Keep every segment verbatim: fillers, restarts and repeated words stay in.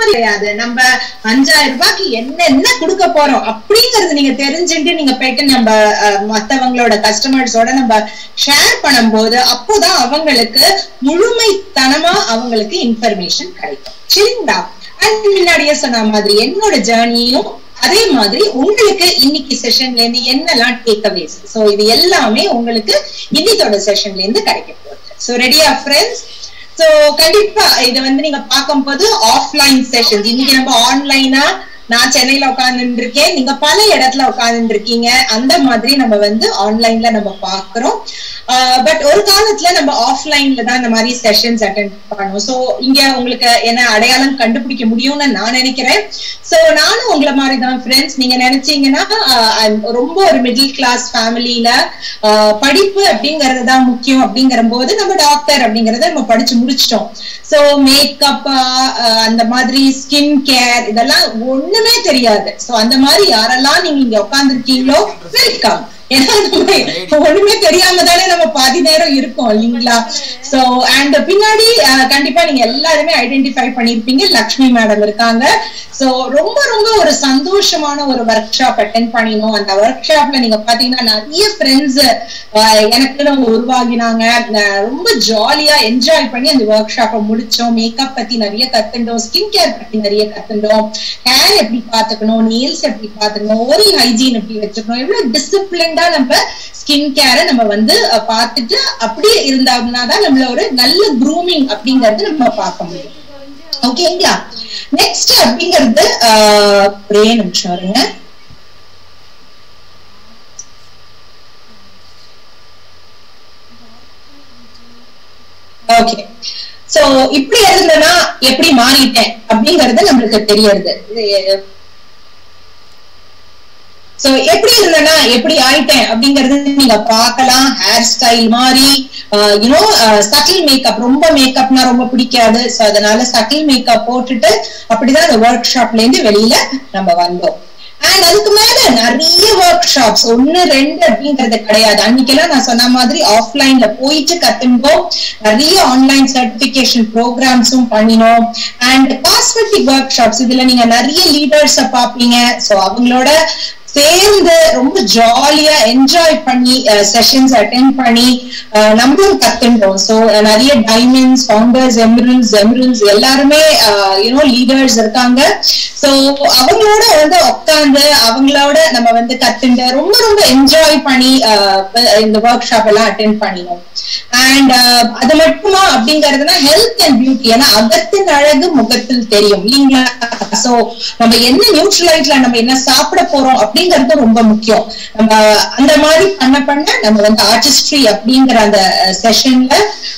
மாதிரி கிடையாது. நம்ம அஞ்சாயிரம் ரூபாய்க்கு என்ன என்ன கொடுக்க போறோம் அப்படிங்கறது நீங்க தெரிஞ்சுட்டு நீங்க போயிட்டு நம்ம மத்தவங்களோட கஸ்டமர்ஸோட நம்ம ஷேர் பண்ணும்போது அப்போதான் அவங்களுக்கு முழுமைத்தனமா அவங்களுக்கு இன்ஃபர்மேஷன் கிடைக்கும். சரிங்களா? அண்ட் முன்னாடியே சொன்ன மாதிரி என்னோட ஜேர்னியும் அதே மாதிரி உங்களுக்கு இன்னைக்கு செஷன்ல இருந்து என்னெல்லாம் டேக்அவேஸ், சோ இது எல்லாமே உங்களுக்கு இன்னைக்கோட செஷன்ல இருந்து கிடைக்க போகுது. சோ ரெடியா ஃப்ரெண்ட்ஸ்? சோ கண்டிப்பா இதை வந்து நீங்க பார்க்கும்போது ஆஃப்லைன் செஷன்ஸ், இன்னைக்கு நம்ம ஆன்லைனா நான் சென்னையில உட்கார்ந்துட்டு இருக்கேன், நீங்க பல இடத்துல உட்கார்ந்துட்டு இருக்கீங்க, அந்த மாதிரி நம்ம வந்து ஆன்லைன்ல நம்ம பாக்குறோம். பட் ஒரு காலத்துல நம்ம ஆஃப்லைன்ல தான் இந்த மாதிரி செஷன்ஸ் அட்டெண்ட் பண்ணுவோம். சோ இங்க உங்களுக்கு என்ன அடையாளம் கண்டுபிடிக்க முடியும்னு நான் நினைக்கிறேன். சோ நானும் உங்களை மாதிரி தான் ஃப்ரெண்ட்ஸ். நீங்க நினைச்சீங்கன்னா ரொம்ப ஒரு மிடில் கிளாஸ் ஃபேமிலியில படிப்பு அப்படிங்கறது தான் முக்கியம் அப்படிங்கிற போது நம்ம டாக்டர் அப்படிங்கறத நம்ம படிச்சு முடிச்சிட்டோம். சோ மேக்கப் அந்த மாதிரி ஸ்கின் கேர் இதெல்லாம் ஒண்ணுமே தெரியாது. சோ அந்த மாதிரி யாரெல்லாம் நீங்க இங்க உட்கார்ந்து இருக்கீங்களோ வெல்கம். ஏன்னா ஒண்ணுமே தெரியாம தானே நம்ம பாதி நேரம் இருக்கோம் இல்லைங்களா? சோ அண்ட் பின்னாடி கண்டிப்பா நீங்க எல்லாருமே ஐடென்டிஃபை பண்ணிருப்பீங்க, லக்ஷ்மி மேடம் இருக்காங்க. சோ ரொம்ப ரொம்ப ஒரு சந்தோஷமான ஒரு ஒர்க் ஷாப் அட்டென்ட் பண்ணினோம். அந்த ஒர்க் ஷாப்ல நீங்க பாத்தீங்கன்னா நிறைய ஃப்ரெண்ட்ஸ் எனக்குன்னு உருவாகினாங்க. ரொம்ப ஜாலியா என்ஜாய் பண்ணி அந்த ஒர்க் ஷாப்பை முடிச்சோம். மேக்கப் பத்தி நிறைய கத்துட்டோம், ஸ்கின் கேர் பத்தி நிறைய கத்துட்டோம், ஹேர் எப்படி பாத்துக்கணும், நெயில்ஸ் எப்படி பாத்துக்கணும், ஓரல் ஹைஜீன் எப்படி வச்சுக்கணும், எவ்வளவு டிசிப்ளின்டா நம்ம ஸ்கின் கேரை நம்ம வந்து பார்த்துட்டு அப்படியே இருந்தாதான் நம்மள ஒரு நல்ல க்ரூமிங் அப்படிங்கறது நம்ம பார்க்க முடியும். ஓகேங்களா? நெக்ஸ்ட் அப்படிங்கிறது ஒரே நிமிஷம் வருங்க. ஓகே, சோ இப்படி இருந்தனா எப்படி மாறிட்டேன் அப்படிங்கறது நம்மளுக்கு தெரியுது. சோ எப்படி இருந்தனா எப்படி ஆயிட்டேன் அப்படிங்கறது நீங்க பார்க்கலாம். ஹேர் ஸ்டைல் மாதிரி யூனோ சட்டில் மேக்கப், ரொம்ப மேக்கப்னா ரொம்ப பிடிக்காது. சோ அதனால சட்டில் மேக்கப் போட்டுட்டு அப்படிதான் அந்த ஒர்க் ஷாப்ல இருந்து வெளியில நம்ம வந்தோம். அண்ட் அதுக்கு மேல நிறைய ஒர்க் ஷாப்ஸ், ஒன்னு ரெண்டு அப்படிங்கறது கிடையாது. அன்னைக்கெல்லாம் நான் சொன்ன மாதிரி ஆஃப்லைன்ல போயிட்டு கத்துனோம், நிறைய ஆன்லைன் சர்டிபிகேஷன் ப்ரோக்ராம்ஸும் பண்ணினோம். அண்ட் காஸ்மெட்டிக் ஒர்க் ஷாப்ஸ், இதுல நீங்க நிறைய லீடர்ஸ பாப்பீங்க. சோ அவங்களோட சேர்ந்து ரொம்ப ஜாலியா என்ஜாய் பண்ணி செஷன்ஸ் அட்டென்ட் பண்ணி நம்மளும் கத்துட்டோம். சோ நிறைய டைமண்ட்ஸ் ஃபவுண்டர்ஸ், எமரல்ஸ் எமரல்ஸ் எல்லாருமே யூனோ லீடர்ஸ் இருக்காங்க. சோ அவங்களோட வந்து உட்காந்து அவங்களோட நம்ம வந்து கத்துட்டு ரொம்ப ரொம்ப என்ஜாய் பண்ணி இந்த ஒர்க் ஷாப் எல்லாம் அட்டென்ட் பண்ணினோம். அண்ட் அது மட்டுமா அப்படிங்கறதுனா ஹெல்த் அண்ட் பியூட்டி, ஏன்னா அகத்தின் அழகு முகத்தில் தெரியும் இல்லைங்களா? சோ நம்ம என்ன நியூட்ரலைட்ல நம்ம என்ன சாப்பிட போறோம் அப்படிங்கிறது ரொம்ப முக்கியம். நம்ம அந்த மாதிரி பண்ண பண்ண நம்ம வந்து ஆர்டிஸ்ட்ரி அப்படிங்கிற அந்த செஷன்ல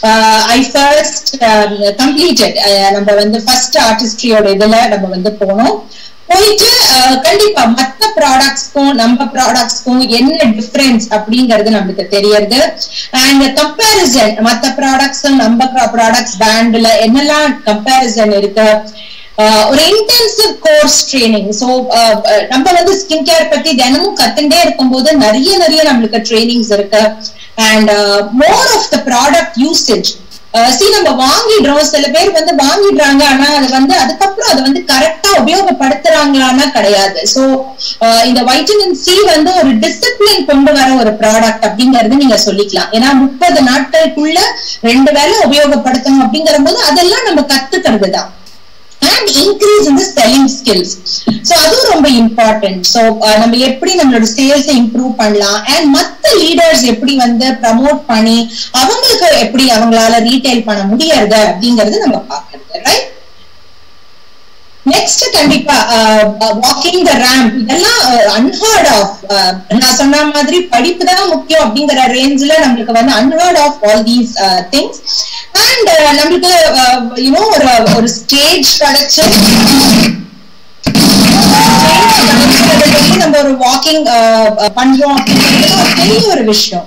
ஐ ஃபர்ஸ்ட் கம்ப்ளீட்டட். நம்ம வந்து ஃபர்ஸ்ட் ஆர்டிஸ்ட்ரியோட இதுல நம்ம வந்து போனோம். போயிட்டு கண்டிப்பா மத்த ப்ராடக்ட்ஸ்க்கும் நம்ம ப்ராடக்ட்ஸ்க்கும் என்ன டிஃபரன்ஸ் அப்படிங்கிறது நம்மளுக்கு தெரியுது. அண்ட் கம்பேரிசன் மத்த ப்ராடக்ட்ஸ் நம்ம ப்ராடக்ட்ஸ் பிராண்ட்ல என்னெல்லாம் கம்பேரிசன் இருக்கு, ஒரு இன்டென்சிவ் கோர்ஸ் ட்ரைனிங். சோ நம்ம வந்து ஸ்கின் கேர் பத்தி தினமும் கத்துட்டே இருக்கும்போது நிறைய நிறைய நம்மளுக்கு ட்ரைனிங்ஸ் இருக்கு. And more of the product usage. சி நம்ம வாங்கிடுறோம், சில பேர் வந்து வாங்கிடுறாங்க, ஆனா அது வந்து அதுக்கப்புறம் அதை வந்து கரெக்டா உபயோகப்படுத்துறாங்களான்னா கிடையாது. சோ இந்த வைட்டமின் சி வந்து ஒரு டிசிப்ளின் கொண்டு வர ஒரு ப்ராடக்ட் அப்படிங்கறது நீங்க சொல்லிக்கலாம். ஏன்னா முப்பது நாட்களுக்குள்ள ரெண்டு வேளை உபயோகப்படுத்தணும் அப்படிங்கிற போது அதெல்லாம் நம்ம கத்துக்கிறது தான். And increase in the selling skills. So அதுவும் ரொம்ப இம்பார்ட்டன்ட். சோ நம்ம எப்படி நம்மளோட சேல்ஸ் இம்ப்ரூவ் பண்ணலாம், அண்ட் மத்த லீடர்ஸ் எப்படி வந்து ப்ரமோட் பண்ணி அவங்களுக்கு எப்படி அவங்களால ரீட்டைல் பண்ண முடியாது அப்படிங்கறது நம்ம பார்க்கறது. ரைட்? நெக்ஸ்ட் கண்டிப்பா வாக்கிங் த ரேம்ப், இதெல்லாம் அன்ஹர்ட் ஆஃப். நான் சொன்ன மாதிரி படிப்பு தான் முக்கியம் அப்படிங்கிற ரேஞ்சில நம்மளுக்கு வந்து unheard of all these things. And நம்மளுக்கு யூனோ ஒரு ஒரு ஸ்டேஜ் கிடைச்சு நம்ம ஒரு வாக்கிங் பண்றோம் அப்படிங்கிறது ஒரு பெரிய ஒரு விஷயம்.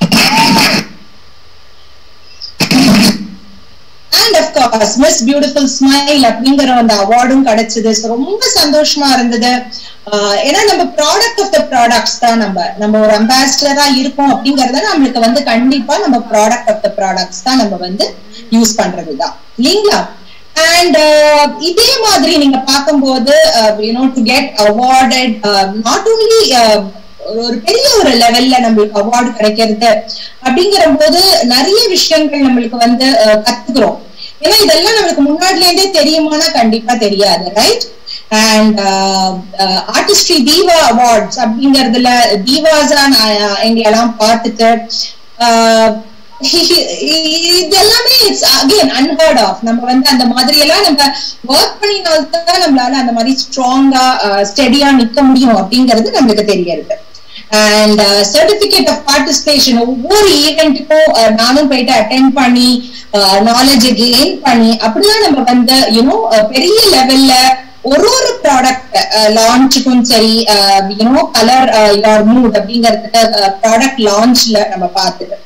And of course Miss Beautiful Smile அப்படிங்கிற அந்த அவார்டும் கிடைச்சது. ரொம்ப சந்தோஷமா இருந்தது. ஏன்னா நம்ம ப்ராடக்ட் ஆஃப் த ப்ராடக்ட்ஸ் தான். நம்ம நம்ம ஒரு அம்பாசிடரா இருக்கோம் அப்படிங்கறத நம்மளுக்கு வந்து கண்டிப்பா நம்ம ப்ராடக்ட் ஆஃப் த ப்ராடக்ட்ஸ் தான் நம்ம வந்து யூஸ் பண்றதுதான் இல்லீங்களா? அண்ட் இதே மாதிரி நீங்க பார்க்கும்போது you know to get awarded not only பெரிய ஒரு லெவல்ல நம்மளுக்கு அவார்டு கிடைக்கிறது அப்படிங்கிற போது நிறைய விஷயங்கள் நம்மளுக்கு வந்து கத்துக்கிறோம். ஏன்னா இதெல்லாம் நம்மளுக்கு முன்னாடில இருந்தே தெரியுமானா கண்டிப்பா தெரியாது, right? And artistry diva awards அப்படிங்கறதுல தீவாஸா எங்களெல்லாம் பார்த்துட்டு இது எல்லாமே இட்ஸ் அகைன் அன்ஹர்ட் ஆஃப். நம்ம வந்து அந்த மாதிரி எல்லாம் நம்ம ஒர்க் பண்ணினால்தான் நம்மளால அந்த மாதிரி ஸ்ட்ராங்கா ஸ்டெடியா நிக்க முடியும் அப்படிங்கிறது நம்மளுக்கு தெரியாது. அண்ட் சர்டிபிகேட் ஆஃப் பார்ட்டிசிபேஷன் ஒவ்வொரு ஈவெண்ட்டுக்கும் நானும் போயிட்டு அட்டென்ட் பண்ணி நாலேஜ் கெயின் பண்ணி அப்படிதான் நம்ம வந்து யூனோ பெரிய லெவல்ல ஒரு ஒரு ப்ராடக்ட் லான்ச்சுக்கும் சரி யூனோ கலர் யுவர் மூட் அப்படிங்கறதுக்கு ப்ராடக்ட் லான்ச்ல நம்ம பார்த்துட்டு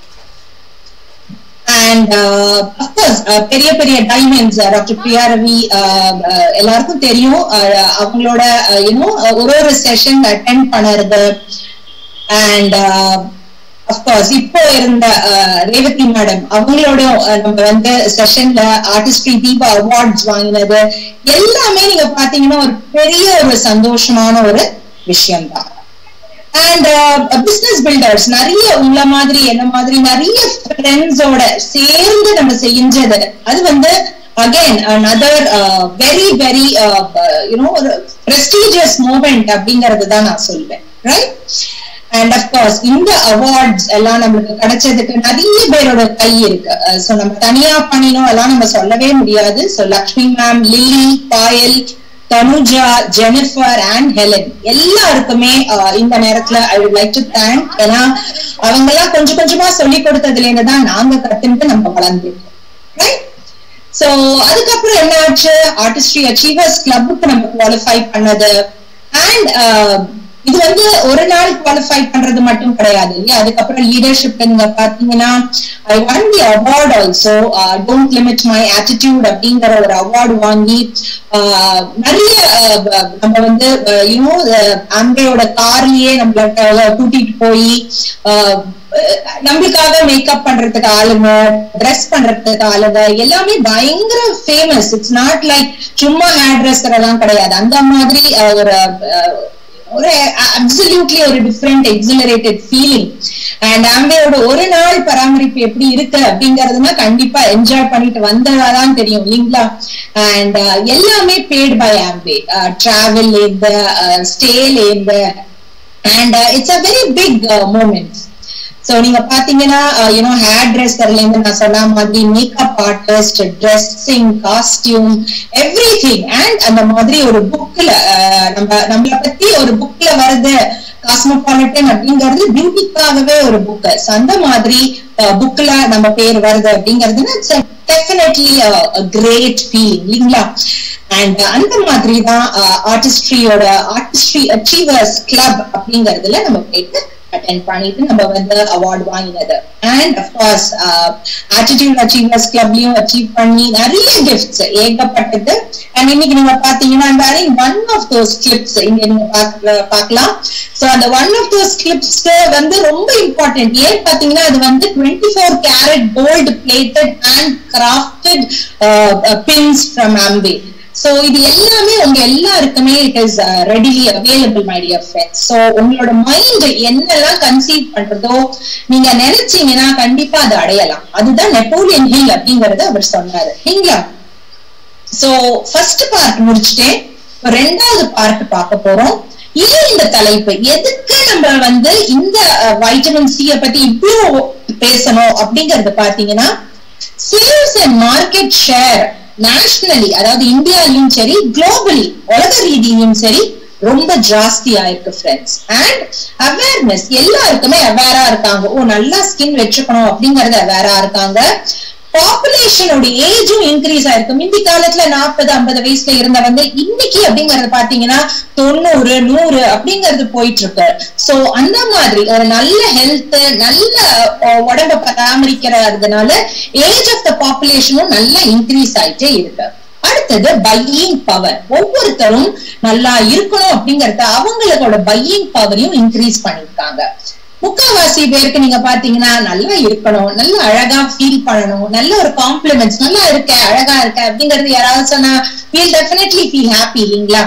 அண்ட் அஃப்கோர்ஸ் பெரிய பெரிய டைமண்ட்ஸ் டாக்டர் பிரியா ரவி எல்லாருக்கும் தெரியும். அவங்களோட யூனோ ஒரு ஒரு செஷன் அட்டென்ட் பண்ணுறது அண்ட் அஃப்கோர்ஸ் இப்போ இருந்த ரேவதி மேடம் அவங்களோட நம்ம வந்து செஷன்ல ஆர்டிஸ்ட்ரி தீபா அவார்ட்ஸ் வாங்கினது எல்லாமே நீங்க பாத்தீங்கன்னா ஒரு பெரிய ஒரு சந்தோஷமான ஒரு விஷயம் தான். அண்ட் பிசினஸ் பில்டர்ஸ் நிறைய உள்ள மாதிரி என்ன மாதிரி நிறைய ஃப்ரெண்ட்ஸோட சேர்ந்து நம்ம செஞ்சது அது வந்து again another very very you know prestigious moment அப்படிங்கிறது தான் நான் சொல்வேன், ரைட்? அண்ட் அஃப்கோர்ஸ் இந்த அவார்ட்ஸ் எல்லாம் நம்மளுக்கு கிடைச்சதுக்கு நிறைய பேரோட கை இருக்கு. சோ நம்ம தனியா பண்ணினோம் எல்லாம் நம்ம சொல்லவே முடியாது. So Lakshmi ma'am, Lily, Payal, Tanuja, Jennifer and Helen எல்லாருக்குமே இந்த நேரத்துல I would like to thank. ஏன்னா அவங்க எல்லாம் கொஞ்சம் கொஞ்சமா சொல்லி கொடுத்ததுல இருந்து தான் நாங்க கத்துட்டு நம்ம வளர்ந்துருக்கோம், ரைட்? சோ அதுக்கப்புறம் என்ன ஆச்சு, ஆர்டிஸ்ட்ரி அச்சீவர்ஸ் கிளப்புக்கு நம்ம குவாலிஃபை பண்ணது. அண்ட் இது வந்து ஒரு நாள் குவாலிஃபை பண்றது மட்டும் கிடையாது இல்லையா? அதுக்கப்புறம் லீடர்ஷிப் நீங்க பாத்தீங்கன்னா I won the award also don't limit my attitude அப்படிங்கிற ஒரு அவார்டு வாங்கி நிறைய நம்ம வந்து யூனோ அம்பையோட கார்லயே நம்மள கூட்டிட்டு போய் நம்மளுக்காக மேக்கப் பண்றதுக்கு ஆளுங்க, ட்ரெஸ் பண்றதுக்கு ஆளுங்க எல்லாமே பயங்கர ஃபேமஸ். இட்ஸ் நாட் லைக் சும்மா ஹேர் ட்ரெஸ்ஸர் எல்லாம் கிடையாது. அந்த மாதிரி ஒரு ஒரு அப்சல்யூட்லி ஒரு டிஃப்ரெண்ட் எக்ஸிலரேட்டட் ஃபீலிங். அண்ட் ஆம்பேயோட ஒரு நாள் பராமரிப்பு எப்படி இருக்கு அப்படிங்கறதுனா கண்டிப்பா என்ஜாய் பண்ணிட்டு வந்ததாதான் தெரியும் இல்லைங்களா? அண்ட் எல்லாமே பேட் பை ஆம்பே, டிராவல் இருந்து ஸ்டேல இருந்து and it's a very big moment. So நீங்க பாத்தீங்கன்னா யூனோ ஹேர் ட்ரெஸ்ஸர்ல இருந்து நான் சொன்ன மாதிரி makeup artist, dressing, costume, everything. And அந்த மாதிரி ஒரு புக்ல நம்ம நம்மளை பத்தி ஒரு புக்ல வருது காஸ்மோபாலிட்டன் அப்படிங்கிறது பியூட்டிக்காகவே ஒரு புக். அந்த மாதிரி புக்ல நம்ம பேர் வருது அப்படிங்கிறதுனா இட்ஸ் டெஃபினெட்லி கிரேட் ஃபீலிங் இல்லைங்களா? அண்ட் அந்த மாதிரி தான் ஆர்டிஸ்ட்ரியோட ஆர்டிஸ்ட்ரி அச்சீவர்ஸ் கிளப் அப்படிங்கறதுல நம்ம போயிட்டு அட்டென்ட் பண்ணிட்டு நம்ம வந்து அவார்டு வாங்கினது. அண்ட் அஃப்கோர்ஸ் ஆட்டிடியூட் அச்சீவர்ஸ் கிளப்லயும் அச்சீவ் பண்ணி நிறைய கிஃப்ட்ஸ் ஏகப்பட்டது. அண்ட் இன்னைக்கு நீங்க பாத்தீங்கன்னா ஒன் ஆஃப் தோஸ் கிளிப்ஸ் இங்க நீங்க பாக்கலாம். சோ அந்த ஒன் ஆஃப் தோஸ் கிளிப்ஸ் வந்து ரொம்ப இம்பார்ட்டன்ட். ஏன் பாத்தீங்கன்னா அது வந்து twenty four carat gold plated and crafted pins from Amway. So இது எல்லாமே உங்க எல்லாருக்குமே it is readily available my dear friends. So உங்களோட மைண்ட் என்னெல்லாம் கன்சீவ் பண்றதோ நீங்க நினைச்சீங்கன்னா கண்டிப்பா அதை அடையலாம். அதுதான் நெப்போலியன் ஹில் அப்படிங்கறது அவர் சொன்னாரு இல்லைங்களா? சோ ஃபர்ஸ்ட் பார்ட் முடிச்சுட்டேன். ரெண்டாவது பார்ட் பார்க்க போறோம். ஏன் இந்த தலைப்பு, எதுக்கு நம்ம வந்து இந்த வைட்டமின் சி பத்தி இவ்வளவு பேசணும் அப்படிங்கறது பாத்தீங்கன்னா sales and market share nationally, அதாவது இந்தியாலையும் சரி குளோபலி உலக ரீதியிலும் சரி ரொம்ப ஜாஸ்தியா இருக்கு ஃப்ரெண்ட்ஸ். அண்ட் அவேர்னஸ் எல்லாருக்குமே அவேரா இருக்காங்க. ஓ நல்லா ஸ்கின் வச்சுக்கணும் அப்படிங்கறது அவேரா இருக்காங்க. பாப்புலேஷனோட ஏஜும் இன்க்ரீஸ் ஆயிருக்கு. முந்தி காலத்துல நாற்பது ஐம்பது வயசுல இருந்தவங்க இன்னைக்கு அப்படிங்கறது பாத்தீங்கன்னா தொண்ணூறு நூறு அப்படிங்கறது போயிட்டு இருக்கு. சோ அந்த மாதிரி ஒரு நல்ல ஹெல்த், நல்ல உடம்ப பராமரிக்கிறதுனால ஏஜ் ஆஃப் த பாப்புலேஷனும் நல்லா இன்க்ரீஸ் ஆயிட்டே இருக்கு. அடுத்தது பையிங் பவர். ஒவ்வொருத்தரும் நல்லா இருக்கணும் அப்படிங்கறத அவங்களோட பையிங் பவரையும் இன்க்ரீஸ் பண்ணிருக்காங்க. முக்காவாசி பேருக்கு நீங்க பாத்தீங்கன்னா நல்லா இருக்கணும், நல்லா அழகா ஃபீல் பண்ணணும், நல்ல ஒரு காம்ப்ளிமெண்ட்ஸ், நல்லா இருக்க அழகா இருக்க அப்படிங்கறது யாராவது சொன்னா we'll definitely feel happy இல்லீங்களா?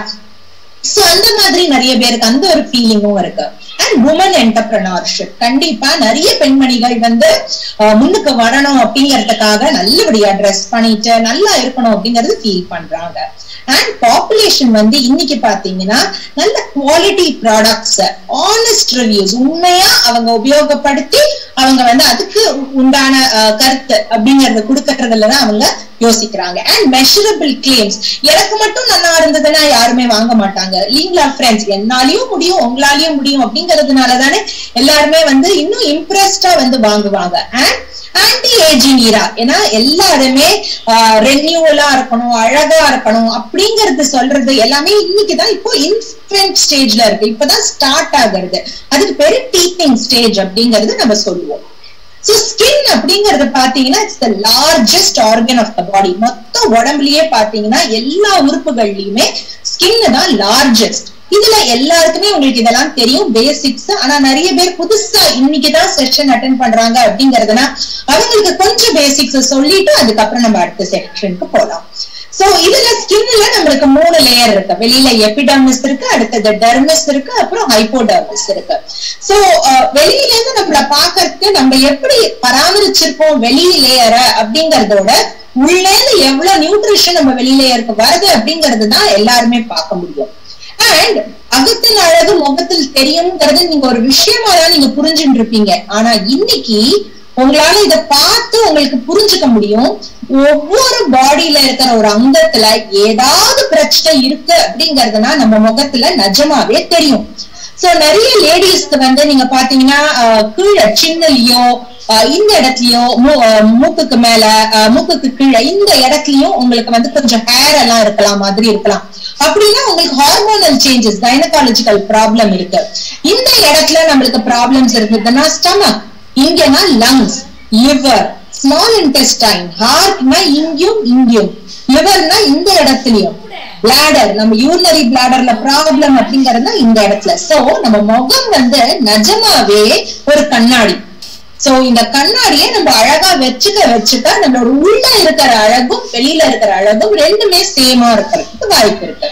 சோ அந்த மாதிரி நிறைய பேருக்கு அந்த ஒரு ஃபீலிங்கும் இருக்கு. அண்ட் உமன் என்டர்பிரனர்ஷிப், கண்டிப்பா நிறைய பெண்மணிகள் வந்து முன்னுக்கு வரணும் அப்படிங்கறதுக்காக நல்லபடியா ட்ரெஸ் பண்ணிட்டு நல்லா இருக்கணும் அப்படிங்கறது ஃபீல் பண்றாங்க. அண்ட் பாப்புலேஷன் வந்து இன்னைக்கு பாத்தீங்கன்னா நல்ல குவாலிட்டி ப்ராடக்ட்ஸ், ஆனஸ்ட் ரிவ்யூஸ், உண்மையா அவங்க உபயோகப்படுத்தி அவங்க வந்து அதுக்கு உண்டான கருத்து அப்படிங்கறத கொடுக்கறதுலதான் அவங்க யோசிக்கிறாங்க. அண்ட் மெஷரபிள் கிளைம்ஸ், எனக்கு மட்டும் நல்லா இருந்ததுன்னா யாருமே வாங்க மாட்டாங்க இல்லீங்களா ஃப்ரெண்ட்ஸ்? என்னாலையும் முடியும் உங்களாலையும் முடியும் அப்படிங்கறதுனாலதானே எல்லாருமே வந்து இன்னும் இம்ப்ரெஸ்டா வந்து வாங்குவாங்க. அண்ட் ஆன்டி ஏஜிங் ஈரா, ஏன்னா எல்லாருமே ரெனியூவலா இருக்கணும், அழகா இருக்கணும் அப்படிங்கறது சொல்றது எல்லாமே இன்னைக்குதான் இப்போ இன்ஃபென்ட் ஸ்டேஜ்ல இருக்கு, இப்பதான் ஸ்டார்ட் ஆகுறது. அதுக்கு பேரு டீத்திங் ஸ்டேஜ் அப்படிங்கறது நம்ம சொல்லுவோம். So skin அப்படிங்கறது பாத்தீங்கன்னா it's the largest organ of the body. மொத்த உடம்புலயே பாத்தீங்கன்னா எல்லா உறுப்புகள்லயுமே ஸ்கின் தான் லார்ஜஸ்ட். இதுல எல்லாருக்குமே உங்களுக்கு இதெல்லாம் தெரியும் பேசிக்ஸ். ஆனா நிறைய பேர் புதுசா இன்னைக்குதான் செஷன் அட்டென்ட் பண்றாங்க அப்படிங்கறதுனா அவங்களுக்கு கொஞ்சம் பேசிக்ஸ் சொல்லிட்டு அதுக்கப்புறம் நம்ம அடுத்த செக்ஷனுக்கு போலாம். சோ இதுல ஸ்கின்ல நம்மளுக்கு மூணு லேயர் இருக்கு. வெளியில எபிடர்மிஸ் இருக்கு, அடுத்தது டெர்மிஸ் இருக்கு, அப்புறம் ஹைப்போடெர்மிஸ் இருக்கு. சோ வெளியில இருந்து நம்மள பாக்குறதுக்கு நம்ம எப்படி பராமரிச்சிருப்போம் வெளி லேயர அப்படிங்கறதோட உள்ள இருந்து எவ்வளவு நியூட்ரிஷன் நம்ம வெளி லேயருக்கு வருது அப்படிங்கறது தான் எல்லாருமே பார்க்க முடியும். அண்ட் அகத்தின் அழகு முகத்தில் தெரியும்ங்கிறது நீங்க ஒரு விஷயமா தான் நீங்க புரிஞ்சுட்டு இருப்பீங்க. ஆனா இன்னைக்கு உங்களால இத பார்த்து உங்களுக்கு புரிஞ்சுக்க முடியும். ஒவ்வொரு பாடியில இருக்கிற ஒரு அங்கத்துல ஏதாவது பிரச்சனை இருக்கு அப்படிங்கறதுனா நம்ம முகத்துல நிஜமாவே தெரியும். சோ நிறைய லேடிஸ்க்கு வந்து நீங்க பாத்தீங்கன்னா கீழே சின்னலையோ இந்த இடத்துலயோ மூக்குக்கு மேல மூக்குக்கு கீழே இந்த இடத்துலயும் உங்களுக்கு வந்து கொஞ்சம் ஹேர் எல்லாம் இருக்கலாம், மாதிரி இருக்கலாம். அப்படின்னா உங்களுக்கு ஹார்மோனல் சேஞ்சஸ், கைனகாலஜிக்கல் ப்ராப்ளம் இருக்கு. இந்த இடத்துல நம்மளுக்கு ப்ராப்ளம்ஸ் இருக்குதுன்னா ஸ்டமக், இங்கன்னா லங்ஸ், லிவர், ஸ்மால் இன்டெஸ்டைன், ஹார்ட்னா இங்கேயும் இங்கேயும், லிவர்னா இந்த இடத்துலயும், பிளாடர், நம்ம யூரினரி பிளாடர்ல ப்ராப்ளம் அப்படிங்கறது இந்த இடத்துல. சோ நம்ம முகம் வந்து நிஜமாவே ஒரு கண்ணாடி. சோ இந்த கண்ணாடியை நம்ம அழகா வச்சுக்க வச்சுக்க நம்மளோட உள்ள இருக்கிற அழகும் வெளியில இருக்கிற அழகும் ரெண்டுமே சேமா இருக்கிறதுக்கு வாய்ப்பு இருக்கு.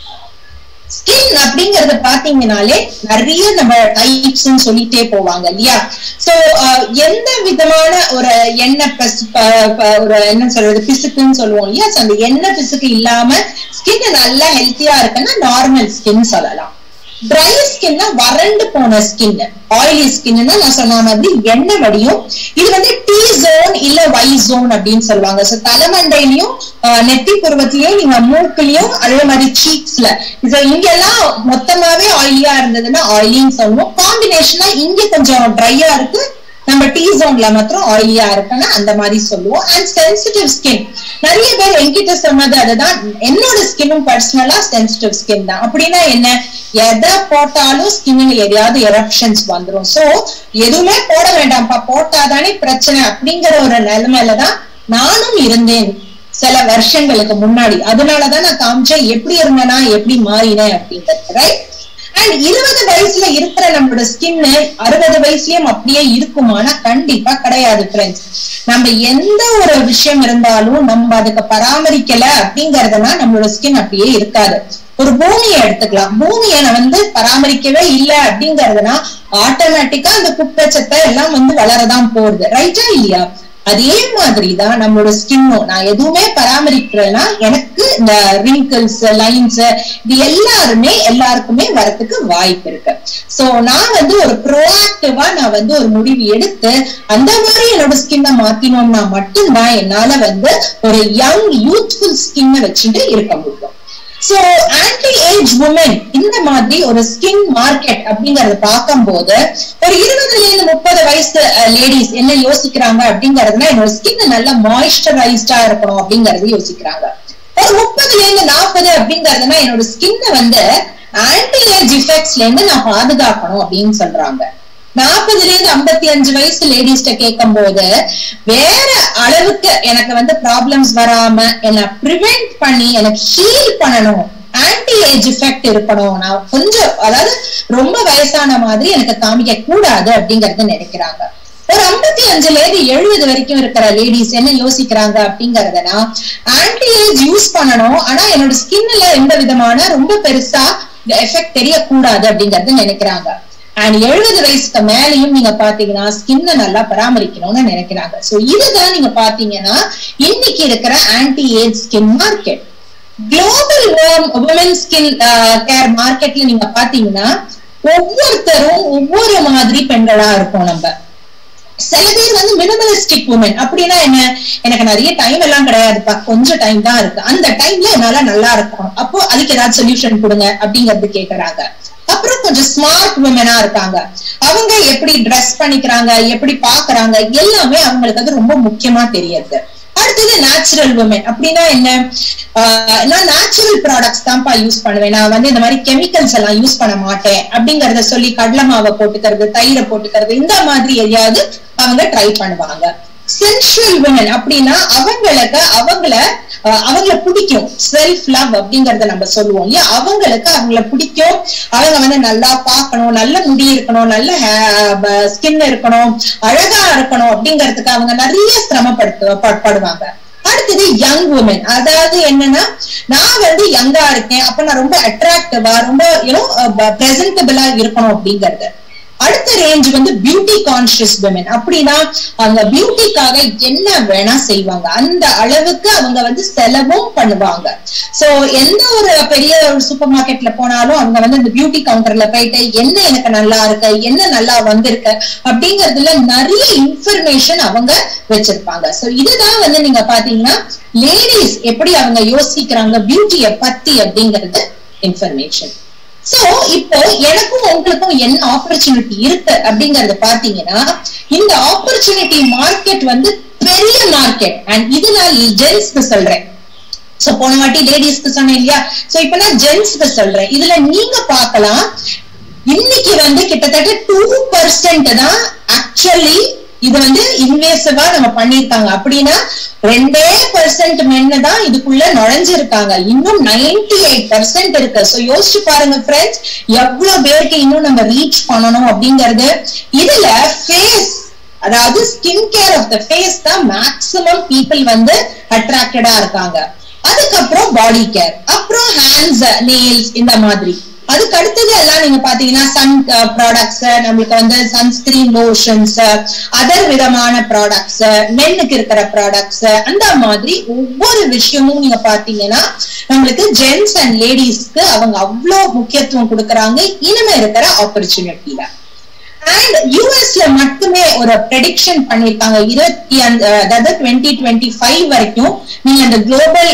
ஸ்கின் அப்படிங்கறது பாத்தீங்கன்னாலே நிறைய நம்ம டைப்ஸ் சொல்லிட்டே போவாங்க இல்லையா? சோ எந்த விதமான ஒரு எண்ணெய் ஒரு என்ன சொல்றது பிசுக்குன்னு சொல்லுவோம் இல்லையா? அந்த எண்ணெய் பிசுக்கு இல்லாம ஸ்கின் நல்லா ஹெல்த்தியா இருக்குன்னா நார்மல் ஸ்கின் சொல்லலாம். ட்ரை ஸ்கின்னா வறண்டு போன ஸ்கின், ஆயிலி ஸ்கின்னா நான் சொன்ன மாதிரி எண்ணெய் வடியும். இது வந்து டி ஜோன் இல்ல ஒய் ஜோன் அப்படின்னு சொல்லுவாங்க. சோ தலைமண்டையிலயும் நெத்தி புருவத்திலயும் நீங்க மூக்குலயும் அதே மாதிரி சீக்ஸ்ல இங்க எல்லாம் மொத்தமாவே ஆயிலியா இருந்ததுன்னா ஆயிலின்னு சொல்லுவோம். காம்பினேஷனா இங்க கொஞ்சம் ட்ரையா இருக்கு, நம்ம டி ஜோன்ல மாத்திரம் ஆயிலியா இருக்குன்னா அந்த மாதிரி சொல்லுவோம். அண்ட் சென்சிட்டிவ் ஸ்கின், நிறைய பேர் என்கிட்ட சொன்னது அதுதான், என்னோட ஸ்கின்னும் பர்சனலா சென்சிட்டிவ் ஸ்கின் தான். அப்படின்னா என்ன, எதை போட்டாலும் ஸ்கின்ல எதையாவது எரப்ஷன்ஸ் வந்துடும். சோ எதுவுமே போட வேண்டாம்ப்பா, போட்டாதானே பிரச்சனை அப்படிங்கிற ஒரு நிலைமையிலதான் நானும் இருந்தேன் சில வருஷங்களுக்கு முன்னாடி. அதனாலதான் நான் காமிச்சேன் எப்படி இருந்தேனா எப்படி மாறினேன் அப்படிங்கிறது, ரைட்? அண்ட் இருபது வயசுல இருக்கிற நம்மளோட ஸ்கின் அறுபது வயசுலயும் அப்படியே இருக்குமானா கண்டிப்பா கிடையாது ஃப்ரெண்ட்ஸ். நம்ம எந்த ஒரு விஷயம் இருந்தாலும் நம்ம அதுக்கு பராமரிக்கல அப்படிங்கறதுனா நம்மளோட ஸ்கின் அப்படியே இருக்காது. ஒரு பூமியை எடுத்துக்கலாம், பூமியை வந்து பராமரிக்கவே இல்லை அப்படிங்கறதுனா ஆட்டோமேட்டிக்கா அந்த குப்பைச்சத்தை எல்லாம் வந்து வளரதான் போகுது, ரைட்டா இல்லையா? அதே மாதிரிதான் நம்மளோட ஸ்கின்னும். நான் எதுவுமே பராமரிக்கிறேன்னா எனக்கு இந்த ரிங்கிள்ஸ், லைன்ஸ் இது எல்லாருமே எல்லாருக்குமே வரத்துக்கு வாய்ப்பு இருக்கு. சோ நான் வந்து ஒரு ப்ரோஆக்டிவா நான் வந்து ஒரு முடிவு எடுத்து அந்த மாதிரி என்னோட ஸ்கின்னை மாத்தினோம்னா மட்டும்தான் என்னால வந்து ஒரு யங் யூத்ஃபுல் ஸ்கின்னை வச்சுட்டு இருக்க முடியும். சோ ஆன்டி ஏஜ் உமன் இந்த மாதிரி ஒரு ஸ்கின் மார்க்கெட் அப்படிங்கறத பார்க்கும் போது ஒரு இருபதுல இருந்து முப்பது வயசு லேடிஸ் என்ன யோசிக்கிறாங்க அப்படிங்கறதுனா என்னோட ஸ்கின் நல்லா மாய்ஸ்சரைஸ்டா இருக்கணும் அப்படிங்கறது யோசிக்கிறாங்க. ஒரு முப்பதுல இருந்து நாற்பது அப்படிங்கறதுனா என்னோட ஸ்கின்னை வந்து ஆன்டி ஏஜ் இஃபெக்ட்ஸ்ல இருந்து நான் பாதுகாக்கணும் அப்படின்னு சொல்றாங்க. நாற்பதுல இருந்து ஐம்பத்தி அஞ்சு வயசு லேடிஸ்ட கேட்கும் போது வேற அளவுக்கு எனக்கு வந்து ப்ராப்ளம்ஸ் வராம என்ன ப்ரிவென்ட் பண்ணி எனக்கு ஹீல் பண்ணணும், ஆன்டி ஏஜ் எஃபெக்ட் இருக்கணும், நான் கொஞ்சம் அதாவது ரொம்ப வயசான மாதிரி எனக்கு காமிக்க கூடாது அப்படிங்கறத நினைக்கிறாங்க. ஒரு ஐம்பத்தி அஞ்சுல இருந்து எழுபது வரைக்கும் இருக்கிற லேடிஸ் என்ன யோசிக்கிறாங்க அப்படிங்கறதுனா, ஆன்டி ஏஜ் யூஸ் பண்ணணும், ஆனா என்னோட ஸ்கின்ல எந்த விதமான ரொம்ப பெருசா எஃபெக்ட் தெரியக்கூடாது அப்படிங்கறது நினைக்கிறாங்க. அண்ட் எழுபது வயசுக்கு மேலையும் நீங்க பாத்தீங்கன்னா ஸ்கின்னை நல்லா பராமரிக்கணும்னு நினைக்கிறாங்க. சோ இதுதான் நீங்க பாத்தீங்கன்னா இன்னைக்கு இருக்கிற anti age skin market. Global woman skin care மார்க்கெட்ல நீங்க பாத்தீங்கன்னா ஒவ்வொருத்தரும் ஒவ்வொரு மாதிரி பெண்களா இருக்கும். நம்ம சில பேர் வந்து மினிமலிஸ்டிக் உமன். அப்படின்னா என்ன, எனக்கு நிறைய டைம் எல்லாம் கிடையாதுப்பா, கொஞ்சம் டைம் தான் இருக்கு, அந்த டைம்ல என்னால நல்லா இருக்கும், அப்போ அதுக்கு ஏதாவது சொல்யூஷன் கொடுங்க அப்படிங்கறது கேக்குறாங்க. அப்புறம் கொஞ்சம் ஸ்மார்ட் உமனா இருக்காங்க, அவங்க எப்படி ட்ரெஸ் பண்ணிக்கிறாங்க, எப்படி பாக்குறாங்க, எல்லாமே அவங்களுக்கு அது ரொம்ப முக்கியமா தெரியுது. அடுத்தது நேச்சுரல் உமன். அப்படின்னா என்ன, நான் நேச்சுரல் ப்ராடக்ட்ஸ் தான்ப்பா யூஸ் பண்ணுவேன், நான் வந்து இந்த மாதிரி கெமிக்கல்ஸ் எல்லாம் யூஸ் பண்ண மாட்டேன் அப்படிங்கறத சொல்லி கடலை மாவை போட்டுக்கிறது, தயிரை போட்டுக்கிறது, இந்த மாதிரி எதையாவது அவங்க ட்ரை பண்ணுவாங்க. சென்சுவல் உமன் அப்படின்னா அவங்களுக்கு அவங்கள அவங்கள பிடிக்கும், செல்ஃப் லவ் அப்படிங்கறத நம்ம சொல்லுவோம் இல்லையா, அவங்களுக்கு அவங்கள பிடிக்கும், அவங்க வந்து நல்லா பார்க்கணும், நல்ல முடி இருக்கணும், நல்ல ஸ்கின் இருக்கணும், அழகா இருக்கணும் அப்படிங்கறதுக்கு அவங்க நிறைய சிரமப்படுத்துவாங்க. அடுத்தது யங் உமன். அதாவது என்னன்னா, நான் வந்து யங்கா இருக்கேன், அப்ப நான் ரொம்ப அட்ராக்டிவா, ரொம்ப யூனோ பிரசன்டபிளா இருக்கணும் அப்படிங்கறது. அடுத்த ரேஞ்ச் வந்து பியூட்டி கான்சியஸ் விமன். அப்படின்னா அவங்க பியூட்டிக்காக என்ன வேணா செய்வாங்க, அந்த அளவுக்கு அவங்க வந்து செலவும் பண்ணுவாங்க. சோ எந்த ஒரு பெரிய ஒரு சூப்பர் மார்க்கெட்ல போனாலும் அவங்க வந்து இந்த பியூட்டி கவுண்டர்ல போயிட்டு என்ன எனக்கு நல்லா இருக்கு, என்ன நல்லா வந்திருக்கு அப்படிங்கறதுல நிறைய இன்ஃபர்மேஷன் அவங்க வச்சிருப்பாங்க. சோ இதுதான் வந்து நீங்க பாத்தீங்கன்னா லேடிஸ் எப்படி அவங்க யோசிக்கிறாங்க பியூட்டிய பத்தி அப்படிங்கறது இன்ஃபர்மேஷன். சோ இப்போ எனக்கும் உங்களுக்கும் என்ன ஆப்பர்ச்சுனிட்டி இருக்கு அப்படிங்கறத பாத்தீங்கன்னா, இந்த ஆப்பர்ச்சுனிட்டி மார்க்கெட் வந்து பெரிய மார்க்கெட். அண்ட் இது நான் ஜென்ஸ்க்கு சொல்றேன். சோ போன வாட்டி லேடிஸ்க்கு சொன்னேன் இல்லையா, சோ இப்ப நான் ஜென்ஸ்க்கு சொல்றேன். இதுல நீங்க பாக்கலாம், இன்னைக்கு வந்து கிட்டத்தட்ட டூ பர்சன்ட் தான் ஆக்சுவலி இது வந்து இன்வேசிவா நம்ம பண்ணிருக்காங்க. அப்படின்னா ரெண்டே பர்சன்ட் மென்னு தான் இதுக்குள்ள நுழைஞ்சிருக்காங்க, இன்னும் நைன்டி எயிட் பர்சன்ட் இருக்கு. சோ யோசிச்சு பாருங்க ஃப்ரெண்ட்ஸ், எவ்வளவு பேருக்கு இன்னும் நம்ம ரீச் பண்ணணும் அப்படிங்கறது. இதுல ஃபேஸ், அதாவது skin care of the face தான் மேக்சிமம் பீப்புள் வந்து அட்ராக்டடா இருக்காங்க. அதுக்கப்புறம் பாடி கேர், அப்புறம் ஹேண்ட்ஸ், நெயில்ஸ், இந்த மாதிரி. அதுக்கு அடுத்தது எல்லாம் நீங்க பாத்தீங்கன்னா சன் ப்ராடக்ட்ஸ், நம்மளுக்கு வந்து சன்ஸ்கிரீன் லோஷன்ஸ், அதர் விதமான ப்ராடக்ட்ஸ், மென்னுக்கு இருக்கிற ப்ராடக்ட்ஸ், அந்த மாதிரி ஒவ்வொரு விஷயமும் நீங்க பாத்தீங்கன்னா நம்மளுக்கு ஜென்ஸ் அண்ட் லேடிஸ்க்கு அவங்க அவ்வளவு முக்கியத்துவம் கொடுக்கறாங்க இனிமே இருக்கிற ஆப்பர்ச்சுனிட்டில. அண்ட் யூஎஸ்ல மட்டுமே ஒரு ப்ரெடிக்ஷன் பண்ணிருக்காங்க, இருபத்தி அதாவது டுவெண்ட்டி டுவெண்ட்டி ஃபைவ் வரைக்கும் நீங்க அந்த குளோபல்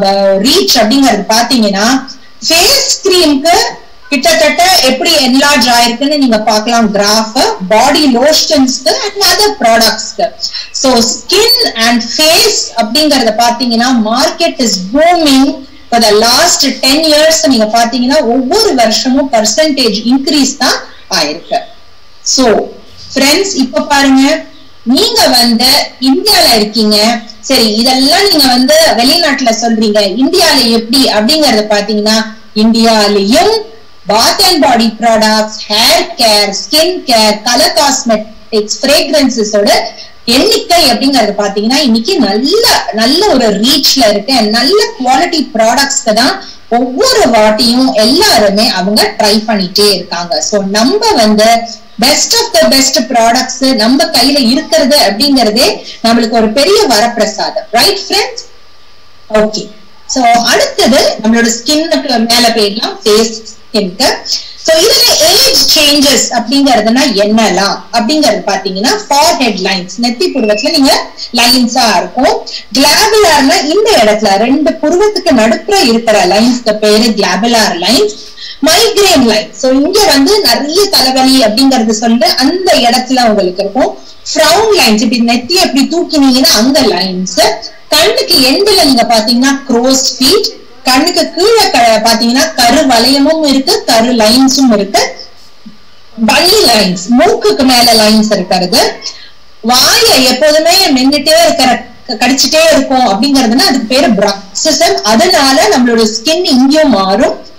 ரீச் அப்படிங்கறது பாத்தீங்கன்னா ஃபேஸ் கிரீம்க்கு கிட்டத்தட்ட எப்படி என்லார்ஜ் ஆயிருக்குன்னு நீங்க பார்க்கலாம் கிராஃப், பாடி லோஷன்ஸ்க்கு அண்ட் அதர் ப்ராடக்ட்ஸ்க்கு. சோ ஸ்கின் அண்ட் ஃபேஸ் அப்படிங்கறத பாத்தீங்கன்னா market is booming for the last ten years. நீங்க பாத்தீங்கன்னா ஒவ்வொரு வருஷமும் பர்சன்டேஜ் இன்க்ரீஸ் தான் ஆயிருக்கு. சோ ஃப்ரெண்ட்ஸ், இப்ப பாருங்க, நீங்க வந்து இந்தியால இருக்கீங்க, சரி இதெல்லாம் நீங்க வந்து வெளிநாட்டுல சொல்றீங்க, இந்தியால எப்படி அப்படிங்கறத பாத்தீங்கன்னா இந்தியாலயும் bath and body products, hair care, skin care, colour cosmetics, ஃப்ரேக்ரன்சஸோட எண்ணிக்கை அப்படிங்கறது பாத்தீங்கன்னா இன்னைக்கு நல்ல நல்ல ஒரு ரீச்ல இருக்கு. நல்ல குவாலிட்டி ப்ராடக்ட்ஸ்க்கு தான் ஒவ்வொரு வாட்டியும் எல்லாருமே அவங்க ட்ரை பண்ணிட்டே இருக்காங்க. சோ நம்ம வந்து best of the best products நம்ம கையில இருக்கிறது அப்படிங்கறதே நம்மளுக்கு ஒரு பெரிய வரப்பிரசாதம், ரைட் ஃப்ரெண்ட்ஸ்? ஓகே, சோ அடுத்தது நம்மளோட ஸ்கின்னுக்கு மேல போயிடலாம், ஃபேஸ் ஸ்கின்க்கு. சோ இதுல ஏஜ் சேஞ்சஸ் அப்படிங்கறதுனா என்னலாம் அப்படிங்கறது பாத்தீங்கன்னா ஃபார்ஹெட் லைன்ஸ், நெத்தி புருவத்துல நீங்க லைன்ஸா இருக்கும். கிளாபுலார்னா இந்த இடத்துல ரெண்டு புருவத்துக்கு நடுப்புற இருக்கிற லைன்ஸ்க்கு பேரு glabellar lines. Migraine line, so இங்க வந்து நிறைய தலைவலி அப்படிங்கறது சொல்லிட்டு அந்த இடத்துல உங்களுக்கு இருக்கும். ஃப்ரவுன் லைன்ஸ், இப்படி நெத்தி எப்படி தூக்கினீங்கன்னா அங்க லைன்ஸ். கண்ணுக்கு எண்டுல நீங்க பாத்தீங்கன்னா க்ரோஸ் ஃபீட், கண்ணுக்கு கீழே பாத்தீங்கன்னா கரு வளையமும் இருக்கு, கரு லைன்ஸும் இருக்கு. பல்லி லைன்ஸ், மூக்குக்கு மேல லைன்ஸ் இருக்கிறது. வாய எப்போதுமே மென்னுட்டே இருக்கிற, கடிச்சிட்டே இருக்கும் அப்படிங்கறதுன்னா அதுக்கு பேரு பிரக்சிசம். அதனால நம்மளோட ஸ்கின் இங்கேயும் மாறும்.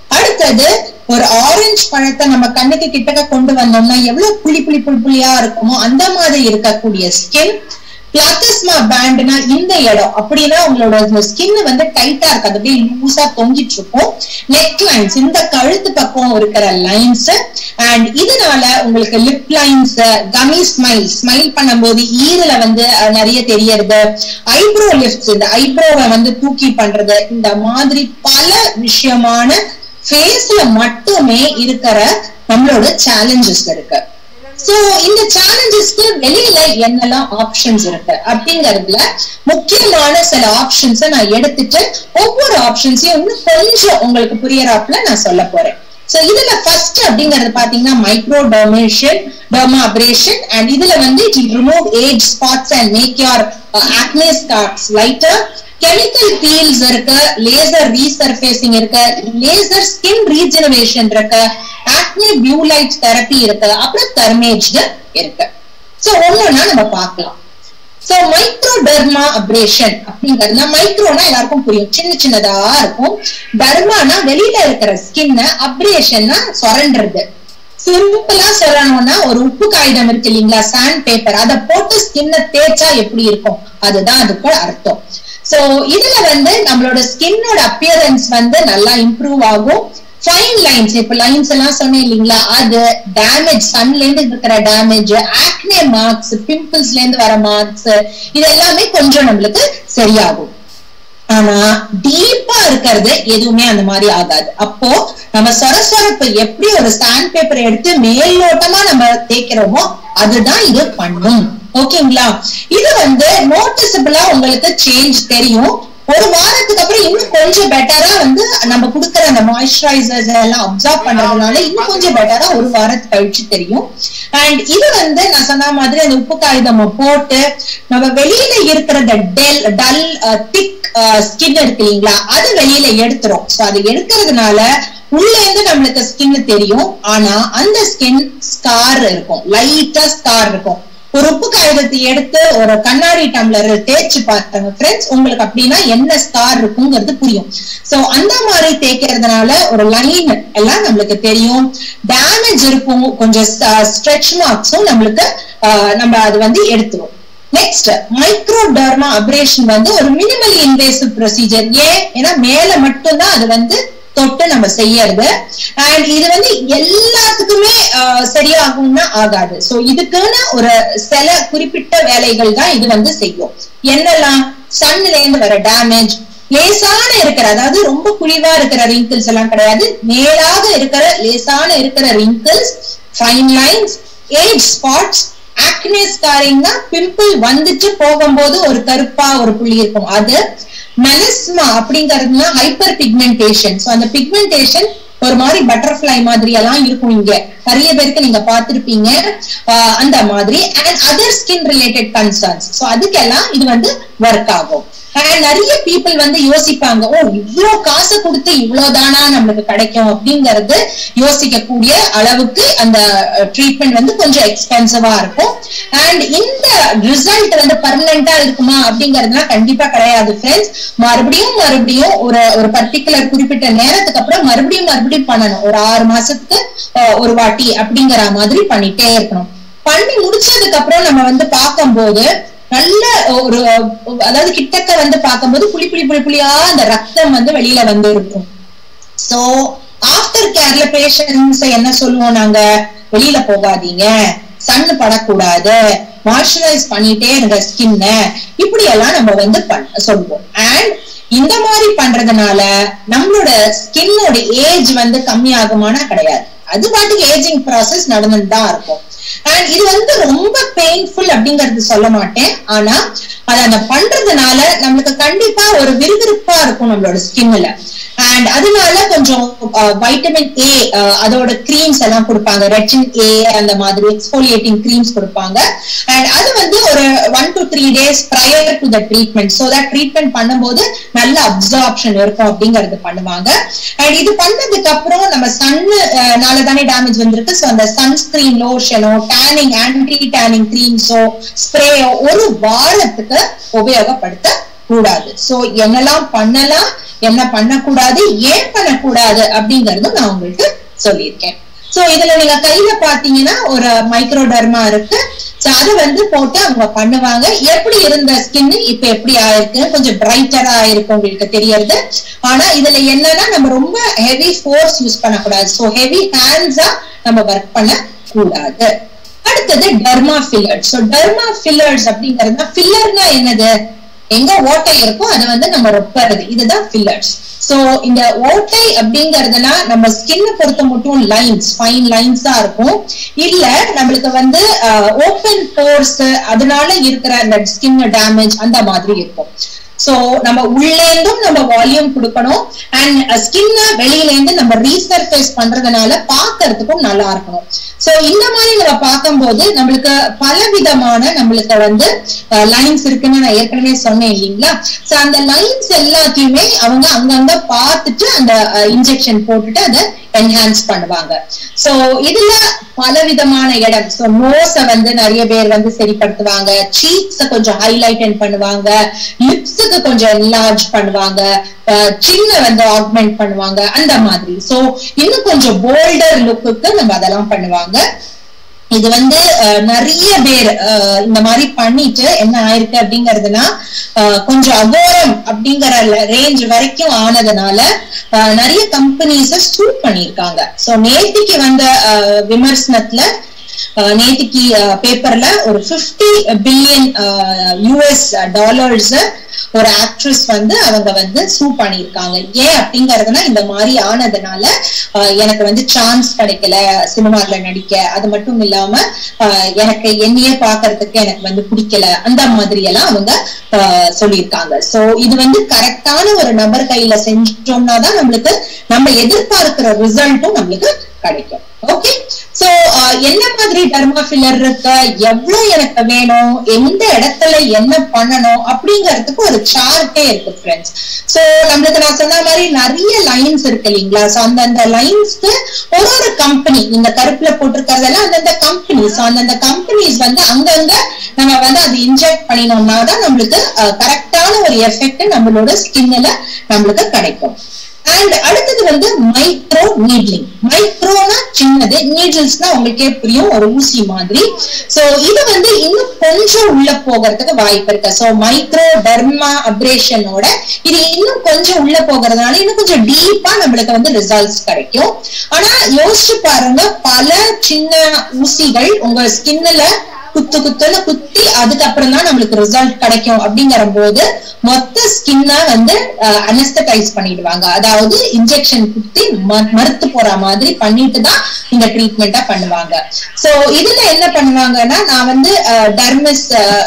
பாக்குறது ஒரு ஆரஞ்சு பழத்தை நம்ம கண்ணுக்கு கிட்டக்க கொண்டு வந்தோம்னா எவ்வளவு புளி புளி புளி புளியா இருக்குமோ அந்த மாதிரி இருக்கக்கூடிய ஸ்கின். பிளாத்திஸ்மா பேண்ட்னா இந்த இடம் அப்படின்னா உங்களோட ஸ்கின் வந்து டைட்டா இருக்காது, அப்படியே லூசா தொங்கிட்டு இருக்கும். நெக் லைன்ஸ், இந்த கழுத்து பக்கம் இருக்கிற லைன்ஸ், அண்ட் இதனால உங்களுக்கு லிப் லைன்ஸ், கமி ஸ்மைல், ஸ்மைல் பண்ணும்போது ஈரல வந்து நிறைய தெரியறது, ஐப்ரோ லிப்ட்ஸ், இந்த ஐப்ரோவை வந்து தூக்கி பண்றது, இந்த மாதிரி பல விஷயமான ஃபேஸ்ல மட்டுமே இருக்கிற நம்மளோட சேலஞ்சஸ் இருக்கு. சோ இந்த சேலஞ்சஸ்க்கு வெளியில என்னெல்லாம் ஆப்ஷன்ஸ் இருக்கு அப்படிங்கறதுல முக்கியமான சில ஆப்ஷன்ஸ் நான் எடுத்துட்டு ஒவ்வொரு ஆப்ஷன்ஸையும் இன்னும் கொஞ்சம் உங்களுக்கு புரியறாப்புல நான் சொல்ல போறேன். சோ இதுல ஃபர்ஸ்ட் அப்படிங்கறது பாத்தீங்கன்னா மைக்ரோ டெர்மேஷன், டெர்மா அப்ரேஷன், அண்ட் இதுல வந்து it will remove age spots and make your acne scars lighter. Chemical peels இருக்கு, லேசர் ரீசர்ஃபேசிங் இருக்கு, லேசர் ஸ்கின் ரீஜெனரேஷன் இருக்கு, ஆக்னே ப்ளூ லைட் தெரப்பி இருக்கு, அப்புறம் தெர்மேஜ் இருக்கு. சோ ஒன்னொன்னா நம்ம பார்க்கலாம். சோ மைக்ரோ டெர்மா அப்ரேஷன் அப்படிங்கிறது, மைக்ரோனா எல்லாருக்கும் புரியும், சின்ன சின்னதா இருக்கும். டெர்மானா வெளியில இருக்கிற ஸ்கின்ன, அப்ரேஷன்னா சொரண்டுறது. சிம்பிளா சொல்லணும்னா ஒரு உப்பு காகிதம் இருக்கு இல்லீங்களா, சாண்ட் பேப்பர், அதை போட்டு ஸ்கின்ன தேய்ச்சா எப்படி இருக்கும், அதுதான் அதுக்கு அர்த்தம். சோ இதுல வந்து நம்மளோட ஸ்கின்னோட அப்பியரன்ஸ் வந்து நல்லா இம்ப்ரூவ் ஆகும். ஃபைன் லைன்ஸ், இப்ப லைன்ஸ் எல்லாம் சொன்னேன் இல்லீங்களா, அது டேமேஜ், சன்ல இருந்து இருக்கிற டேமேஜ், ஆக்னே மார்க்ஸ், பிம்பிள்ஸ்ல இருந்து வர மார்க்ஸ், இது எல்லாமே கொஞ்சம் நம்மளுக்கு சரியாகும். ஆனா டீப்பா இருக்கிறது எதுவுமே அந்த மாதிரி ஆகாது. அப்போ நம்ம சொரசொரப்பு எப்படி ஒரு சாண்ட் பேப்பர் எடுத்து மேலோட்டமா நம்ம தேய்க்கிறோமோ அதுதான் இது பண்ணும். ஓகேங்களா? இது வந்து நோட்டிசபிளா உங்களுக்கு சேஞ்ச் தெரியும். ஒரு வாரத்துக்கு அப்புறம் இன்னும் கொஞ்சம் பெட்டரா வந்து நம்ம கொடுக்கற அந்த மாய்ஸ்சரைசர்ஸ் எல்லாம் அப்சர்வ் பண்றதுனால இன்னும் கொஞ்சம் பெட்டரா ஒரு வாரத்துக்கு கழிச்சு தெரியும். அண்ட் இது வந்து நான் சொன்ன மாதிரி அந்த உப்பு காகிதம் போட்டு நம்ம வெளியில இருக்கிற டெல் டல் திக் ஸ்கின் இருக்கு இல்லீங்களா, அது வெளியில எடுத்துரும். சோ அது எடுக்கிறதுனால உள்ள இருந்து நம்மளுக்கு ஸ்கின் தெரியும், ஆனா அந்த ஸ்கின் ஸ்கார் இருக்கும், லைட்டா ஸ்கார் இருக்கும். ஒரு உப்பு காகிதத்தை எடுத்து ஒரு கண்ணாடி டம்ளர் தேய்ச்சி பார்த்தாங்க ஃப்ரெண்ட்ஸ், உங்களுக்கு அப்படின்னா என்ன ஸ்கார் இருக்குங்கிறது புரியும். சோ அந்த மாதிரி தேய்க்கிறதுனால ஒரு லைன் எல்லாம் நம்மளுக்கு தெரியும், டேமேஜ் இருக்கும், கொஞ்சம் ஸ்ட்ரெச் மார்க்ஸும் நம்மளுக்கு நம்ம அது வந்து எடுத்துரும். நெக்ஸ்ட் மைக்ரோ டெர்மா அப்ரேஷன் வந்து ஒரு மினிமலி இன்வேசிவ் ப்ரொசீஜர். ஏன்? ஏன்னா மேல மட்டும்தான் அது வந்து தொட்டு நம்ம செய்யறது. அண்ட் இது வந்து எல்லாத்துக்குமே சரியாகும்னா ஆகாது. சோ இதுக்குன்னு ஒரு சில குறிப்பிட்ட வேலைகள் தான் இது வந்து செய்யும். என்னெல்லாம்? சன்ல இருந்து வர டேமேஜ், லேசான இருக்கிற, அதாவது ரொம்ப குழிவா இருக்கிற ரிங்கிள்ஸ் எல்லாம் கிடையாது, மேலாக இருக்கிற லேசான இருக்கிற wrinkles, fine lines, age spots, acne ஸ்காரிங்னா பிம்பிள் வந்துட்டு போகும்போது ஒரு கருப்பா ஒரு புள்ளி இருக்கும் அது. மெலஸ்மா அப்படிங்கிறதுனா ஹைப்பர் பிக்மெண்டேஷன். சோ அந்த பிக்மெண்டேஷன் ஒரு மாதிரி பட்டர்ஃபிளை மாதிரி எல்லாம் இருக்கும், இங்க நிறைய பேருக்கு நீங்க பாத்திருப்பீங்க அந்த மாதிரி. And other skin related concerns, so அதுக்கெல்லாம் இது வந்து ஒர்க் ஆகும். அண்ட் நிறைய பீப்புள் வந்து யோசிப்பாங்க, ஓ இவ்வளவு காசு கொடுத்து இவ்வளவுதானா நம்மளுக்கு கிடைக்கும் அப்படிங்கறது யோசிக்கக்கூடிய அளவுக்கு அந்த ட்ரீட்மெண்ட் வந்து கொஞ்சம் எக்ஸ்பென்சிவா இருக்கும். அண்ட் இந்த ரிசல்ட் வந்து பர்மனண்டா இருக்குமா அப்படிங்கறதுனா கண்டிப்பா கிடையாது ஃப்ரெண்ட்ஸ். மறுபடியும் மறுபடியும் ஒரு ஒரு பர்டிகுலர் குறிப்பிட்ட நேரத்துக்கு அப்புறம் மறுபடியும் மறுபடியும் பண்ணணும். ஒரு ஆறு மாசத்துக்கு ஒரு வாட்டி அப்படிங்கிற மாதிரி பண்ணிட்டே இருக்கணும். பண்ணி முடிச்சதுக்கு அப்புறம் நம்ம வந்து பார்க்கும்போது நல்ல ஒரு, அதாவது கிட்டக்க வந்து பார்க்கும்போது புளி புளி புளி புளியா அந்த ரத்தம் வந்து வெளியில வந்து இருக்கும். சோ ஆஃப்டர் கேர்ல பேஷன்ஸ் என்ன சொல்லுவோம் நாங்க, வெளியில போகாதீங்க, சன் படக்கூடாது, மாய்ஸ்சரைஸ் பண்ணிட்டே இருங்க ஸ்கின்ன, இப்படி எல்லாம் நம்ம வந்து சொல்லுவோம். அண்ட் இந்த மாதிரி பண்றதுனால நம்மளோட ஸ்கின்னோட ஏஜ் வந்து கம்மி ஆகுமானா கிடையாது, அது பாட்டுக்கு ஏஜிங் ப்ராசஸ் நடந்துட்டு தான் இருக்கும். அண்ட் இது வந்து ரொம்ப பெயின்ஃபுல் அப்படிங்கறது சொல்ல மாட்டேன், ஆனா அதை அந்த பண்றதுனால நம்மளுக்கு கண்டிப்பா ஒரு விறுவிறுப்பா இருக்கும் நம்மளோட ஸ்கின்ல. அண்ட் அதனால கொஞ்சம் வைட்டமின் ஏ அதோட கிரீம்ஸ் எல்லாம் கொடுப்பாங்க, ரெட்டின் ஏ அந்த மாதிரி எக்ஸ்ஃபோலியேட்டிங் கிரீம்ஸ் கொடுப்பாங்க. அண்ட் அது வந்து ஒரு one to three days prior to the treatment, so that treatment பண்ணும்போது நல்ல அப்சார்ப்ஷன் இருக்கும் அப்படிங்கறது பண்ணுவாங்க. அண்ட் இது பண்ணதுக்கு அப்புறம் நம்ம சன்னால தானே டேமேஜ் வந்திருக்கு, சோ அந்த சன்ஸ்கிரீன் லோஷனோ டேனிங் ஆன்டி டேனிங் கிரீம்ஸோ ஸ்ப்ரேயோ ஒரு வாரத்துக்கு உபயோகப்படுத்த கூடாது. சோ என்னெல்லாம் பண்ணலாம், என்ன பண்ணக்கூடாது, ஏன் பண்ணக்கூடாது அப்படிங்கறது நான் உங்களுக்கு சொல்லியிருக்கேன். சோ இதுல நீங்க கையில பாத்தீங்கன்னா ஒரு மைக்ரோடர்மா இருக்கு. சோ அதை வந்து போட்டு அவங்க பண்ணுவாங்க. எப்படி இருந்த ஸ்கின் இப்ப எப்படி ஆயிருக்கு, கொஞ்சம் பிரைட்டரா ஆயிருக்கு உங்களுக்கு தெரியறது. ஆனா இதுல என்னன்னா நம்ம ரொம்ப ஹெவி ஃபோர்ஸ் யூஸ் பண்ணக்கூடாது. சோ ஹெவி ஹேண்ட்ஸா நம்ம ஒர்க் பண்ண கூடாது. அடுத்தது derma fillers. So derma fillers அப்படிங்கறது, ஃபில்லர்னா என்னது, எங்க ஓட்டை இருக்கோ அதை வந்து நம்ம ரொப்பறது, இதுதான் ஃபில்லர்ஸ். சோ இந்த ஓட்டை அப்படிங்கறதுனா நம்ம ஸ்கின்னை பொறுத்த மட்டும் லைன்ஸ், ஃபைன் லைன்ஸா இருக்கும். இல்ல நம்மளுக்கு வந்து ஓப்பன் போர்ஸ், அதனால இருக்கிற அந்த ஸ்கின் டேமேஜ் அந்த மாதிரி இருக்கும். சோ நம்ம உள்ளேந்தும் நம்ம வால்யூம் கொடுக்கணும், அண்ட் ஸ்கின்ன வெளியில இருந்து நம்ம ரீசர்ஃபேஸ் பண்றதுனால பாக்குறதுக்கும் நல்லா இருக்கணும். சோ இந்த மாதிரி நம்ம பார்க்கும்போது நம்மளுக்கு பல விதமான நம்மளுக்கு வந்து லைன்ஸ் இருக்குன்னு நான் ஏற்கனவே சொன்னேன் இல்லைங்களா. சோ அந்த லைன்ஸ் எல்லாத்தையுமே அவங்க அங்கங்க பார்த்துட்டு அந்த இன்ஜெக்ஷன் போட்டுட்டு அதை என்ஹான்ஸ் பண்ணுவாங்க. சோ இதுல பல விதமான இடம், சோ நோஸ வந்து நிறைய பேர் வந்து சரிப்படுத்துவாங்க, சீக்ஸ கொஞ்சம் ஹைலைட் பண்ணுவாங்க, லிப்ஸுக்கு கொஞ்சம் என்லார்ஜ் பண்ணுவாங்க, சின்ன வந்து ஆக்மெண்ட் பண்ணுவாங்க, அந்த மாதிரி. சோ இன்னும் கொஞ்சம் போல்டர் லுக்குக்கு நம்ம அதெல்லாம் பண்ணுவாங்க. இது வந்து நிறைய பேர் இந்த மாதிரி பண்ணிட்டு என்ன ஆயிருக்கு அப்படிங்கறதுனா கொஞ்சம் அகோரம் அப்படிங்கிற ரேஞ்ச் வரைக்கும் ஆனதுனால நிறைய கம்பெனிஸ் சூ பண்ணிருக்காங்க. சோ நேத்திக்கு வந்த விமர்சனத்துல, நேத்திக்கு பேப்பர்ல ஒரு பிப்டி பில்லியன் யூஎஸ் டாலர்ஸ் ஒரு ஆக்ட்ரஸ் வந்து அவங்க வந்து சூ பண்ணிருக்காங்க. ஏன் அப்படிங்கறதுனா இந்த மாதிரி ஆனதுனால எனக்கு வந்து சான்ஸ் கிடைக்கல சினிமால நடிக்க, அது மட்டும் இல்லாம எனக்கு என்னையே பாக்குறதுக்கு எனக்கு வந்து பிடிக்கல, அந்த மாதிரி எல்லாம் அவங்க சொல்லியிருக்காங்க. சோ இது வந்து கரெக்டான ஒரு நபர் கையில செஞ்சோம்னா தான் நம்மளுக்கு நம்ம எதிர்பார்க்கிற ரிசல்ட்டும் நம்மளுக்கு கிடைக்கும். ஓகே, சோ என்ன மாதிரி டெர்மா ஃபில்லர் இருக்கு, எவ்வளவு எனக்கு வேணும், எந்த இடத்துல என்ன பண்ணணும் அப்படிங்கறதுக்கு ஒரு சார்ட்டே இருக்கு ஃப்ரெண்ட்ஸ். சோ நம்மளுக்கு நான் சொன்ன மாதிரி நிறைய லைன்ஸ் இருக்கு இல்லைங்களா. சோ அந்தந்த லைன்ஸ்க்கு ஒரு ஒரு கம்பெனி, இந்த கருப்புல போட்டிருக்கிறதெல்லாம் அந்தந்த கம்பெனிஸ், அந்தந்த கம்பெனிஸ் வந்து அங்கங்க நம்ம வந்து அது இன்ஜெக்ட் பண்ணினோம்னா தான் நம்மளுக்கு கரெக்டான ஒரு எஃபெக்ட் நம்மளோட ஸ்கின்ல நம்மளுக்கு கிடைக்கும். அண்ட் அடுத்தது வந்து மைக்ரோ நீட்லிங். மைக்ரோனா சின்னது, நீடில்ஸ்னா உங்களுக்கே புரியும், ஒரு ஊசி மாதிரி. சோ இது வந்து இன்னும் கொஞ்சம் உள்ள போகிறதுக்கு வாய்ப்பு இருக்கு. சோ மைக்ரோ டெர்மா அப்ரேஷனோட இது இன்னும் கொஞ்சம் உள்ள போகிறதுனால இன்னும் கொஞ்சம் டீப்பா நம்மளுக்கு வந்து ரிசல்ட்ஸ் கிடைக்கும். ஆனா யோசிச்சு பாருங்க, பல சின்ன ஊசிகள் உங்க ஸ்கின்ல குத்து குத்துன்னு குத்தி அதுக்கப்புறம் தான் நம்மளுக்கு ரிசல்ட் கிடைக்கும். அப்படிங்கிற போது மொத்த ஸ்கின்ன வந்து அனஸ்தடைஸ் பண்ணிடுவாங்க, அதாவது இன்ஜெக்ஷன் குத்தி மறுத்து போற மாதிரி பண்ணிட்டு தான் இந்த ட்ரீட்மெண்டா பண்ணுவாங்க. சோ இதுல என்ன பண்ணுவாங்கன்னா, நான் வந்து டெர்மிஸ்,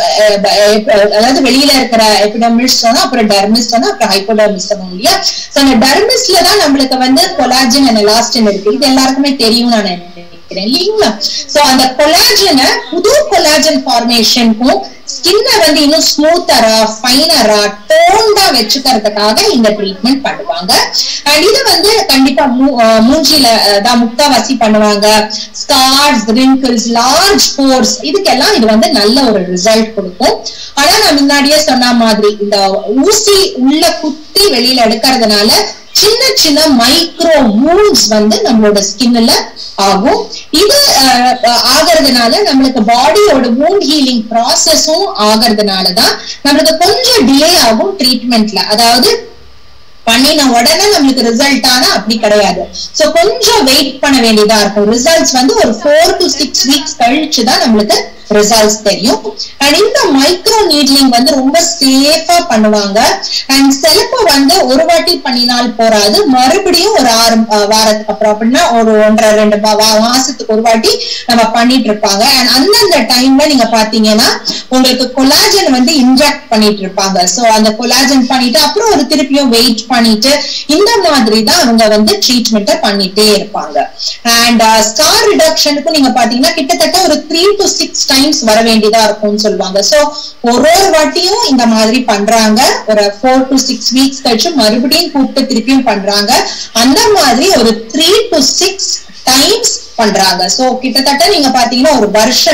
அதாவது வெளியில இருக்கிற எபிடெர்மிஸ் சொன்னா, அப்புறம் டெர்மிஸ் சொன்னா, அப்புறம் ஹைப்போடெர்மிஸ் சொன்னோம் இல்லையா. சோ அந்த டெர்மிஸ்ல தான் நம்மளுக்கு வந்து கொலாஜன் அண்ட் எலாஸ்டின் இருக்கு. இது எல்லாருக்குமே தெரியும் நான் நினைக்கிறேன் இல்லைங்களா. சோ அந்த கொலாஜனை, புது கொலாஜன் ஃபார்மேஷனுக்கும் ஸ்கின்ன வந்து இன்னும் ஸ்மூத்தரா, ஃபைனரா, டோன்டா வச்சுக்கிறதுக்காக இந்த ட்ரீட்மெண்ட் பண்ணுவாங்க. அண்ட் இது வந்து கண்டிப்பா மூஞ்சில தான் முக்காவாசி பண்ணுவாங்க. ஸ்கார்ஸ், ரிங்கிள்ஸ், லார்ஜ் போர்ஸ், இதுக்கெல்லாம் இது வந்து நல்ல ஒரு ரிசல்ட் கொடுக்கும். ஆனா நான் முன்னாடியே சொன்ன மாதிரி இந்த ஊசி உள்ள குத்தி வெளியில எடுக்கிறதுனால சின்ன சின்ன மைக்ரோ வூண்ட்ஸ் வந்து நம்மளோட ஸ்கின்ல ஆகும். இது ஆகிறதுனால நம்மளுக்கு பாடியோட வூண்ட் ஹீலிங் ப்ராசஸும் ஆகிறதுனாலதான் நம்மளுக்கு கொஞ்சம் டிலே ஆகும் ட்ரீட்மெண்ட்ல. அதாவது பண்ணின உடனே நம்மளுக்கு ரிசல்ட் ஆனா அப்படி கிடையாது. சோ கொஞ்சம் வெயிட் பண்ண வேண்டியதா இருக்கும். ரிசல்ட்ஸ் வந்து ஒரு ஃபோர் டு சிக்ஸ் வீக்ஸ் கழிச்சுதான் நம்மளுக்கு ரிசல்ட்ஸ் தெரியும். அண்ட் இந்த மைக்ரோ நீட்லிங் வந்து ரொம்ப சேஃபா பண்ணுவாங்க. அண்ட் சிலப்போ வந்து ஒரு வாட்டி பண்ணினால் போறாது, மறுபடியும் ஒரு ஆறு வாரத்துக்கு அப்புறம் அப்படின்னா ஒரு ஒன்றரை ரெண்டு மாசத்துக்கு ஒரு வாட்டி நம்ம பண்ணிட்டு இருப்பாங்க. அண்ட் அந்தந்த டைம்ல நீங்க பாத்தீங்கன்னா உங்களுக்கு கொலாஜன் வந்து இன்ஜெக்ட் பண்ணிட்டு இருப்பாங்க. சோ அந்த கொலாஜன் பண்ணிட்டு அப்புறம் ஒரு திருப்பியும் வெயிட் பண்ணிட்டு இந்த மாதிரி தான் அவங்க வந்து ட்ரீட்மெண்ட்டை பண்ணிட்டே இருப்பாங்க. அண்ட் ஸ்கார் ரிடக்ஷனுக்கு நீங்க பாத்தீங்கன்னா கிட்டத்தட்ட ஒரு த்ரீ டு சிக்ஸ் டைம்ஸ் வர வேண்டியதா இருக்கும்னு சொல்லுவாங்க. சோ ஒரு ஒரு வாட்டியும் இந்த மாதிரி பண்றாங்க. ஒரு ஃபோர் டு சிக்ஸ் வீக்ஸ் கழிச்சு மறுபடியும் கூப்பிட்டு திருப்பியும் பண்றாங்க. அந்த மாதிரி ஒரு த்ரீ டு சிக்ஸ் டைம்ஸ் பண்றாங்க. சோ கிட்டத்தட்ட நீங்க பாத்தீங்கன்னா ஒரு வருஷமே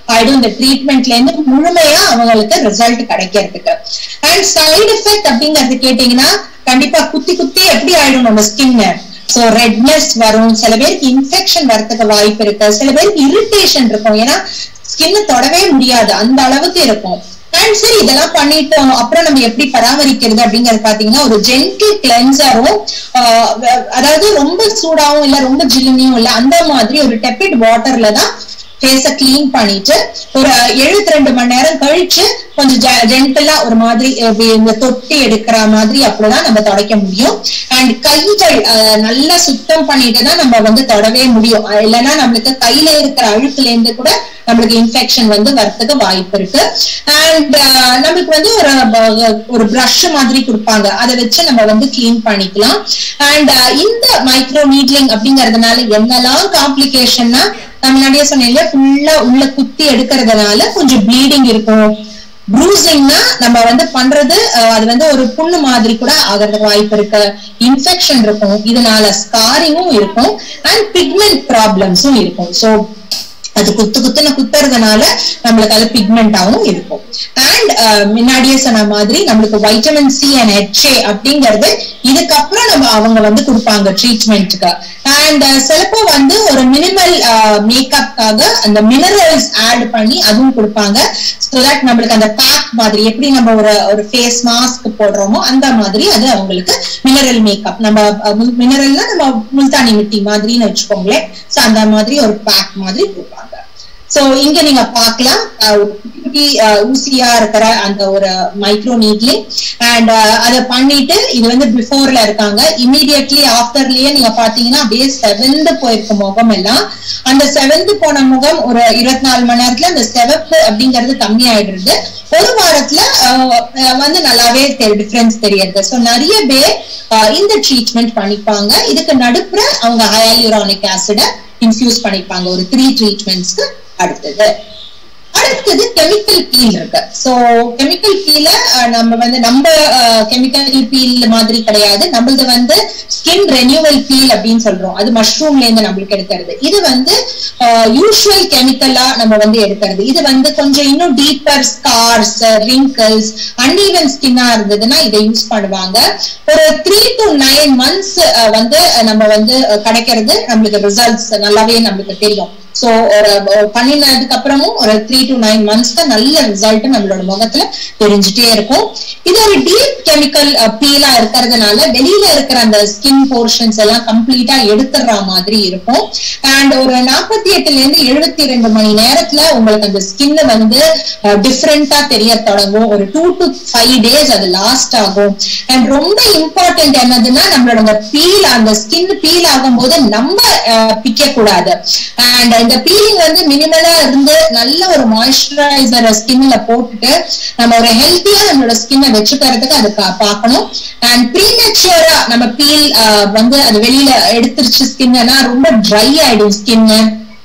ஆயிடும் இந்த ட்ரீட்மெண்ட்ல இருந்து முழுமையா அவங்களுக்கு ரிசல்ட் கிடைக்கிறதுக்கு. அண்ட் சைடு எஃபெக்ட் அப்படிங்கறது கேட்டீங்கன்னா கண்டிப்பா குத்தி குத்தி எப்படி ஆயிடும் நம்ம ஸ்கின். சோ ரெட்னஸ் வரும், சில பேருக்கு இன்ஃபெக்ஷன் வரதுக்கு வாய்ப்பு இருக்கு, சில பேருக்கு இரிட்டேஷன் இருக்கும், ஏன்னா ஸ்கின் தொடவே முடியாது அந்த அளவுக்கு இருக்கும். அண்ட் சரி இதெல்லாம் பண்ணிட்டோம் அப்புறம் நம்ம எப்படி பராமரிக்கிறது அப்படிங்கறது பாத்தீங்கன்னா ஒரு ஜென்டில் கிளென்சரும், அதாவது ரொம்ப சூடாவும் இல்ல ரொம்ப ஜில்லுனியும் இல்ல, அந்த மாதிரி ஒரு டெப்பிட் வாட்டர்ல தான் ஃபேஸ கிளீன் பண்ணிட்டு ஒரு எழுபத்தி ரெண்டு மணி நேரம் கழிச்சு கொஞ்சம் ஜென்டலா ஒரு மாதிரி இந்த தொட்டி எடுக்கிற மாதிரி அப்படிதான் நம்ம தொடக்க முடியும். அண்ட் கைகள் நல்லா சுத்தம் பண்ணிட்டு தான் நம்ம வந்து தொடவே முடியும், இல்லைன்னா நம்மளுக்கு கையில இருக்கிற அழுக்குல இருந்து கூட நம்மளுக்கு இன்ஃபெக்ஷன் வந்து வரதுக்கு வாய்ப்பு இருக்கு. அண்ட் நம்மளுக்கு வந்து ஒரு ஒரு பிரஷ் மாதிரி கொடுப்பாங்க, அதை வச்சு நம்ம வந்து கிளீன் பண்ணிக்கலாம். அண்ட் இந்த மைக்ரோ நீட்லிங் அப்படிங்கறதுனால என்னெல்லாம் காம்ப்ளிகேஷன்னா நான் முன்னாடியே சொன்னேன், ஃபுல்லா உள்ள குத்தி எடுக்கிறதுனால கொஞ்சம் ப்ளீடிங் இருக்கும், ப்ரூசிங்னா நம்ம வந்து பண்றது அது வந்து ஒரு புண்ணு மாதிரி கூட ஆகிறதுக்கு வாய்ப்பு இருக்கு, இன்ஃபெக்ஷன் இருக்கும், இதனால ஸ்காரிங்கும் இருக்கும், அண்ட் பிக்மெண்ட் ப்ராப்ளம்ஸும் இருக்கும். சோ அது குத்து குத்துன குத்துறதுனால நம்மளுக்கு அது பிக்மெண்டாவும் இருக்கும். அண்ட் முன்னாடியே சொன்ன மாதிரி நம்மளுக்கு வைட்டமின் சி அண்ட் ஹெச்ஏ அப்படிங்கிறது இதுக்கப்புறம் நம்ம அவங்க வந்து கொடுப்பாங்க ட்ரீட்மெண்ட்டுக்கு. அண்ட் சிலப்போ வந்து ஒரு மினிமல் மேக்கப்காக அந்த மினரல்ஸ் ஆட் பண்ணி அதுவும் கொடுப்பாங்க. ஸோ தட் நம்மளுக்கு அந்த பேக் மாதிரி எப்படி நம்ம ஒரு ஒரு ஃபேஸ் மாஸ்க் போடுறோமோ அந்த மாதிரி அது அவங்களுக்கு மினரல் மேக்கப், நம்ம மினரல்னா நம்ம முல்தானி மிட்டி மாதிரின்னு வச்சுக்கோங்களேன். ஸோ அந்த மாதிரி ஒரு பேக் மாதிரி கொடுப்பாங்க. சோ இங்க நீங்க பாக்கலாம் ஊசியா இருக்கிற அந்த ஒரு மைக்ரோ நீட்லிங். அண்ட் அதை பண்ணிட்டு இது வந்து பிஃபோர்ல இருக்காங்க, இமீடியட்லி ஆஃப்டர்லயே நீங்க பாத்தீங்கன்னா அப்படியே செவந்து போயிருக்க முகம் எல்லாம். அந்த செவந்து போன முகம் ஒரு இருபத்தி நாலு மணி நேரத்துல அந்த செவப்பு அப்படிங்கிறது கம்மி ஆயிடுறது, ஒரு வாரத்துல வந்து நல்லாவே டிஃபரன்ஸ் தெரியுது. சோ நிறைய பேர் இந்த ட்ரீட்மெண்ட் பண்ணிப்பாங்க. இதுக்கு நடுப்புற அவங்க ஹையாலுரானிக் ஆசிட இன்ஃபியூஸ் பண்ணிப்பாங்க ஒரு த்ரீ ட்ரீட்மெண்ட்ஸ்க்கு. அடுத்தது அடுத்தது கெமிக்கல் பீல் இருக்கு. சோ கெமிக்கல் பீல நம்ம வந்து நம்ம கெமிக்கல் பீல் மாதிரி கிடையாது, நம்மளது வந்து ஸ்கின் ரெனியூவல் பீல் அப்படின்னு சொல்றோம். அது மஷ்ரூம்ல இருந்து நம்மளுக்கு எடுக்கிறது. இது வந்து யூசுவல் கெமிக்கலா நம்ம வந்து எடுக்கிறது. இது வந்து கொஞ்சம் இன்னும் டீப்பர் ஸ்கார்ஸ், ரிங்கிள்ஸ், அன்ஈவன் ஸ்கின்னா இருந்ததுன்னா இதை யூஸ் பண்ணுவாங்க. ஒரு த்ரீ டு நைன் மந்த்ஸ் வந்து நம்ம வந்து கிடைக்கிறது நம்மளுக்கு ரிசல்ட்ஸ் நல்லாவே நம்மளுக்கு தெரியும். சோ ஒரு பண்ணினதுக்கு அப்புறமும் ஒரு த்ரீ டு நைன் மந்த்ஸ் தான் நல்ல ரிசல்ட் நம்மளோட முகத்துல தெரிஞ்சுட்டே இருக்கும். இது ஒரு டீப் கெமிக்கல் பீலா இருக்கிறதுனால வெளியில இருக்கிற அந்த ஸ்கின் போர்ஷன்ஸ் எல்லாம் கம்ப்ளீட்டா எடுத்துடுற மாதிரி இருக்கும். அண்ட் ஒரு நாற்பத்தி எட்டுல இருந்து எழுபத்தி ரெண்டு மணி நேரத்துல உங்களுக்கு அந்த ஸ்கின் வந்து டிஃப்ரெண்டா தெரிய தொடங்கும். ஒரு டூ டு ஃபைவ் டேஸ் அது லாஸ்ட் ஆகும். அண்ட் ரொம்ப இம்பார்ட்டன்ட் என்னதுன்னா நம்மளோட பீல் அந்த ஸ்கின் பீல் ஆகும் போது நம்ம பிக்க கூடாது. அண்ட் இந்த பீலிங் வந்து மினிமலா இருந்து நல்ல ஒரு மாய்ஸ்சரைசர் ஸ்கின்ல போட்டுட்டு நம்ம ஒரு ஹெல்த்தியா நம்மளோட ஸ்கின்னை வச்சுக்கிறதுக்கு அது பார்க்கணும். அண்ட் ப்ரீமெச்சூரா நம்ம பீல் வந்து அது வெளியில எடுத்துருச்சு ஸ்கின்னா ரொம்ப ட்ரை ஆயிடும், ஸ்கின்னு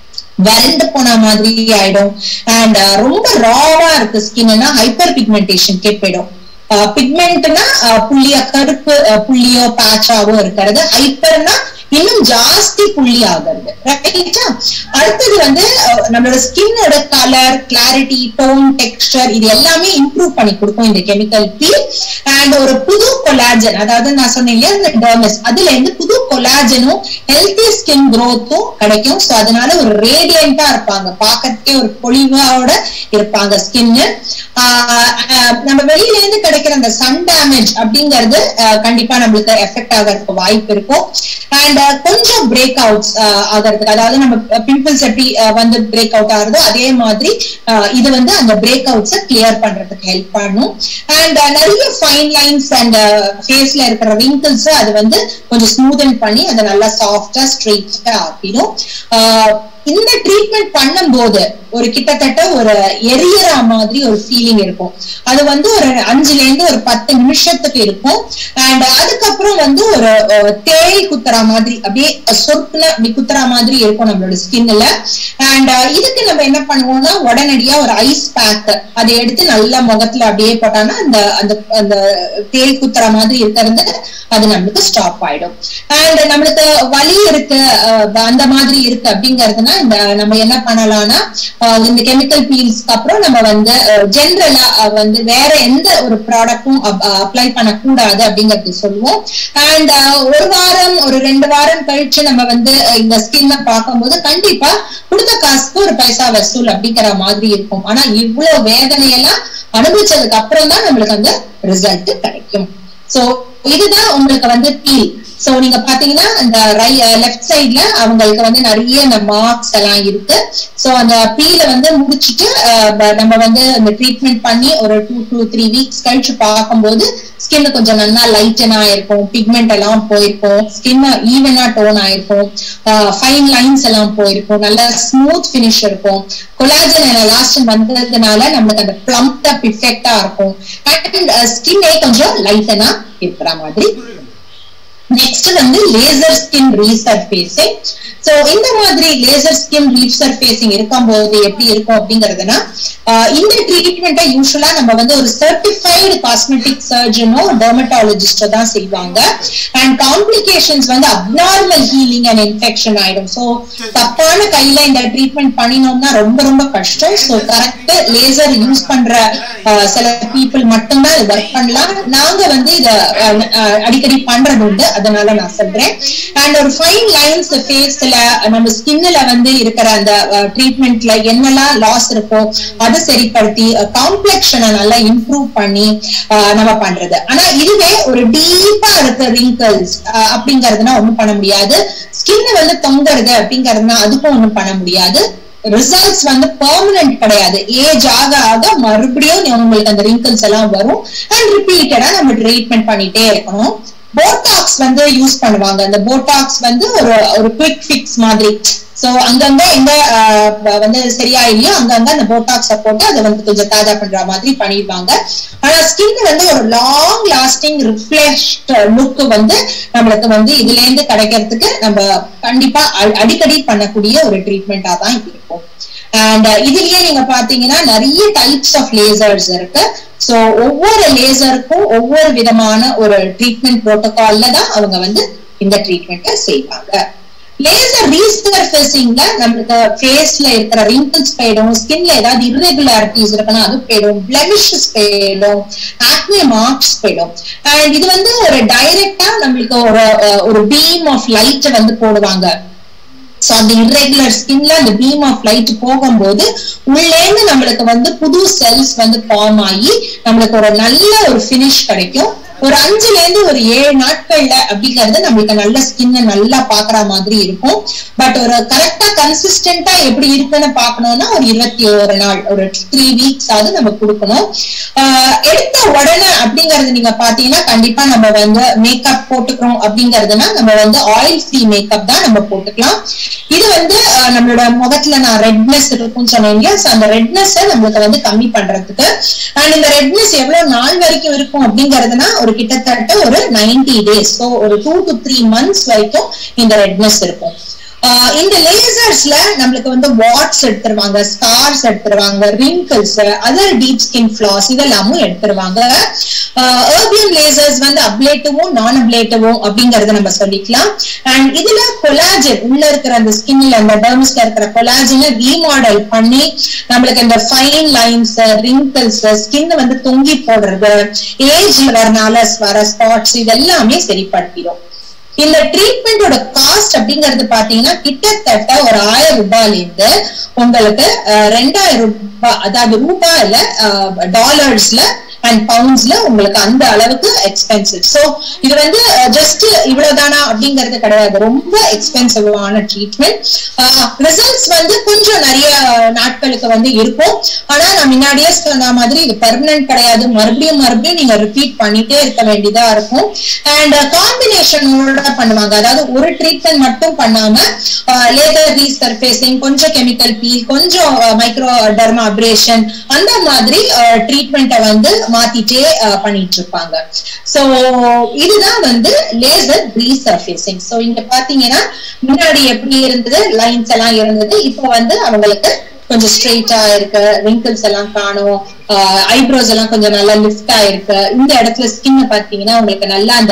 வறண்டு போன மாதிரி ஆயிடும். அண்ட் ரொம்ப ராவா இருக்கு ஸ்கின்னா ஹைப்பர் பிக்மெண்டேஷன் போயிடும். பிக்மெண்ட்னா புள்ளியா கருப்பு புள்ளியோ பேச்சாவோ இருக்கிறது, ஹைப்பர்னா இன்னும் ஜாஸ்தி புள்ளி ஆகுறது. ரைட்டா? அடுத்தது வந்து நம்மளோட ஸ்கின்னோட கலர், கிளாரிட்டி, டோன், டெக்ஸ்டர் இது எல்லாமே இம்ப்ரூவ் பண்ணி கொடுக்கும் இந்த கெமிக்கல் பீல். அண்ட் ஒரு புது கொலாஜன், அதாவது நான் சொன்னேன் இந்த டெர்மஸ், அதுல இருந்து புது கொலாஜனும் ஹெல்த்தி ஸ்கின் growthம் கிடைக்கும். சோ அதனால ஒரு ரேடியண்டா இருப்பாங்க, பாக்கிறதுக்கே ஒரு பொலிவோட இருப்பாங்க ஸ்கின்னு. நம்ம வெளியில இருந்து கிடைக்கிற அந்த சன் டேமேஜ் அப்படிங்கிறது கண்டிப்பா நம்மளுக்கு எஃபெக்ட் ஆகிறதுக்கு வாய்ப்பு இருக்கும். அண்ட் கொஞ்சம் பிரேக் அவுட்ஸ் ஆகிறதுக்கு, அதாவது நம்ம பிம்பிள்ஸ் எப்படி வந்து பிரேக் அவுட் ஆகுறதோ அதே மாதிரி இது வந்து அந்த பிரேக் அவுட்ஸை கிளியர் பண்றதுக்கு ஹெல்ப் பண்ணும். அண்ட் நிறைய ஃபைன் லைன்ஸ் அண்ட் ஃபேஸ்ல இருக்கிற ரிங்கிள்ஸ் அது வந்து கொஞ்சம் ஸ்மூதன் பண்ணி அதை நல்லா சாஃப்டா ஸ்ட்ரெயிட்டா ஆக்கிடும். இந்த ட்ரீட்மெண்ட் பண்ணும் போது ஒரு கிட்டத்தட்ட ஒரு எரியற மாதிரி ஒரு ஃபீலிங் இருக்கும். அது வந்து ஒரு அஞ்சுல இருந்து ஒரு பத்து நிமிஷத்துக்கு இருக்கும். அண்ட் அதுக்கப்புறம் வந்து ஒரு தேய் குத்துற மாதிரி அப்படியே சொற்குல அப்படி குத்துற மாதிரி இருக்கும் நம்மளோட ஸ்கின்ல. அண்ட் இதுக்கு நம்ம என்ன பண்ணுவோம்னா உடனடியா ஒரு ஐஸ் பேக் அதை எடுத்து நல்லா முகத்துல அப்படியே போட்டோம்னா அந்த அந்த அந்த தேல் குத்துற மாதிரி இருக்கிறது அது நம்மளுக்கு ஸ்டாப் ஆயிடும். அண்ட் நம்மளுக்கு வலி இருக்கு அந்த மாதிரி இருக்கு அப்படிங்கறதுனா இந்த நம்ம என்ன பண்ணலாம்னா இந்த கெமிக்கல் பீல்ஸ்க்கு அப்புறம் நம்ம வந்து ஜென்ரலா வந்து வேற எந்த ஒரு ப்ராடக்டும் அப்ளை பண்ணக்கூடாது அப்படிங்கிறது சொல்லுவோம். அண்ட் ஒரு வாரம் ஒரு ரெண்டு வாரம் கழிச்சு நம்ம வந்து இந்த ஸ்கின்ன பார்க்கும்போது கண்டிப்பா கொடுத்த காசுக்கு ஒரு பைசா வசூல் அப்படிங்கிற மாதிரி இருக்கும். ஆனா இவ்வளவு வேதனையெல்லாம் அனுபவிச்சதுக்கு அப்புறம் தான் நம்மளுக்கு அந்த ரிசல்ட் கிடைக்கும். சோ இதுதான் உங்களுக்கு வந்து பீல். சோ நீங்க பாத்தீங்கன்னா இந்த லெஃப்ட் சைட்ல அவங்களுக்கு வந்து நிறைய இந்த மார்க்ஸ் எல்லாம் இருக்கு. சோ அந்த பீல வந்து முடிச்சுட்டு நம்ம வந்து அந்த ட்ரீட்மெண்ட் பண்ணி ஒரு டூ டூ த்ரீ வீக்ஸ் கழிச்சு பார்க்கும்போது ஸ்கின் கொஞ்சம் நல்லா லைட்டன் ஆயிருக்கும், பிக்மெண்ட் எல்லாம் போயிருக்கும், ஸ்கின் ஈவனா டோன் ஆயிருக்கும், ஃபைன் லைன்ஸ் எல்லாம் போயிருக்கும், நல்ல ஸ்மூத் பினிஷ் இருக்கும், கொலாஜன் எலாஸ்டின் வந்ததுனால நம்மளுக்கு அந்த பிளம்ப் அப் எஃபெக்டா இருக்கும், அண்ட் ஸ்கின்னே கொஞ்சம் லைட்டனா இருக்கிற மாதிரி. நெக்ஸ்ட் வந்து லேசர் ஸ்கின் ரீசர்ஃபேசிங். சோ இந்த மாதிரி லேசர் ஸ்கின் ரீசர்ஃபேசிங் இருக்கும்போது எப்படி இருக்கும் அப்படிங்கறதுனா இந்த ட்ரீட்மெண்ட்டை யூஸ்வலா நம்ம வந்து ஒரு சர்டிஃபைடு காஸ்மெட்டிக் சர்ஜனோ டெர்மட்டாலஜிஸ்டோ தான் செய்வாங்க. அண்ட் காம்ப்ளிகேஷன்ஸ் வந்து அப்நார்மல் ஹீலிங் அண்ட் இன்ஃபெக்ஷன் ஆயிடும். சோ தப்பான கையில இந்த ட்ரீட்மெண்ட் பண்ணினோம்னா ரொம்ப ரொம்ப கஷ்டம். சோ கரெக்ட் லேசர் யூஸ் பண்ற சில பீப்புள் மட்டும்தான் இது ஒர்க் பண்ணலாம். நாங்க வந்து இத அடிக்கடி பண்றது உண்டு, அதனால நான் சொல்றேன். அண்ட் ஒரு ஃபைன் லைன்ஸ் ஃபேஸ்ல நம்ம ஸ்கின்ல வந்து இருக்கிற அந்த ட்ரீட்மெண்ட்ல என்னெல்லாம் லாஸ் இருக்கோ அதை சரிப்படுத்தி காம்ப்ளெக்ஷனை நல்லா இம்ப்ரூவ் பண்ணி நம்ம பண்றது. ஆனா இதுவே ஒரு டீப்பா இருக்க ரிங்கிள்ஸ் அப்படிங்கறதுனா ஒண்ணும் பண்ண முடியாது. ஸ்கின் வந்து தொங்குறது அப்படிங்கறதுனா அதுக்கும் ஒண்ணும் பண்ண முடியாது. ரிசல்ட்ஸ் வந்து பெர்மனன்ட் கிடையாது. ஏஜ் ஆக ஆக மறுபடியும் உங்களுக்கு அந்த ரிங்கிள்ஸ் எல்லாம் வரும். அண்ட் ரிப்பீட்டடா நம்ம ட்ரீட்மெண்ட் பண்ணிட்டே இருக்கணும். போட்டாக்ஸ் வந்து யூஸ் பண்ணுவாங்க. அந்த போட்டாக்ஸ் வந்து ஒரு ஒரு குவிக் ஃபிக்ஸ் மாதிரி. சோ அங்கங்க எங்க வந்து சரியா இல்லையோ அங்கங்க அந்த போட்டாக்ஸ போட்டு அதை வந்து கொஞ்சம் தாஜா பண்ற மாதிரி பண்ணிடுவாங்க. ஆனா ஸ்கின் வந்து ஒரு லாங் லாஸ்டிங் ரிஃப்ளெக்ட் லுக் வந்து நம்மளுக்கு வந்து இதுல இருந்து கிடைக்கிறதுக்கு நம்ம கண்டிப்பா அடிக்கடி பண்ணக்கூடிய ஒரு ட்ரீட்மெண்டா தான் இருக்கும். அண்ட் இதுலயே நீங்க பாத்தீங்கன்னா நிறைய டைப்ஸ் ஆஃப் லேசர்ஸ் இருக்கு. சோ ஒவ்வொரு லேசருக்கும் ஒவ்வொரு விதமான ஒரு ட்ரீட்மெண்ட் புரோட்டோகால்ல தான் அவங்க வந்து இந்த ட்ரீட்மெண்ட்டை செய்வாங்க. லேசர் ரீசர்ஃபேசிங்ல நம்மளுக்கு ஃபேஸ்ல இருக்கிற ரிங்கிள்ஸ் போயிடும், ஸ்கின்ல ஏதாவது இர்ரெகுலாரிட்டிஸ் இருக்குன்னா அது போயிடும், பிளெமிஷஸ் போயிடும், ஆக்னே மார்க்ஸ் போயிடும். அண்ட் இது வந்து ஒரு டைரக்டா நம்மளுக்கு ஒரு ஒரு பீம் ஆஃப் லைட் வந்து போடுவாங்க. சோ அந்த இர்ரெகுலர் ஸ்கின்ல அந்த பீம் ஆஃப் லைட் போகும்போது உள்ளேந்து நம்மளுக்கு வந்து புது செல்ஸ் வந்து ஃபார்ம் ஆகி நம்மளுக்கு ஒரு நல்ல ஒரு பினிஷ் கிடைக்கும். ஒரு அஞ்சுல இருந்து ஒரு ஏழு நாட்கள்ல அப்படிங்கறது நம்மளுக்கு நல்ல ஸ்கின்ன நல்லா பாக்குற மாதிரி இருக்கும். பட் ஒரு கரெக்டா கன்சிஸ்டன்டா எப்படி இருக்குன்னு பாக்கணும்னா ஒரு இருபத்தி ஒரு நாள் ஒரு த்ரீ வீக்ஸ் ஆகுது நம்ம கொடுக்கணும். ஆஹ் எடுத்த உடனே அப்படிங்கறது நீங்க பாத்தீங்கன்னா கண்டிப்பா நம்ம வந்து மேக்கப் போட்டுக்கிறோம் அப்படிங்கறதுனா நம்ம வந்து ஆயில் ஃப்ரீ மேக்கப் தான் நம்ம போட்டுக்கலாம். இது வந்து நம்மளோட முகத்துல நான் ரெட்னஸ் இருக்கும்னு சொன்னீங்க. அந்த ரெட்னஸ் நம்மளுக்கு வந்து கம்மி பண்றதுக்கு. அண்ட் இந்த ரெட்னஸ் எவ்வளவு நாள் வரைக்கும் இருக்கும் அப்படிங்கறதுனா ஒரு கிட்டத்தட்ட ஒரு நைன்டி டேஸ், சோ ஒரு டூ டு த்ரீ மந்த்ஸ் வரைக்கும் இந்த ரெட்னஸ் இருக்கும். இந்த லேசர்ஸ்ல நம்மளுக்கு வந்து வாட்ஸ் எடுத்துருவாங்க, ஸ்கார்ஸ் எடுத்துருவாங்க, wrinkles, other deep skin flaws இதெல்லாமும் எடுத்துருவாங்க. எர்பியம் லேசர்ஸ் வந்து அப்ளேட்டிவும் நான் அப்ளேட்டிவும் அப்படிங்கறத நம்ம சொல்லிக்கலாம். அண்ட் இதுல கொலாஜன் உள்ள இருக்கிற அந்த ஸ்கின்ல அந்த டெர்ம்ஸ்ல இருக்கிற கொலாஜனை ரீமாடல் பண்ணி நம்மளுக்கு இந்த ஃபைன் லைன்ஸ், ரிங்கிள்ஸ், ஸ்கின் வந்து தொங்கி போடுறது, ஏஜ் வரனால வர ஸ்பாட்ஸ் இதெல்லாமே சரிப்படுத்திடும். இந்த ட்ரீட்மெண்டோட காஸ்ட் அப்படிங்கறது பாத்தீங்கன்னா கிட்டத்தட்ட ஒரு ஆயிரம் ரூபாயில இருந்து உங்களுக்கு ரெண்டாயிரம் ரூபாய், அதாவது ரூபாயில டாலர்ஸ்ல அண்ட் பவுண்ட்ஸ்ல உங்களுக்கு அந்த அளவுக்கு எக்ஸ்பென்சிவ். சோ இது வந்து ஜஸ்ட் இவ்வளவுதானா அப்படிங்கிறது கிடையாது, ரொம்ப எக்ஸ்பென்சிவான ட்ரீட்மெண்ட். ரிசல்ட்ஸ் வந்து கொஞ்சம் நிறைய நாட்களுக்கு வந்து இருக்கும். ஆனா நான் முன்னாடியே சொன்ன மாதிரி இது பெர்மனன்ட் கிடையாது, மறுபடியும் மறுபடியும் நீங்க ரிப்பீட் பண்ணிட்டே இருக்க வேண்டியதா இருக்கும். அண்ட் காம்பினேஷனோட பண்ணுவாங்க, அதாவது ஒரு ட்ரீட்மெண்ட் மட்டும் பண்ணாம லேசர் ரீசர்ஃபேசிங், கொஞ்சம் கெமிக்கல் பீல், கொஞ்சம் மைக்ரோ டெர்மா அப்ரேஷன், அந்த மாதிரி ட்ரீட்மெண்ட்டை வந்து மாத்திட்டே பண்ணிட்டு இருப்பாங்க. சோ இதுதான் வந்து லேசர் ரீசர்ஃபேசிங். சோ இங்க பாத்தீங்கன்னா முன்னாடி எப்படி இருந்தது, லைன்ஸ் எல்லாம் இருந்தது, இப்போ வந்து அவங்களுக்கு கொஞ்சம் ஸ்ட்ரெயிட்டா இருக்கு, ரிங்கிள்ஸ் எல்லாம் காணும், ஐப்ரோஸ் எல்லாம் கொஞ்சம் நல்லா லிஃப்ட் ஆயிருக்கு. இந்த இடத்துல ஸ்கின் பாத்தீங்கன்னா உங்களுக்கு நல்லா அந்த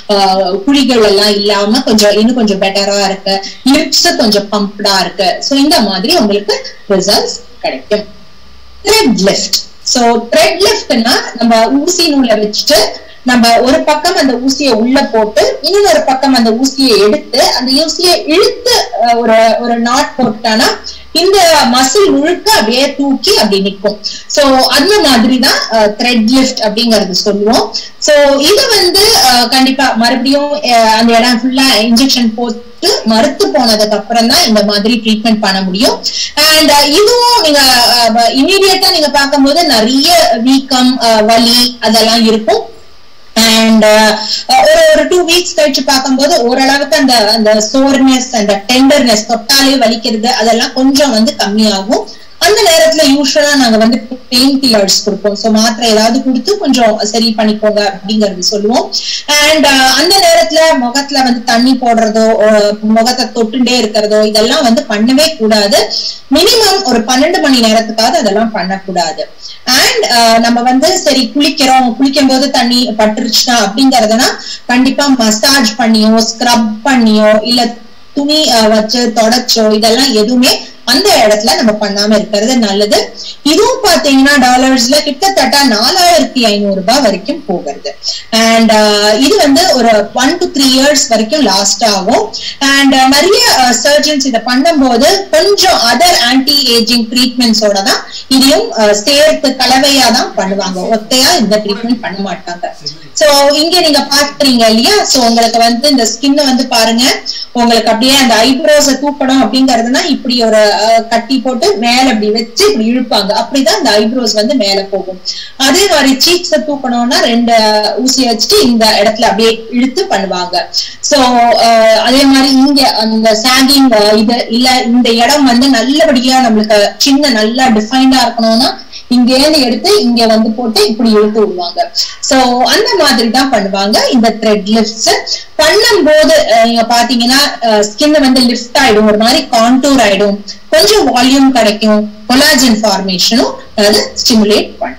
குழிகள் எல்லாம் இல்லாம கொஞ்சம் இன்னும் கொஞ்சம் பெட்டரா இருக்கு, லிப்ஸ் கொஞ்சம் பம்ப்டா இருக்கு. சோ இந்த மாதிரி உங்களுக்கு ரிசல்ட்ஸ் கிடைக்கும். Thread lift. சோ த்ரெட் லிஃப்ட்னா நம்ம ஊசி நூலை வச்சுட்டு நம்ம ஒரு பக்கம் அந்த ஊசியை உள்ள போட்டு இன்னொரு பக்கம் அந்த ஊசியை எடுத்து அந்த ஊசியை இழுத்து ஒரு ஒரு நாட் போட்டானா இந்த மசில் முழுக்க அப்படியே தூக்கி அப்படி நிற்கும். சோ அந்த மாதிரிதான் த்ரெட் லிஃப்ட் அப்படிங்கறது சொல்லுவோம். சோ இது வந்து கண்டிப்பா மறுபடியும் அந்த இடம் ஃபுல்லா இன்ஜெக்ஷன் போட்டு மறுத்து போனதுக்கு அப்புறம் தான் இந்த மாதிரி ட்ரீட்மெண்ட் பண்ண முடியும். அண்ட் இதுவும் நீங்க இமீடியட்டா நீங்க பார்க்கும்போது நிறைய வீக்கம், வலி அதெல்லாம் இருக்கும். அண்ட் ஒரு ஒரு டூ வீக்ஸ் கழிச்சு பார்க்கும்போது ஓரளவுக்கு அந்த அந்த சோர்னஸ், அந்த டெண்டர்னஸ், தொட்டாலே வலிக்கிறது அதெல்லாம் கொஞ்சம் வந்து கம்மியாகும். அந்த நேரத்துல யூஸ்வலா நாங்க வந்து பெயின் கில்லர்ஸ் கொடுப்போம். சோ மாத்திரை ஏதாவது கொடுத்து கொஞ்சம் சரி பண்ணிக்கோங்க அப்படிங்கறது சொல்லுவோம். அண்ட் அந்த நேரத்துல முகத்துல வந்து தண்ணி போடுறதோ முகத்தை தொட்டுண்டே இருக்கிறதோ இதெல்லாம் வந்து பண்ணவே கூடாது. மினிமம் ஒரு பன்னெண்டு மணி நேரத்துக்காவது அதெல்லாம் பண்ணக்கூடாது. அண்ட் நம்ம வந்து சரி குளிக்கிறோம், குளிக்கும் போது தண்ணி பட்டுருச்சுனா அப்படிங்கறதுனா கண்டிப்பா மசாஜ் பண்ணியோ ஸ்க்ரப் பண்ணியோ இல்ல துணி வச்சு தொடச்சோ இதெல்லாம் எதுவுமே அந்த இடத்துல நம்ம பண்ணாம இருக்கிறது நல்லது. இதுவும் பாத்தீங்கன்னா டாலர்ஸ்ல கிட்டத்தட்ட நாலாயிரத்தி ஐநூறு ரூபாய் வரைக்கும் போகிறது. அண்ட் இது வந்து ஒரு ஒன் டு த்ரீ இயர்ஸ் வரைக்கும் லாஸ்ட் ஆகும். அண்ட் நிறைய சர்ஜன்ஸ் இதை பண்ணும் போது கொஞ்சம் அதர் ஆன்டி ஏஜிங் ட்ரீட்மெண்ட்ஸோட தான் இதையும் சேர்த்து கலவையா தான் பண்ணுவாங்க, ஒத்தையா இந்த ட்ரீட்மெண்ட் பண்ண மாட்டாங்க. சோ இங்க நீங்க பாக்குறீங்க இல்லையா, சோ உங்களுக்கு வந்து இந்த ஸ்கின் வந்து பாருங்க, உங்களுக்கு அப்படியே அந்த ஐப்ரோஸ தூக்கணும் அப்படிங்கறதுனா இப்படி ஒரு கட்டி போட்டு மேல அப்படி வச்சு இப்படி இழுப்பாங்க, அப்படிதான் இந்த ஐப்ரோஸ் வந்து மேல போகும். அதே மாதிரி சீக்ஸ தூக்கணும்னா ரெண்டு ஊசியை வச்சுட்டு இந்த இடத்துல அப்படியே இழுத்து பண்ணுவாங்க. சோ அதே மாதிரி இங்க அந்த சாகிங் இது இல்ல இந்த இடம் வந்து நல்லபடியா நம்மளுக்கு சின்ன நல்லா டிஃபைன்டா இருக்கணும்னா இங்க இருந்து எடுத்து இங்க வந்து போட்டு இப்படி இழுத்து விடுவாங்க. சோ அந்த மாதிரி தான் பண்ணுவாங்க இந்த த்ரெட் லிஃப்ட்ஸ். பண்ணும் போது நீங்க பாத்தீங்கன்னா ஸ்கின் வந்து லிஃப்ட் ஆயிடும், ஒரு மாதிரி கான்டூர் ஆயிடும், கொஞ்சம் வால்யூம் கிடைக்கும், கொலாஜன் ஃபார்மேஷனும் அது ஸ்டிமுலேட் பண்ணும்.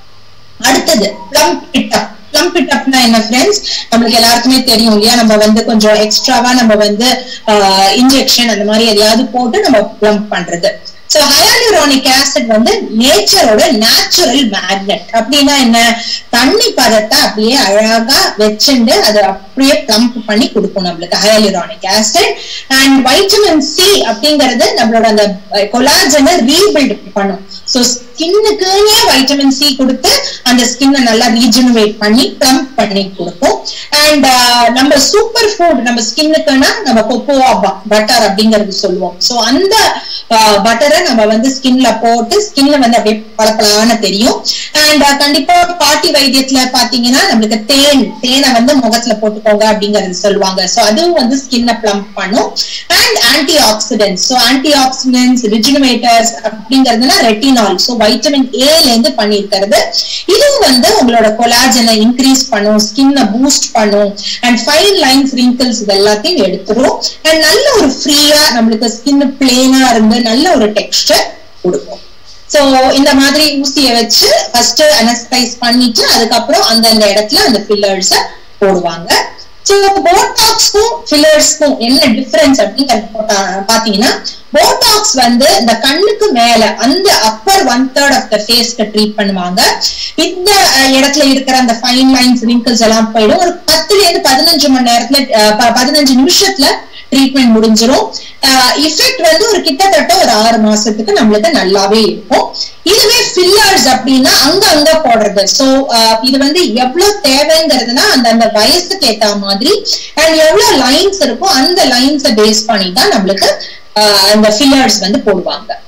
அடுத்தது plump it up. Plump it அப்னா என்ன ஃப்ரெண்ட்ஸ், நம்மளுக்கு எல்லாருக்குமே தெரியும் இல்லையா, நம்ம வந்து கொஞ்சம் எக்ஸ்ட்ராவா நம்ம வந்து இன்ஜெக்ஷன் அந்த மாதிரி எதையாவது போட்டு நம்ம பிளம்ப் பண்றது. சோ ஹையாலுரோனிக் ஆசிட் வந்து நேச்சரோட நேச்சுரல் மேக்னெட். அப்படின்னா என்ன, தண்ணி பதத்தை அப்படியே அழகா வச்சுண்டு அதை அப்படியே பிளம்ப் பண்ணி கொடுக்கும் நம்மளுக்கு hyaluronic acid. And vitamin C அப்படிங்கிறது நம்மளோட அந்த கொலாஜனை ரீபில்ட் பண்ணும். சோ ஸ்கின்னுக்குன்னே வைட்டமின் சி கொடுத்து அந்த ஸ்கின்னை நல்லா ரீஜெனரேட் பண்ணி பிளம்ப் பண்ணி கொடுக்கும். அண்ட் நம்ம சூப்பர் ஃபுட் நம்ம ஸ்கின்னுக்குன்னா நம்ம கொக்கோவா பட்டர் அப்படிங்கிறது சொல்லுவோம். சோ அந்த பட்டரை நம்ம வந்து ஸ்கின்ல போட்டு ஸ்கின்ல வந்து அப்படியே பளபளன்னு தெரியும். அண்ட் கண்டிப்பா பாட்டி வைத்தியத்துல பாத்தீங்கன்னா நம்மளுக்கு தேன் தேனை வந்து முகத்துல போட்டுக்கோங்க அப்படிங்கறது சொல்லுவாங்க. சோ அதுவும் வந்து ஸ்கின்னை பிளம்ப் பண்ணும். And antioxidants, so antioxidants rejuvenators அப்படிங்கிறதுனா ரெட்டினால், சோ வைட்டமின் ஏல இருந்து பண்ணிருக்கிறது. இதுவும் வந்து உங்களோட கொலாஜனை இன்க்ரீஸ் பண்ணும், ஸ்கின்னை பூஸ்ட் பண்ணும், அண்ட் ஃபைன் லைன்ஸ் ரிங்கிள்ஸ் இது எல்லாத்தையும் எடுத்துரும். அண்ட் நல்ல ஒரு ஃப்ரீயா நம்மளுக்கு ஸ்கின் பிளேனா இருந்து நல்ல ஒரு டெக்ஸ்டர் கொடுக்கும். சோ இந்த மாதிரி ஊசியை வச்சு ஃபர்ஸ்ட் அனஸ்தைஸ் பண்ணிட்டு அதுக்கப்புறம் அந்தந்த இடத்துல அந்த ஃபில்லர்ஸ போடுவாங்க. சோ போட்டாக்ஸ்க்கும் ஃபில்லர்ஸ்க்கும் என்ன டிஃபரன்ஸ் அப்படிங்கறது பாத்தீங்கன்னா, போட்டாக்ஸ் வந்து இந்த கண்ணுக்கு மேல அந்த upper one third of the ஃபேஸ்க்கு ட்ரீட் பண்ணுவாங்க. இந்த இடத்துல இருக்கிற அந்த ஃபைன் லைன்ஸ் ரிங்கிள்ஸ் எல்லாம் போயிடும். ஒரு பத்துல இருந்து பதினஞ்சு மணி நேரத்துல பதினஞ்சு நிமிஷத்துல ட்ரீட்மெண்ட் முடிஞ்சிடும். இஃபெக்ட் வந்து ஒரு கிட்டத்தட்ட ஒரு ஆறு மாசத்துக்கு நம்மளுக்கு நல்லாவே இருக்கும். இதுவே ஃபில்லர்ஸ் அப்படின்னா அங்க அங்க போடுறது. சோ இது வந்து எவ்வளவு தேவைங்கிறதுனா அந்த அந்த வயசுக்கு ஏத்த மாதிரி அண்ட் எவ்வளவு லைன்ஸ் இருக்கும் அந்த லைன்ஸை பேஸ் பண்ணி தான் நம்மளுக்கு அந்த ஃபில்லர்ஸ் வந்து போடுவாங்க.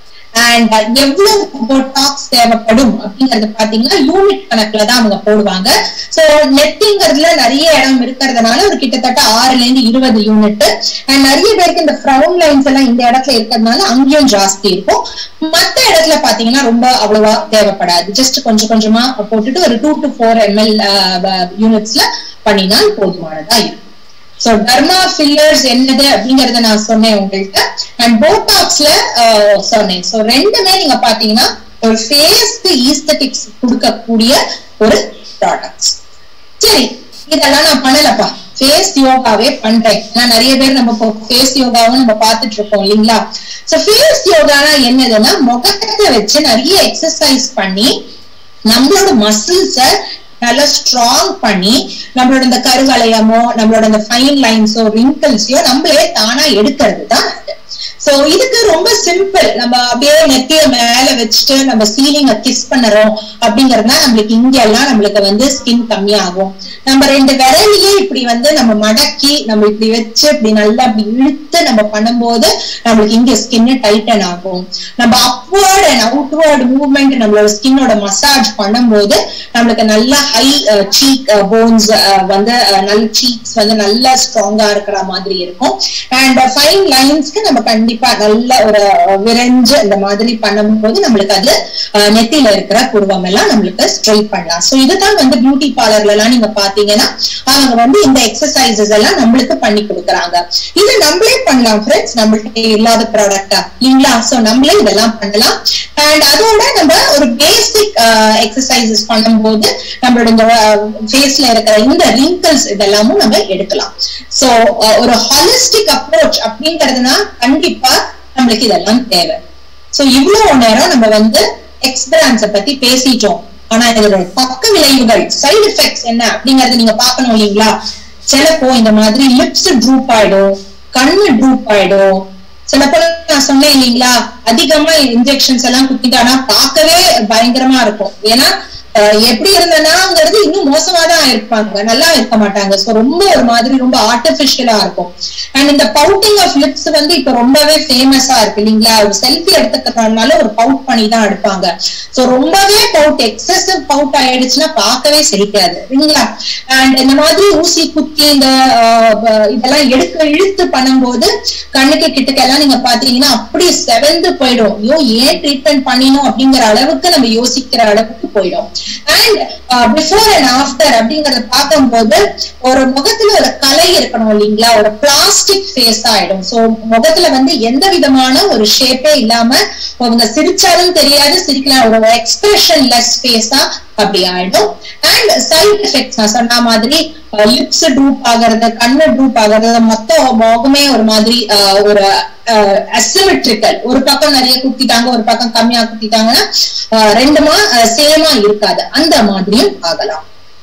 அண்ட் எவ்வளவு போட்டாக்ஸ் தேவைப்படும் அப்படிங்கறது பாத்தீங்கன்னா யூனிட் கணக்குல தான் அவங்க போடுவாங்க. சோ நெத்திங்கிறதுல நிறைய இடம் இருக்கிறதுனால ஒரு கிட்டத்தட்ட ஆறுல இருந்து இருபது யூனிட். அண்ட் நிறைய பேருக்கு இந்த ஃப்ரவுன் லைன்ஸ் எல்லாம் இந்த இடத்துல இருக்கிறதுனால அங்கேயும் ஜாஸ்தி இருக்கும். மத்த இடத்துல பாத்தீங்கன்னா ரொம்ப அவ்வளவா தேவைப்படாது. ஜஸ்ட் கொஞ்சம் கொஞ்சமா போட்டுட்டு ஒரு டூ டு ஃபோர் எம்எல் யூனிட்ஸ்ல பண்ணினால் போதுமானதா இருக்கும். சோ டர்மா ஃபில்லர்ஸ் என்னது அப்படிங்கறத நான் சொன்னேன் உங்கள்கிட்ட. அண்ட் போட்டாக்ஸ்ல சொன்னேன். சோ ரெண்டுமே நீங்க பாத்தீங்கன்னா ஒரு ஃபேஸ்க்கு ஈஸ்தட்டிக்ஸ் கொடுக்கக்கூடிய ஒரு ப்ராடக்ட்ஸ். சரி, இதெல்லாம் நான் பண்ணலப்பா, ஃபேஸ் யோகாவே பண்றேன். நான் நிறைய பேர் நம்ம ஃபேஸ் யோகாவும் நம்ம பாத்துட்டு இருக்கோம் இல்லைங்களா? சோ ஃபேஸ் யோகானா என்னதுன்னா முகத்தை வச்சு நிறைய எக்ஸசைஸ் பண்ணி நம்மளோட மசில்ஸ நல்லா ஸ்ட்ராங் பண்ணி நம்மளோட இந்த கருவளையமோ நம்மளோட இந்த ஃபைன் லைன்ஸோ ரிங்கிள்ஸையோ நம்மளே தானா எடுக்கிறது தான் அது. சோ இதுக்கு ரொம்ப சிம்பிள். நம்ம அப்படியே நெத்திய மேல வச்சுட்டு நம்ம சீலிங்க கிஸ் பண்ணுறோம் அப்படிங்கறதுனா நம்மளுக்கு இங்க எல்லாம் நம்மளுக்கு வந்து ஸ்கின் கம்மியாகும். நம்ம ரெண்டு விரலையே இப்படி வந்து நம்ம மடக்கி நம்ம இப்படி வச்சு இப்படி நல்லா அப்படி இழுத்து நம்ம பண்ணும்போது நம்மளுக்கு இங்க ஸ்கின் டைட்டன் ஆகும். நம்ம அப்வர்ட் அண்ட் அவுட்வர்ட் மூவ்மெண்ட் நம்மளோட ஸ்கின்னோட மசாஜ் பண்ணும்போது நம்மளுக்கு நல்ல ஹை சீக் போன்ஸ் வந்து நல்ல சீக்ஸ் வந்து நல்லா ஸ்ட்ராங்கா இருக்கிற மாதிரி இருக்கும். அண்ட் ஃபைன் லைன்ஸ்க்கு நம்ம கண்டிப்பா நல்ல ஒரு விரைஞ்சு இந்த மாதிரி பண்ணும்போது நம்மளுக்கு அது நெத்தியில இருக்கிற புருவம் எல்லாம் நம்மளுக்கு ஸ்ட்ரைட் பண்ணலாம். சோ இதுதான் வந்து பியூட்டி பார்லர்ல எல்லாம் நீங்க பாத்தீங்கன்னா அவங்க வந்து இந்த எக்ஸசைசஸ் எல்லாம் நம்மளுக்கு பண்ணி கொடுக்குறாங்க. இது நம்மளே பண்ணலாம் ஃப்ரெண்ட்ஸ், நம்மளுக்கு இல்லாத ப்ராடக்டா இல்லைங்களா? சோ நம்மளே இதெல்லாம் பண்ணலாம். அண்ட் அதோட நம்ம ஒரு பேசிக் எக்ஸசைசஸ் பண்ணும்போது நம்மளோட இந்த ஃபேஸ்ல இருக்கிற இந்த ரிங்கிள்ஸ் இதெல்லாமும் நம்ம எடுக்கலாம். சோ ஒரு ஹாலிஸ்டிக் அப்ரோச் அப்படிங்கிறதுனா கண்டிப்பா நம்மளுக்கு இதெல்லாம் தேவை. சோ இவ்வளவு நேரம் நம்ம வந்து எக்ஸ்பிரன்ஸ பத்தி பேசிட்டோம். ஆனா இதோட பக்க விளைவுகள், சைடு எஃபெக்ட்ஸ் என்ன அப்படிங்கறது நீங்க பாக்கணும் இல்லைங்களா? சிலப்போ இந்த மாதிரி லிப்ஸ் ட்ரூப் ஆயிடும், கண்ணு ட்ரூப் ஆயிடும். சிலப்போ நான் சொன்னேன் இல்லைங்களா, அதிகமா இன்ஜெக்ஷன்ஸ் எல்லாம் குத்திட்டானா பார்க்கவே பயங்கரமா இருக்கும். ஏன்னா எப்படி இருந்தனாங்கிறது இன்னும் மோசமாதான் இருப்பாங்க, நல்லா இருக்க மாட்டாங்க. சோ ரொம்ப ஒரு மாதிரி ரொம்ப ஆர்டிபிஷியலா இருக்கும். அண்ட் இந்த பவுட்டிங் ஆஃப் லிப்ஸ் வந்து இப்ப ரொம்பவே ஃபேமஸா இருக்கு இல்லைங்களா? ஒரு செல்ஃபி எடுத்துக்கிறதுனால ஒரு பவுட் பண்ணி தான் எடுப்பாங்க. சோ ரொம்பவே பவுட், எக்ஸசிவ் பவுட் ஆயிடுச்சுன்னா பார்க்கவே சிரிக்காது இல்லைங்களா? அண்ட் இந்த மாதிரி ஊசி குத்தி இந்த இதெல்லாம் எடுக்க இழுத்து பண்ணும்போது கண்ணுக்கு கிட்டக்கெல்லாம் நீங்க பாத்தீங்கன்னா அப்படி செவந்து போயிடும். ஐயோ ஏன் ட்ரீட்மெண்ட் பண்ணினோம் அப்படிங்கிற அளவுக்கு நம்ம யோசிக்கிற அளவுக்கு போயிடும். அண்ட் பிஃபோர் அண்ட் ஆஃப்டர் அப்படிங்கறத பார்க்கும்போது ஒரு முகத்துல ஒரு கலை இருக்கணும் இல்லைங்களா? ஒரு பிளாஸ்டிக் ஃபேஸ் ஆயிடும். சோ முகத்துல வந்து எந்த விதமான ஒரு ஷேப்பே இல்லாம அவங்க சிரிச்சாலும் தெரியாது, சிரிக்கலாம், ஒரு எக்ஸ்பிரஷன் லெஸ் ஃபேஸா அப்படி ஆயிடும். அண்ட் சைட் எஃபெக்ட்ஸ் நான் சொன்ன மாதிரி லிப்ஸ் ட்ரூப் ஆகிறது, கண்ணு ட்ரூப் ஆகிறது, மொத்த முகமே ஒரு மாதிரி ஒரு அசிமெட்ரிக்கல், ஒரு பக்கம் நிறைய குத்திட்டாங்க ஒரு பக்கம் கம்மியா குத்திட்டாங்கன்னா ரெண்டுமா சேமா இருக்காது, அந்த மாதிரியும் ஆகலாம்.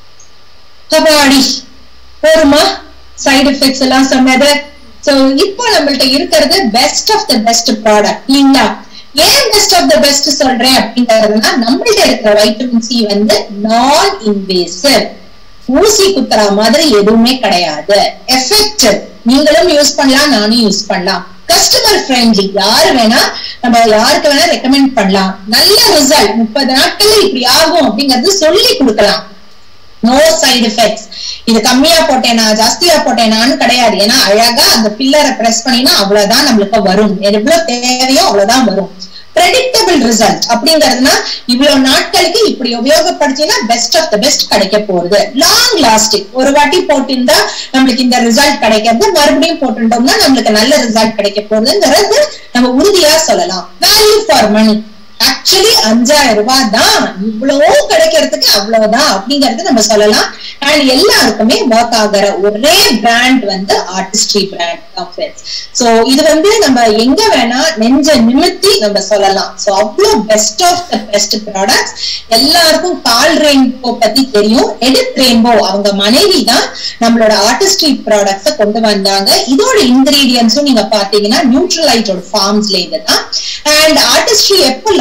அப்பாடி போருமா சைடு எஃபெக்ட்ஸ் எல்லாம் சொன்னது. சோ இப்போ நம்மள்ட்ட இருக்கிறது best of the best product இல்லைங்களா? ஏன் பெஸ்ட் ஆஃப் த பெஸ்ட் சொல்றேன் அப்படிங்கறதுனா நம்மள்ட்ட இருக்கிற வைட்டமின் சி வந்து நான் இன்வேசிவ், ஊசி குத்துற மாதிரி எதுவுமே கிடையாது, எஃபெக்டிவ், நீங்களும் யூஸ் பண்ணலாம் நானும் யூஸ் பண்ணலாம், கஸ்டமர் ஃப்ரெண்ட்லி, யாரு வேணா நம்ம யாருக்கு வேணா ரெக்கமெண்ட் பண்ணலாம், நல்ல ரிசல்ட், முப்பது நாட்கள் இப்படி ஆகும் அப்படிங்கறது சொல்லி கொடுக்கலாம். No side effects. இது கம்மியா போட்டேனா ஜாஸ்தியா போட்டேனான்னு கிடையாது. ஏன்னா அழகா அந்த பில்லரை பிரஸ் பண்ணினா அவ்வளவுதான் நம்மளுக்கு வரும், எவ்வளவு தேவையோ அவ்வளவுதான் வரும். ப்ரெடிக்டபிள் ரிசல்ட் அப்படிங்கிறதுனா இவ்வளவு நாட்களுக்கு இப்படி உபயோகப்படுத்தினா பெஸ்ட் ஆஃப் த பெஸ்ட் கிடைக்க போறது. லாங் லாஸ்டிங், ஒரு வாட்டி போட்டிருந்தா நம்மளுக்கு இந்த ரிசல்ட் கிடைக்கிறது, மறுபடியும் போட்டுட்டோம்னா நம்மளுக்கு நல்ல ரிசல்ட் கிடைக்க போறதுங்கிறது நம்ம உறுதியா சொல்லலாம். வேல்யூ ஃபார் மணி, ஆக்சுவலி அஞ்சாயிரம் ரூபாய் தான், இவ்வளவோ கிடைக்கிறதுக்கு அவ்வளவுதான் அப்படிங்கறது நம்ம சொல்லலாம். அண்ட் எல்லாருக்குமே ஒர்க் ஆகிற ஒரே பிராண்ட் வந்து ஆர்டிஸ்ட்ரி பிராண்ட் தான் ஃப்ரெண்ட்ஸ். சோ இது வந்து நம்ம எங்க வேணா நெஞ்ச நிமித்தி நம்ம சொல்லலாம். சோ அவ்வளவு best of the best products. எல்லாருக்கும் கால் ரெயின்போ பத்தி தெரியும். எடித் ரெயின்போ அவங்க மனைவி தான் நம்மளோட ஆர்டிஸ்ட்ரி ப்ராடக்ட்ஸ கொண்டு வந்தாங்க. இதோட இன்கிரீடியன்ஸும் நீங்க பாத்தீங்கன்னா நியூட்ரலைட்டோட ஃபார்ம்ஸ்ல இதுதான். அண்ட் ஆர்டிஸ்ட்ரி எப்போ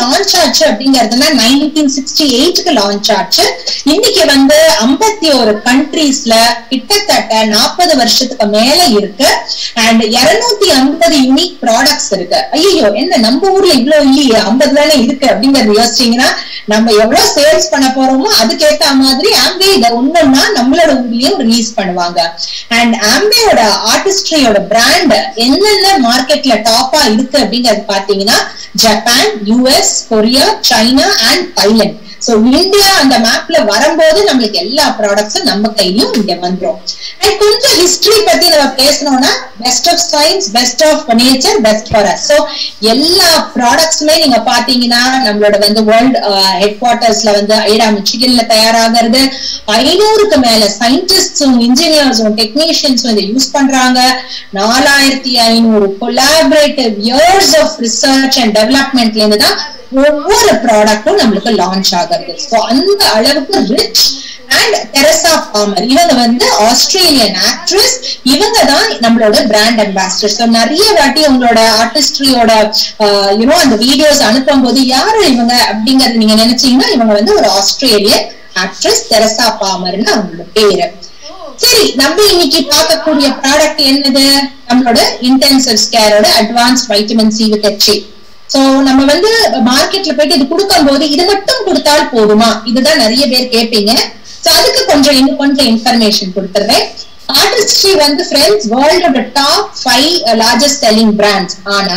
லான்ச் ஆச்சு அப்படிங்கறதுனா நைன்டீன் சிக்ஸ்டி எயிட்க்கு லான்ச் ஆச்சு. இன்னைக்கு வந்து ஐம்பத்தி ஒரு கண்ட்ரீஸ்ல கிட்டத்தட்ட நாற்பது வருஷத்துக்கு மேல இருக்கு. அண்ட் இருநூத்தி ஐம்பது யூனிக் ப்ராடக்ட்ஸ் இருக்கு. ஐயோ என்ன நம்ம ஊர்ல இவ்வளவு இல்லையே, ஐம்பது தானே இருக்கு அப்படிங்கறது யோசிச்சீங்கன்னா நம்ம எவ்வளவு சேல்ஸ் பண்ண போறோமோ அதுக்கேத்த மாதிரி ஆம்பே இதை ஒண்ணுன்னா நம்மளோட ஊர்லயும் ரிலீஸ் பண்ணுவாங்க. அண்ட் ஆம்பேயோட ஆர்டிஸ்ட்ரியோட பிராண்ட் என்னென்ன மார்க்கெட்ல டாப்பா இருக்கு அப்படிங்கறது பாத்தீங்கன்னா Japan, US, Korea, China and Thailand. So India அந்த மேப்ல வரும்போது நம்மளுக்கு எல்லா ப்ராடக்ட்ஸும் நம்ம கையிலும் இங்க வந்துரும். அண்ட் கொஞ்சம் ஹிஸ்டரி பத்தி நம்ம பேசணும்னா best of science, best of nature, best for us. So எல்லா ப்ராடக்ட்ஸுமே நீங்க பாத்தீங்கன்னா நம்மளோட வந்து வேர்ல்ட் ஹெட் குவார்டர்ஸ்ல வந்து ஐடா மிச்சிகன்ல தயாராகிறது. ஐநூறுக்கு மேல சயின்டிஸ்டும் இன்ஜினியர்ஸும் டெக்னீஷியன்ஸும் இதை யூஸ் பண்றாங்க. நாலாயிரத்தி ஐநூறு collaborative years of research and டெவலப்மெண்ட்ல இருந்து தான் ஒவ்வொரு ப்ராடக்டும் நம்மளுக்கு லான்ச் ஆகுது. சோ அந்த அளவுக்கு ரிச். அண்ட் தெரசா பாமர் இவங்க வந்து ஆஸ்திரேலியன் ஆக்ட்ரஸ். இவங்க தான் நம்மளோட பிராண்ட் அம்பாசிடர். சோ நிறைய வாட்டி உங்களோட ஆர்டிஸ்ட்ரியோட யூனோ அந்த வீடியோஸ் அனுப்பும் போது யாரு இவங்க அப்படிங்கறது நீங்க நினைச்சீங்கன்னா இவங்க வந்து ஒரு ஆஸ்திரேலியன் ஆக்ட்ரஸ் தெரசா பாமர்னு அவங்களோட பேரு. சரி, நம்ம இன்னைக்கு பார்க்கக்கூடிய ப்ராடக்ட் என்னது? நம்மளோட இன்டென்சிவ் கேரோட advance vitamin C with H. So நம்ம வந்து மார்க்கெட்ல போயிட்டு இது கொடுக்கும் போது இது மட்டும் கொடுத்தால் போதுமா? இதுதான் நிறைய பேர் கேட்பீங்க. சோ அதுக்கு கொஞ்சம் இன்னும் கொஞ்சம் இன்ஃபர்மேஷன் கொடுத்துறேன். ஆர்டிஸ்ட்ரி வந்து ஃப்ரெண்ட்ஸ் வேர்ல்டோட top five largest selling brands. ஆனா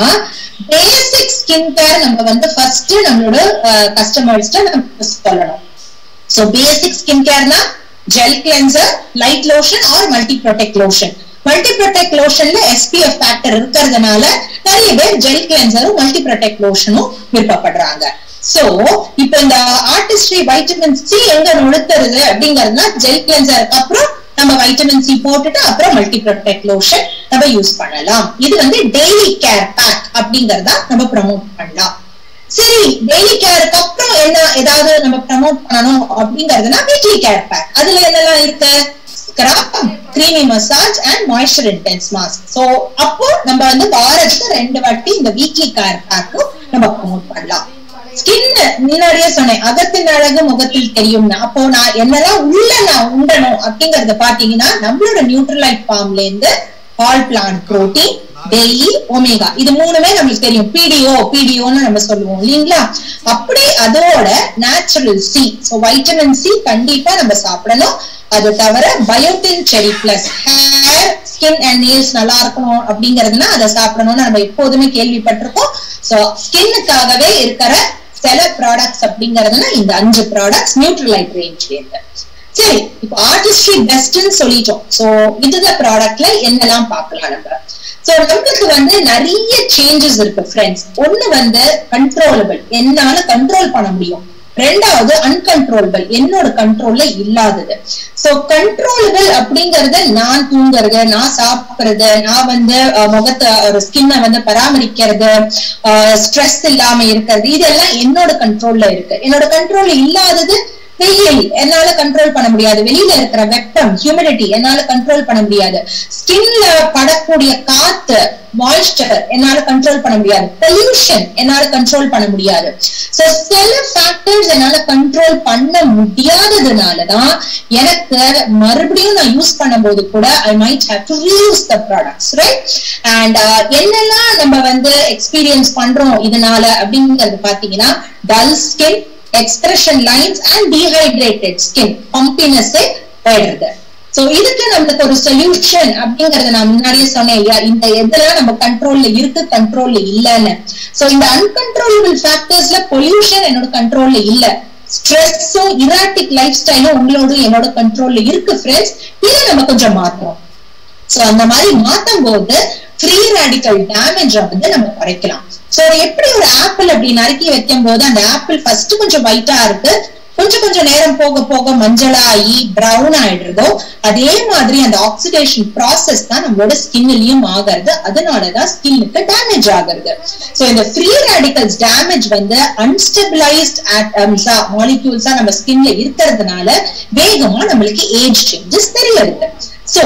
பேசிக் ஸ்கின் கேர் நம்ம வந்து ஃபர்ஸ்ட் நம்மளோட கஸ்டமர்ஸ்ட நம்ம சொல்லணும். சோ பேசிக் ஸ்கின் கேர்னா gel cleanser, light lotion or multi protect lotion. Multi protect லோஷன்ல எஸ்பிஎஃப் ஃபேக்டர் இருக்கிறதுனால நிறைய பேர் ஜெல் கிளென்சரும் மல்டி ப்ரொடெக்ட் லோஷனும் விருப்பப்படுறாங்க. சோ இப்ப இந்த ஆர்டிஸ்ட்ரி வைட்டமின் சி எங்க நுழைத்துறது அப்படிங்கறதுனா ஜெல் கிளென்சருக்கு அப்புறம் நம்ம வைட்டமின் சி போட்டுட்டு அப்புறம் மல்டி ப்ரொடெக்ட் லோஷன் நம்ம யூஸ் பண்ணலாம். இது வந்து டெய்லி கேர் பேக் அப்படிங்கறத நம்ம ப்ரமோட் பண்ணலாம். சரி, டெய்லி கேருக்கு அப்புறம் என்ன ஏதாவது நம்ம ப்ரமோட் பண்ணணும் அப்படிங்கறதுனா வீக்லி கேர் பேக். அதுல என்னெல்லாம் இருக்கு? Scrub, creamy massage and moisture intense mask. So அப்போ நம்ம வந்து வாரத்துக்கு ரெண்டு வாட்டி இந்த வீக்லி கேர் பேக்கும் நம்ம ப்ரமோட் பண்ணலாம். ஸ்கின் முன்னாடியே சொன்னேன், அகத்தின் அழகு முகத்தில் தெரியும்னா. அப்போ நான் என்னெல்லாம் உள்ள நான் உண்டணும் அப்படிங்கறத பாத்தீங்கன்னா நம்மளோட நியூட்ரலைட் ஃபார்ம்ல இருந்து all plant protein, daily, omega, இது மூணுமே நம்மளுக்கு தெரியும். பிடிஓ பிடிஓன்னு நம்ம சொல்லுவோம் இல்லீங்களா? அப்படி அதோட natural C, so vitamin C கண்டிப்பா நம்ம சாப்பிடணும். அது தவிர biotin cherry plus, hair, skin and nails நல்லா இருக்கணும் அப்படிங்கறதுனா அதை சாப்பிடணும்னு நம்ம எப்போதுமே கேள்விப்பட்டிருக்கோம். சோ ஸ்கின்னுக்காகவே இருக்கிற சில ப்ராடக்ட்ஸ் அப்படிங்கறதுனா இந்த அஞ்சு ப்ராடக்ட்ஸ் நியூட்ரலைட் ரேஞ்ச்ல இருக்கு. சரி, இப்போ ஆர்டிஸ்ட்ரி பெஸ்ட்னு சொல்லிட்டோம். சோ இந்த ப்ராடக்ட்ல என்னெல்லாம் பார்க்கலாம் நம்ம? சோ நம்மளுக்கு வந்து நிறைய சேஞ்சஸ் இருக்கு ஃப்ரெண்ட்ஸ். ஒண்ணு வந்து கண்ட்ரோலபிள், என்னால கண்ட்ரோல் பண்ண முடியும். ரெண்டாவது அன்கண்ட்ரோலபிள், என்னோட கண்ட்ரோல்ல இல்லாதது. சோ கண்ட்ரோலபிள் அப்படிங்கறது நான் தூங்குறது, நான் சாப்பிடுறது, நான் வந்து முகத்தை ஒரு ஸ்கின்னை வந்து பராமரிக்கிறது, ஸ்ட்ரெஸ் இல்லாம இருக்கிறது, இதெல்லாம் என்னோட கண்ட்ரோல்ல இருக்கு. என்னோட கண்ட்ரோல்ல இல்லாதது வெயில், என்னால கண்ட்ரோல் பண்ண முடியாது. வெளியில இருக்கிற வெப்பம், ஹியூமிடிட்டி என்னால கண்ட்ரோல் பண்ண முடியாது. ஸ்கின்ல படக்கூடிய காத்து, மாய்ஸ்சர் என்னால கண்ட்ரோல் பண்ண முடியாது. பொல்யூஷன் என்னால கண்ட்ரோல் பண்ண முடியாது. சோ சில ஃபேக்டர்ஸ் என்னால கண்ட்ரோல் பண்ண முடியாததுனாலதான் எனக்கு மறுபடியும் நான் யூஸ் பண்ணும்போது கூட I might have to reuse the products, right? And என்னெல்லாம் நம்ம வந்து எக்ஸ்பீரியன்ஸ் பண்றோம் இதனால அப்படிங்கறது பாத்தீங்கன்னா dull skin, expression lines and dehydrated skin, plumpiness போயிடுறது. சோ இதுக்கு நம்மளுக்கு ஒரு சொல்யூஷன் அப்படிங்கறத நான் முன்னாடியே சொன்னேன் இல்லையா? இந்த எதெல்லாம் நம்ம கண்ட்ரோல்ல இருக்கு, கண்ட்ரோல்ல இல்லன்னு. சோ இந்த அன்கண்ட்ரோலபிள் ஃபேக்டர்ஸ்ல பொல்யூஷன் என்னோட கண்ட்ரோல்ல இல்ல, ஸ்ட்ரெஸ்ஸும் இராட்டிக் லைஃப் ஸ்டைலும் உங்களோட என்னோட கண்ட்ரோல்ல இருக்கு ஃப்ரெண்ட்ஸ். இதை நம்ம கொஞ்சம் மாற்றோம். சோ அந்த மாதிரி மாற்றும் போது ஃப்ரீ ரேடிக்கல் டேமேஜ் வந்து நம்ம குறைக்கலாம். சோ எப்படி ஒரு ஆப்பிள் அப்படி நறுக்கி வைக்கும் போது அந்த ஆப்பிள் ஃபர்ஸ்ட் கொஞ்சம் ஒயிட்டா இருக்கு, கொஞ்சம் கொஞ்சம் நேரம் போக போக மஞ்சளாகி பிரவுன் ஆயிடுறதோ அதே மாதிரி அந்த ஆக்சிடேஷன் ப்ராசஸ் தான் நம்மளோட ஸ்கின்லயும் ஆகிறது. அதனாலதான் ஸ்கின்னுக்கு டேமேஜ் ஆகுறது. சோ இந்த ஃப்ரீ ரேடிக்கல்ஸ் டேமேஜ் வந்து அன்ஸ்டெபிளைஸ்ட் ஆட்டம்ஸா, மாலிக்யூல்ஸா நம்ம ஸ்கின்ல இருக்கிறதுனால வேகமா நம்மளுக்கு ஏஜ் சேஞ்சஸ் தெரியறது. சோ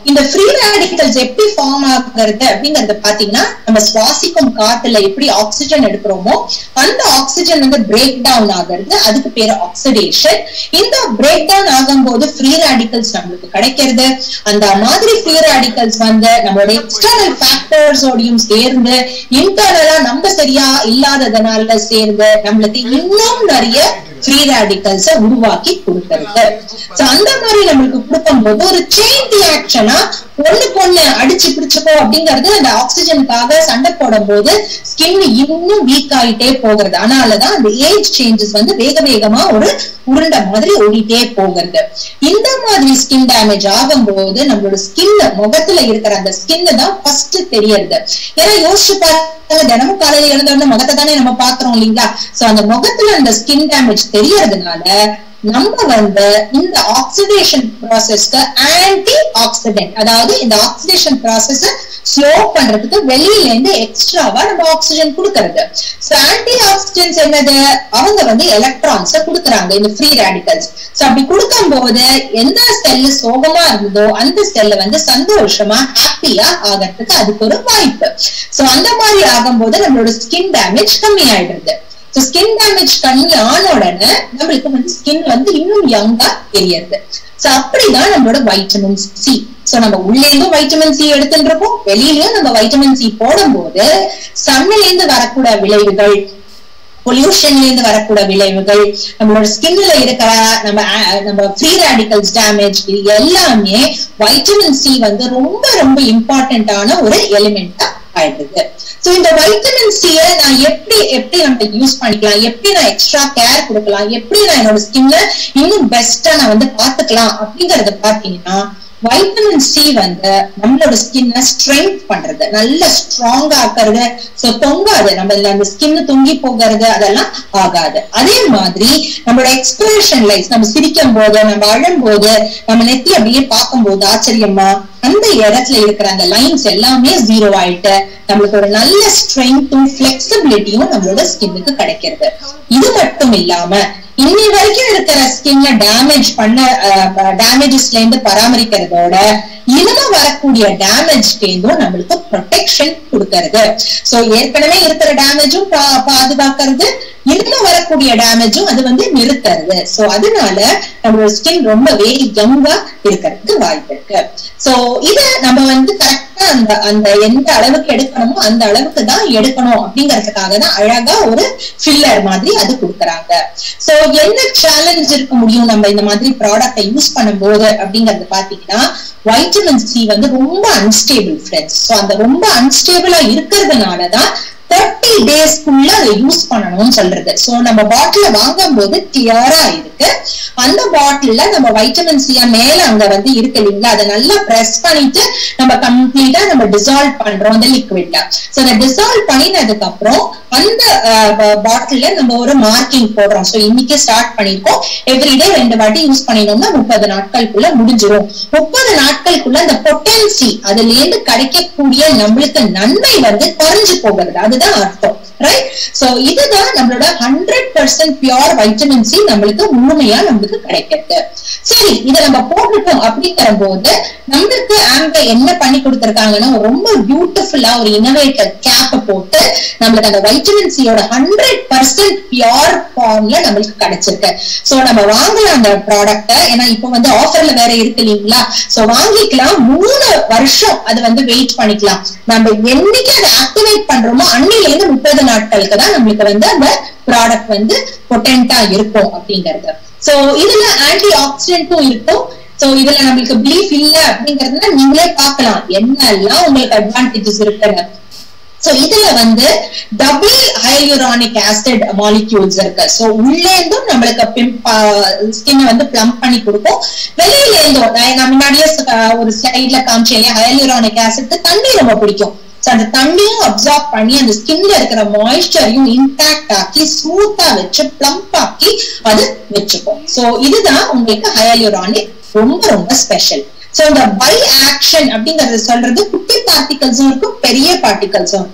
இந்த ஃப்ரீ ரேடிக்கல்ஸ் எப்படி ஃபார்ம் ஆகுறது அப்படிங்கறத பாத்தீங்கன்னா நம்ம சுவாசிக்கும் காத்துல எப்படி ஆக்சிஜன் எடுக்கிறோமோ அந்த ஆக்சிஜன் வந்து பிரேக் டவுன் ஆகுறது, அதுக்கு பேரு ஆக்சிடேஷன். இந்த பிரேக் டவுன் ஆகும்போது ஃப்ரீ ரேடிக்கல்ஸ் நம்மளுக்கு கிடைக்கிறது. அந்த மாதிரி ஃப்ரீ ரேடிக்கல்ஸ் வந்து நம்மளோட எக்ஸ்டர்னல் ஃபேக்டர்ஸோடையும் சேர்ந்து இன்டர்னலா நம்ம சரியா இல்லாததுனால சேர்ந்து நம்மளுக்கு இன்னும் நிறைய ஃப்ரீ ரேடிக்கல்ஸ் உருவாக்கி கொடுக்கிறது. அந்த மாதிரி நம்மளுக்கு கொடுக்கும் போது ஒரு செயின் ரியாக்ஷனா ஒண்ணுக்கு ஒண்ணு அடிச்சு பிடிச்சுக்கோ அப்படிங்கறது அந்த ஆக்சிஜனுக்காக சண்டை போடும் போது ஸ்கின் இன்னும் வீக் ஆயிட்டே போகிறது. அதனாலதான் அந்த ஏஜ் சேஞ்சஸ் வந்து வேக வேகமா ஒரு உருண்டை மாதிரி ஓடிட்டே போகிறது. இந்த மாதிரி ஸ்கின் டேமேஜ் ஆகும் போது நம்மளோட ஸ்கின் முகத்துல இருக்கிற அந்த ஸ்கின் தான் ஃபர்ஸ்ட் தெரியறது. ஏன்னா யோசிச்சு பாருங்க, தினமும் காலையில எழுந்தோட முகத்தை தானே நம்ம பாக்குறோம் இல்லைங்களா? சோ அந்த முகத்துல அந்த ஸ்கின் டேமேஜ் தெரியறதுனால நம்ம வந்து இந்த ஆக்சிடேஷன் ப்ராசஸ்க்கு ஆன்டி ஆக்சிடென்ட், அதாவது இந்த ஆக்சிடேஷன் ப்ராசஸ் ஸ்லோ பண்றதுக்கு வெளியில இருந்து எக்ஸ்ட்ராவா நம்ம ஆக்சிஜன் கொடுக்கறது. சோ ஆன்டி ஆக்சிடென்ட்ஸ் என்னது? அவங்க வந்து எலக்ட்ரான்ஸ் கொடுக்குறாங்க இந்த ஃப்ரீ ரேடிக்கல்ஸ். சோ அப்படி கொடுக்கும் போது எந்த செல் சோகமா இருந்ததோ அந்த செல் வந்து சந்தோஷமா ஹாப்பியா ஆகிறதுக்கு அதுக்கு ஒரு வாய்ப்பு. சோ அந்த மாதிரி ஆகும்போது நம்மளோட ஸ்கின் டேமேஜ் கம்மி ஆயிடுறது. So skin damage கம்மி ஆன உடனே நம்மளுக்கு வந்து ஸ்கின் வந்து இன்னும் யங்கா தெரியுது. சோ அப்படிதான் நம்மளோட வைட்டமின் சி. சோ நம்ம உள்ளே இருந்து வைட்டமின் சி எடுத்துட்டு இருக்கோம், வெளியிலயும் நம்ம வைட்டமின் சி போடும் போது சன்னில இருந்து வரக்கூடிய விளைவுகள், பொல்யூஷன்ல இருந்து வரக்கூடிய விளைவுகள், நம்மளோட ஸ்கின்ல இருக்கிற நம்ம நம்ம ஃப்ரீ ரேடிக்கல்ஸ் டேமேஜ், இது எல்லாமே வைட்டமின் சி வந்து ரொம்ப ரொம்ப இம்பார்ட்டன்டான ஒரு எலிமெண்டா ஆயிடுது. சோ இந்த வைட்டமின் சியை நான் எப்படி எப்படி நம்ம யூஸ் பண்ணிக்கலாம், எப்படி நான் எக்ஸ்ட்ரா கேர் கொடுக்கலாம், எப்படி நான் என்னோட ஸ்கின்ன இன்னும் பெஸ்டா நான் வந்து பாத்துக்கலாம் அப்படிங்கறத பாத்தீங்கன்னா, வைட்டமின் சி வந்து நம்மளோட ஸ்கின்ன ஸ்ட்ரென்த் பண்றது, நல்ல ஸ்ட்ராங்கா ஆக்குறது. சோ தொங்காது, நம்ம அந்த ஸ்கின் தொங்கி போகிறது அதெல்லாம் ஆகாது. அதே மாதிரி நம்மளோட எக்ஸ்பிரஷன் லைஃப், நம்ம சிரிக்கும் போது, நம்ம அழும் போது, நம்ம நெத்தி அப்படியே பார்க்கும் போது ஆச்சரியமா அந்த இடத்துல இருக்கிற அந்த லைன்ஸ் எல்லாமே ஜீரோ ஆயிட்டு நம்மளுக்கு ஒரு நல்ல ஸ்ட்ரென்த்தும் பிளெக்சிபிலிட்டியும் நம்மளோட ஸ்கின்னுக்கு கிடைக்கிறது. இது மட்டும் இல்லாம இன்னி வரைக்கும் இருக்கிற ஸ்கின்ல டேமேஜ் பண்ண டேமேஜஸ்ல இருந்து பராமரிக்கிறதோட இனிமே வரக்கூடிய டேமேஜ்க்கு இருந்தும் நம்மளுக்கு ப்ரொடெக்ஷன் கொடுக்கறது. சோ ஏற்கனவே இருக்கிற டேமேஜும் பாதுகாக்கிறது, இனிமே வரக்கூடிய டேமேஜும் அது வந்து நிறுத்துறது. சோ அதனால நம்மளோட ஸ்கின் ரொம்பவே யங்கா இருக்கிறதுக்கு வாய்ப்பு இருக்கு. சோ இத நம்ம வந்து கரெக்டா அந்த அந்த எந்த அளவுக்கு எடுக்கணுமோ அந்த அளவுக்கு தான் எடுக்கணும் அப்படிங்கறதுக்காக தான் அழகா ஒரு ஃபில்லர் மாதிரி அது கொடுக்குறாங்க. சோ என்ன சேலஞ்ச் இருக்க முடியும் நம்ம இந்த மாதிரி ப்ராடக்டை யூஸ் பண்ணும் போது அப்படிங்கறது பாத்தீங்கன்னா, வைட்டமின் சி வந்து ரொம்ப அன்ஸ்டேபிள் ஃப்ரெண்ட்ஸ். சோ அந்த ரொம்ப அன்ஸ்டேபிளா இருக்கிறதுனாலதான் தேர்ட்டி டேஸ்க்குள்ள அதை யூஸ் பண்ணணும்னு சொல்றது. சோ நம்ம பாட்டில வாங்கும் போது கிளியரா இருக்கு. அந்த பாட்டில நம்ம வைட்டமின் சி மேல அங்க வந்து இருக்கு இல்லைங்களா, அதை நல்லா பிரஸ் பண்ணிட்டு நம்ம கம்ப்ளீட்டா நம்ம டிசால்வ் பண்றோம் அந்த லிக்விட்ல. சோ அதை டிசால்வ் பண்ணினதுக்கு அப்புறம் அந்த பாட்டில நம்ம ஒரு மார்க்கிங் போடுறோம். சோ இன்னைக்கு ஸ்டார்ட் பண்ணிருக்கோம், எவ்ரிடே ரெண்டு வாட்டி யூஸ் பண்ணினோம்னா முப்பது நாட்களுக்குள்ள முடிஞ்சிடும். முப்பது நாட்களுக்குள்ள அந்த பொட்டன்சி அதுல இருந்து கிடைக்கக்கூடிய நம்மளுக்கு நன்மை வந்து குறைஞ்சு போகிறது, அதுதான் அர்த்தம். ரைட்? சோ இதுதான் நம்மளோட hundred percent pure vitamin C நம்மளுக்கு முழுமையா நம்மளுக்கு கிடைக்கிறது. சரி, இதை நம்ம போட்டுட்டோம் அப்படிங்கிற போது நம்மளுக்கு ஆம்பை என்ன பண்ணி கொடுத்திருக்காங்கன்னா, ரொம்ப பியூட்டிஃபுல்லா ஒரு இன்னோவேட்டிவ் கேப் போட்டு நம்மளுக்கு அந்த வைட்டமின் சியோட ஹண்ட்ரட் பர்சன்ட் பியூர் ஃபார்ம்ல நம்மளுக்கு கிடைச்சிருக்கு. சோ நம்ம வாங்கலாம் அந்த ப்ராடக்ட, ஏன்னா இப்ப வந்து ஆஃபர்ல வேற இருக்கு இல்லைங்களா. சோ வாங்கிக்கலாம், மூணு வருஷம் அது வந்து வெயிட் பண்ணிக்கலாம். நம்ம என்னைக்கு அதை ஆக்டிவேட் பண்றோமோ அன்னில இருந்து முப்பது நாட்களுக்கு தான் நம்மளுக்கு வந்து அந்த ப்ராடக்ட் வந்து பொட்டன்டா இருக்கும் அப்படிங்கிறது. சோ இதுல ஆன்டி ஆக்சிடென்ட்டும் இருக்கும். சோ இதுல நம்மளுக்கு பிலீஃப் இல்ல அப்படிங்கறதுல நீங்களே பார்க்கலாம் என்னெல்லாம் உங்களுக்கு அட்வான்டேஜஸ் இருக்குன்னு. சோ இதுல வந்து டபுள் ஹைலூரானிக் ஆசிட் மாலிக்யூல்ஸ் இருக்கு. சோ உள்ள இருந்தும் நம்மளுக்கு ஸ்கின் வந்து பிளம்ப் பண்ணி கொடுக்கும், வெளியில இருந்தும் நான் முன்னாடியே ஒரு ஸ்லைட்ல காமிச்சேன், ஹைலூரானிக் ஆசிட் தண்ணி ரொம்ப பிடிக்கும். அந்த தண்ணியும் அப்சார்ப் பண்ணி அந்த ஸ்கின்ல இருக்கிற மாய்ஸ்சரையும் இன்டாக்ட் ஆக்கி ஸ்மூத்தா வச்சு பிளம்ப் ஆக்கி அது வச்சுக்கும். சோ இதுதான் உங்களுக்கு ஹைலூரானிக் ரொம்ப ரொம்ப ஸ்பெஷல். சோ இந்த பை ஆக்ஷன் அப்படிங்கறது சொல்றது குட்டி பார்ட்டிகல்ஸும் இருக்கும், பெரிய பார்ட்டிகல்ஸும் இருக்கும்.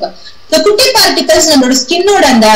குட்டி பார்ட்டிகல்ஸ் நம்மளோட ஸ்கின்னோட அந்த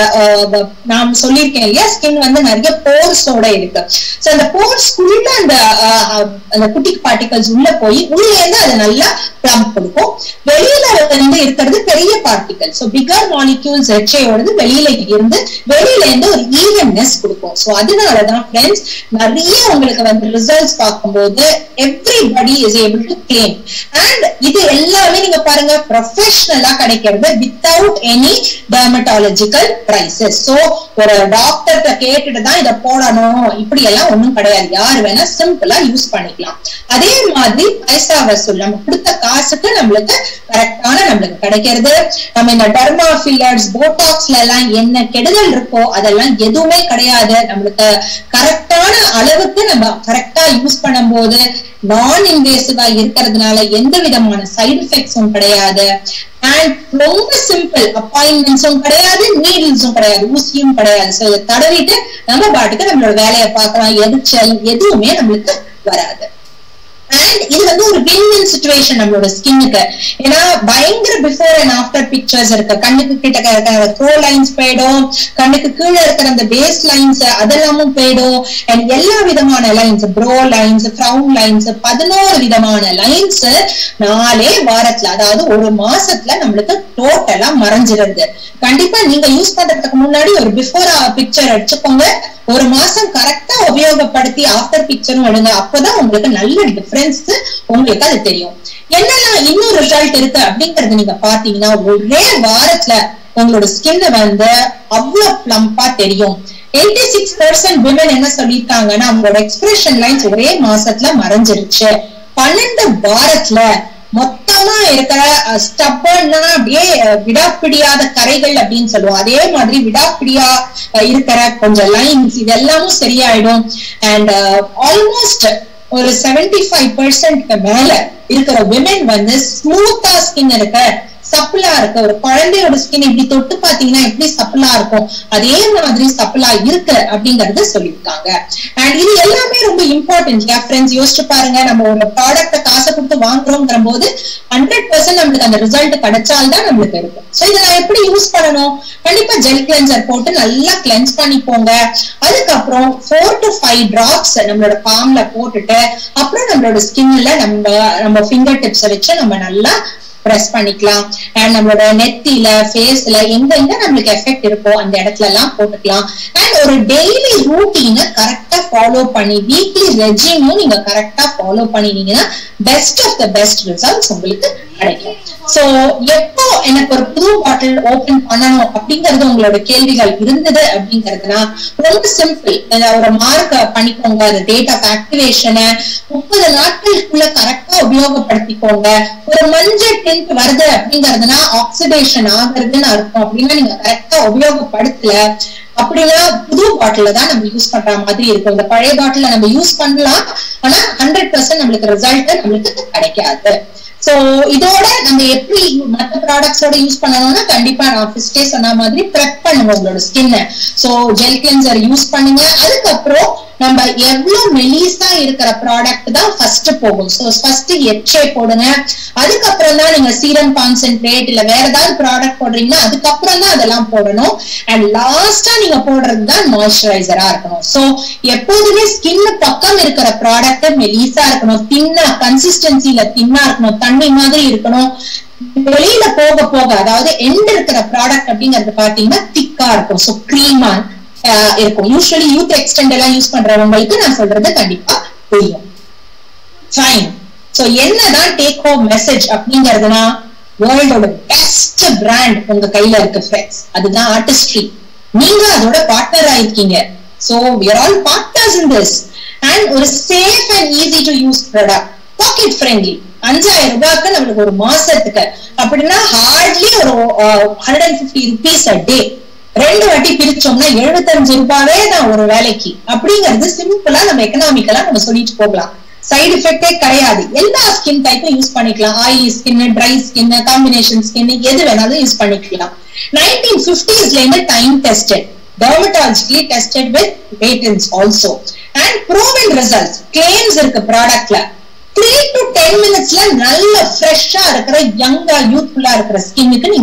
நான் சொல்லியிருக்கேன் இல்லையா, ஸ்கின் வந்து நிறைய போர்ஸோட இருக்கு. சோ அந்த போர்ஸ்க்குள்ள அந்த அந்த குட்டி பார்ட்டிகல்ஸ் உள்ள போய் உள்ள இருந்து அது நல்லா பிளம்ப் கொடுக்கும். வெளியில வந்து இருக்கிறது பெரிய பார்ட்டிகல். சோ பிகர் மாலிக்யூல்ஸ் ஹெச்ஏயோடது வெளியில இருந்து வெளியில இருந்து ஒரு ஈவன்னஸ் கொடுக்கும். சோ அதனாலதான் ஃப்ரெண்ட்ஸ் நிறைய உங்களுக்கு வந்து ரிசல்ட்ஸ் பார்க்கும்போது everybody is able to claim. And இது எல்லாமே நீங்க பாருங்க ப்ரொஃபஷனலா கிடைக்கிறது without any dermatological crisis. So ஒரு டாக்டர்கிட்ட கேட்டுட்டு தான் இதை போடணும் இப்படி எல்லாம் ஒண்ணும் கிடையாது. யாரு வேணா சிம்பிளா யூஸ் பண்ணிக்கலாம். அதே மாதிரி பைசா வசூல், நம்ம கொடுத்த காசுக்கு நம்மளுக்கு கரெக்டான நம்மளுக்கு கிடைக்கிறது. நம்ம இந்த டெர்மா ஃபில்லர்ஸ் போட்டாக்ஸ்ல எல்லாம் என்ன கெடுதல் இருக்கோ அதெல்லாம் எதுவுமே கிடையாது. நம்மளுக்கு கரெக்டான அளவுக்கு நம்ம கரெக்டா யூஸ் பண்ணும் போது நான் இன்வேசிவா இருக்கிறதுனால எந்த விதமான சைடு எஃபெக்ட்ஸும் கிடையாது. அண்ட் ரொம்ப சிம்பிள், அப்பாயின்மெண்ட்ஸும் கிடையாது, நீடில்ஸும் கிடையாது, ஊசியும் கிடையாது. சோ இதை தடவிட்டு நம்ம பாட்டுக்கு நம்மளோட வேலையை பார்க்கலாம். எரிச்சல் எதுவுமே நம்மளுக்கு வராது. அண்ட் இது வந்து ஒரு வின் வின் சிச்சுவேஷன் நம்மளோட ஸ்கின்னுக்கு. ஏன்னா பயங்கர பிஃபோர் அண்ட் ஆஃப்டர் பிக்சர்ஸ் இருக்கு. கண்ணுக்கு கிட்ட இருக்கிற த்ரோ லைன்ஸ் போயிடும், கண்ணுக்கு கீழே இருக்கிற அந்த பேஸ் லைன்ஸ் அதெல்லாமும் போயிடும். அண்ட் எல்லா விதமான lines, brow lines, frown lines, பதினோரு விதமான லைன்ஸ் நாலே வாரத்துல, அதாவது ஒரு மாசத்துல நம்மளுக்கு டோட்டலா மறைஞ்சிருது. கண்டிப்பா நீங்க யூஸ் பண்றதுக்கு முன்னாடி ஒரு பிஃபோர் பிக்சர் அடிச்சுக்கோங்க. ஒரு மாசம் கரெக்டா உபயோகப்படுத்தி ஆஃப்டர் பிக்சரும் எடுங்க. அப்பதான் உங்களுக்கு நல்ல டிஃபரன்ஸ் உங்களுக்கு அது தெரியும். என்னெல்லாம் இன்னும் ரிசல்ட் இருக்கு அப்படிங்கறது நீங்க பாத்தீங்கன்னா ஒரே வாரத்துல உங்களோட ஸ்கின் வந்து அவ்வளவு பிளம்பா தெரியும். எயிட்டி சிக்ஸ் பர்சன்ட் விமன் என்ன சொல்லிருக்காங்கன்னா அவங்களோட எக்ஸ்பிரஷன் லைன்ஸ் ஒரே மாசத்துல மறைஞ்சிருச்சு. பன்னெண்டு வாரத்துல மொத்தமா இருக்கிற ஸ்டப்பர்னா அப்படியே விடாப்பிடியாத கரைகள் அப்படின்னு சொல்லுவோம். அதே மாதிரி விடாப்பிடியா இருக்கிற கொஞ்சம் லைன்ஸ் இதெல்லாமும் சரியாயிடும். அண்ட் ஆல்மோஸ்ட் ஒரு செவன்டி ஃபைவ் பர்சன்ட் மேல இருக்கிற விமென் வந்து ஸ்மூத்தா ஸ்கின் இருக்க, சப்பிளா இருக்கு. ஒரு குழந்தையோட ஸ்கின் இப்படி தொட்டு பாத்தீங்கன்னா எப்படி சப்பிளா இருக்கும் அதே மாதிரி சப்பிளா இருக்கு அப்படிங்கறது சொல்லியிருக்காங்க. அண்ட் இது எல்லாமே ரொம்ப இம்பார்ட்டன்ட். யா ஃப்ரெண்ட்ஸ் யோசிச்சு பாருங்க, நம்ம ஒரு ப்ராடக்ட காசை கொடுத்து வாங்குறோங்கிற போது ஹண்ட்ரட் பர்சன்ட் நம்மளுக்கு அந்த ரிசல்ட் கிடைச்சால்தான் நம்மளுக்கு இருக்கும். சோ இதை நான் எப்படி யூஸ் பண்ணணும்? கண்டிப்பா ஜெல் கிளென்சர் போட்டு நல்லா கிளென்ஸ் பண்ணிப்போங்க. அதுக்கப்புறம் ஃபோர் டு ஃபைவ் டிராப்ஸ் நம்மளோட பாம்ல போட்டுட்டு அப்புறம் நம்மளோட ஸ்கின்ல நம்ம நம்ம ஃபிங்கர் டிப்ஸை வச்சு நம்ம நல்லா பிரஸ் பண்ணிக்கலாம். அண்ட் நம்மளோட நெத்தில, ஃபேஸ்ல எங்க எங்க நம்மளுக்கு எஃபெக்ட் இருக்கோ அந்த இடத்துல எல்லாம் போட்டுக்கலாம். அண்ட் ஒரு டெய்லி ரூட்டீனை கரெக்டா ஃபாலோ பண்ணி வீக்லி ரெஜிமும் நீங்க கரெக்டா ஃபாலோ பண்ணினீங்கன்னா best of the best results உங்களுக்கு கிடைக்கும். சோ எப்போ எனக்கு ஒரு புது பாட்டில் ஓபன் பண்ணணும் அப்படிங்கறது உங்களோட கேள்விகள் இருந்தது அப்படிங்கறதுனா ரொம்ப சிம்பிள். ஒரு மார்க் பண்ணிக்கோங்க. அந்த டேட் ஆஃப் ஆக்டிவேஷனை முப்பது நாட்களுக்குள்ள கரெக்டா உபயோகப்படுத்திக்கோங்க. ஒரு மஞ்சள் டிண்ட் வருது அப்படிங்கறதுனா ஆக்சிடேஷன் ஆகுறதுன்னு அர்த்தம். அப்படின்னா நீங்க கரெக்டா உபயோகப்படுத்தல அப்படின்னா புது பாட்டில தான் நம்ம யூஸ் பண்ற மாதிரி இருக்கும். இந்த பழைய பாட்டில நம்ம யூஸ் பண்ணலாம், ஆனா ஹண்ட்ரட் பர்சன்ட் நம்மளுக்கு ரிசல்ட் நம்மளுக்கு கிடைக்காது. சோ இதோட நம்ம எப்படி மற்ற ப்ராடக்ட்ஸோட யூஸ் பண்ணணும்னா கண்டிப்பா நான் ஃபர்ஸ்டே சொன்ன மாதிரி ப்ரெப் பண்ணுங்க உங்களோட ஸ்கின்னை. சோ ஜெல் கிளென்சர் யூஸ் பண்ணுங்க. அதுக்கப்புறம் நம்ம எவ்வளவு மெலிசா இருக்கிற ப்ராடக்ட் தான் ஃபர்ஸ்ட் போகும். சோ ஃபர்ஸ்ட் எச்சே போடுங்க. அதுக்கப்புறம் தான் நீங்க சீரம் கான்சென்ட்ரேட் இல்ல வேற ஏதாவது ப்ராடக்ட் போடுறீங்கன்னா அதுக்கப்புறம் தான் அதெல்லாம் போடணும். அண்ட் லாஸ்டா நீங்க போடுறது தான் மாய்ஸ்சரைசரா இருக்கணும். சோ எப்போதுமே ஸ்கின் பக்கம் இருக்கிற ப்ராடக்ட் மெலிசா இருக்கணும், தின்னா கன்சிஸ்டன்சில தின்னா இருக்கணும், தண்ணி மாதிரி இருக்கணும். வெளியில போக போக அதாவது எண்ட் இருக்கிற ப்ராடக்ட் அப்படிங்கறது பாத்தீங்கன்னா திக்கா இருக்கும். சோ கிரீமா இருக்கும். யூசுவலி யூத் எக்ஸ்டெண்ட் எல்லாம் யூஸ் பண்றவங்களுக்கு நான் சொல்றது கண்டிப்பா புரியும். ஃபைன். சோ என்னதான் டேக் ஹோம் மெசேஜ் அப்படிங்கறதுனா வேர்ல்டோட பெஸ்ட் பிராண்ட் உங்க கையில இருக்கு ஃப்ரெண்ட்ஸ். அதுதான் ஆர்டிஸ்ட்ரி. நீங்க அதோட பார்ட்னர் ஆயிருக்கீங்க. So we are all partners in this. and ஒரு safe and easy to use product, pocket friendly. அஞ்சாயிரம் ரூபாய்க்கு நம்மளுக்கு ஒரு மாசத்துக்கு அப்படின்னா ஹார்ட்லி ஒரு hundred and fifty rupees a day. ரெண்டு வாட்டி பிரிச்சோம்னா எழுபத்தஞ்சு ரூபாவே தான் ஒரு வேலைக்கு. அப்படிங்கிறது சிம்பிளா நம்ம எக்கனாமிக்கலா நம்ம சொல்லிட்டு போகலாம். சைடு எஃபெக்டே கிடையாது. எல்லா ஸ்கின் டைப்பும் யூஸ் பண்ணிக்கலாம். Oily skin, dry skin, combination skin எது வேணாலும் யூஸ் பண்ணிக்கலாம். நைன்டீன் பிப்டீஸ்ல இருந்து time tested, dermatologically tested with patents also and proven results. claims இருக்கு ப்ராடக்ட்ல. three to ten minutesல நல்ல ஃப்ரெஷ்ஷா இருக்கிற யங்கா யூத்ஃபுல்லா இருக்கிற ஸ்கின்னுக்கு நீங்க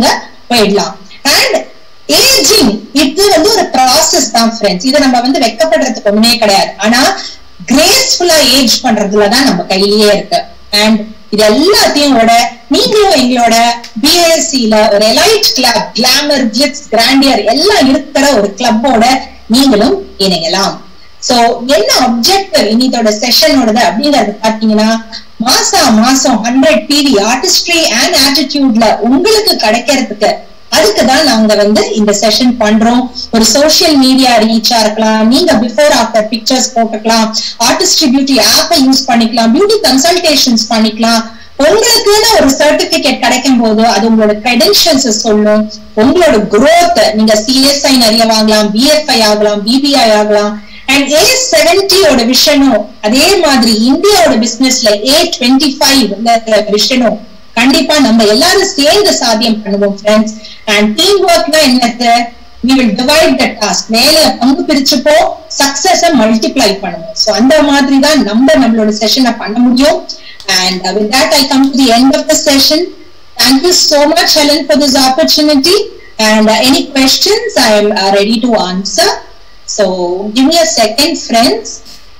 போயிடலாம். அண்ட் ஏஜிங் இது வந்து ஒரு ப்ராசஸ் தான் ஃப்ரெண்ட்ஸ். இதை நம்ம வந்து வெக்கப்படுறதுக்கு ஒண்ணுமே கிடையாது. ஆனா கிரேஸ்ஃபுல்லா ஏஜ் பண்றதுலதான் நம்ம கையிலேயே இருக்கு. அண்ட் இது எல்லாத்தையும் விட நீங்களும் எங்களோட பிஎஸ்சில ஒரு elite club, glamour, glitz, grandeur எல்லாம் இருக்கிற ஒரு கிளப்போட நீங்களும் இணையலாம். சோ என்ன அப்ஜெக்டிவ் இன்னித்தோட செஷனோட அப்படிங்கறது பாத்தீங்கன்னா, மாசா மாசம் ஹண்ட்ரட் டிவி ஆர்டிஸ்ட்ரி அண்ட் ஆட்டிடியூட்ல உங்களுக்கு கிடைக்கிறதுக்கு அதுக்குதான் நாங்க வந்து இந்த செஷன் பண்றோம். ஒரு சோசியல் மீடியா ரீச்சா இருக்கலாம், நீங்க பிஃபோர் ஆஃப்டர் பிக்சர்ஸ் போட்டுக்கலாம், ஆர்டிஸ்ட்ரி பியூட்டி ஆப்பை யூஸ் பண்ணிக்கலாம், பியூட்டி கன்சல்டேஷன்ஸ் பண்ணிக்கலாம். உங்களுக்குன்னு ஒரு சர்டிபிகேட் கிடைக்கும் போது அது உங்களோட கிரெடென்ஷியல்ஸ் சொல்லும், உங்களோட growth. நீங்க சிஎஸ்ஐ நிறைய வாங்கலாம், பிஎஃப்ஐ ஆகலாம், பிபிஐ ஆகலாம். அண்ட் ஏ செவன்டி ஓட விஷனும் அதே மாதிரி இந்தியாவோட பிசினஸ்ல ஏ டுவெண்ட்டி ஃபைவ் விஷனும் கண்டிப்பா நம்ம எல்லாரும் சேர்ந்து சாத்தியம் பண்ணுவோம் ஃப்ரெண்ட்ஸ். அண்ட் டீம் ஒர்க்னா என்னது? we will divide the task. வேலையை பங்கு பிரிச்சுப்போ சக்சஸ மல்டிப்ளை பண்ணுவோம். சோ அந்த மாதிரி தான் நம்ம நம்மளோட செஷனை பண்ண முடியும். And uh, with that I come to the end of the session. Thank you so much Helen for this opportunity. And uh, any questions I am uh, ready to answer. So give me a second friends.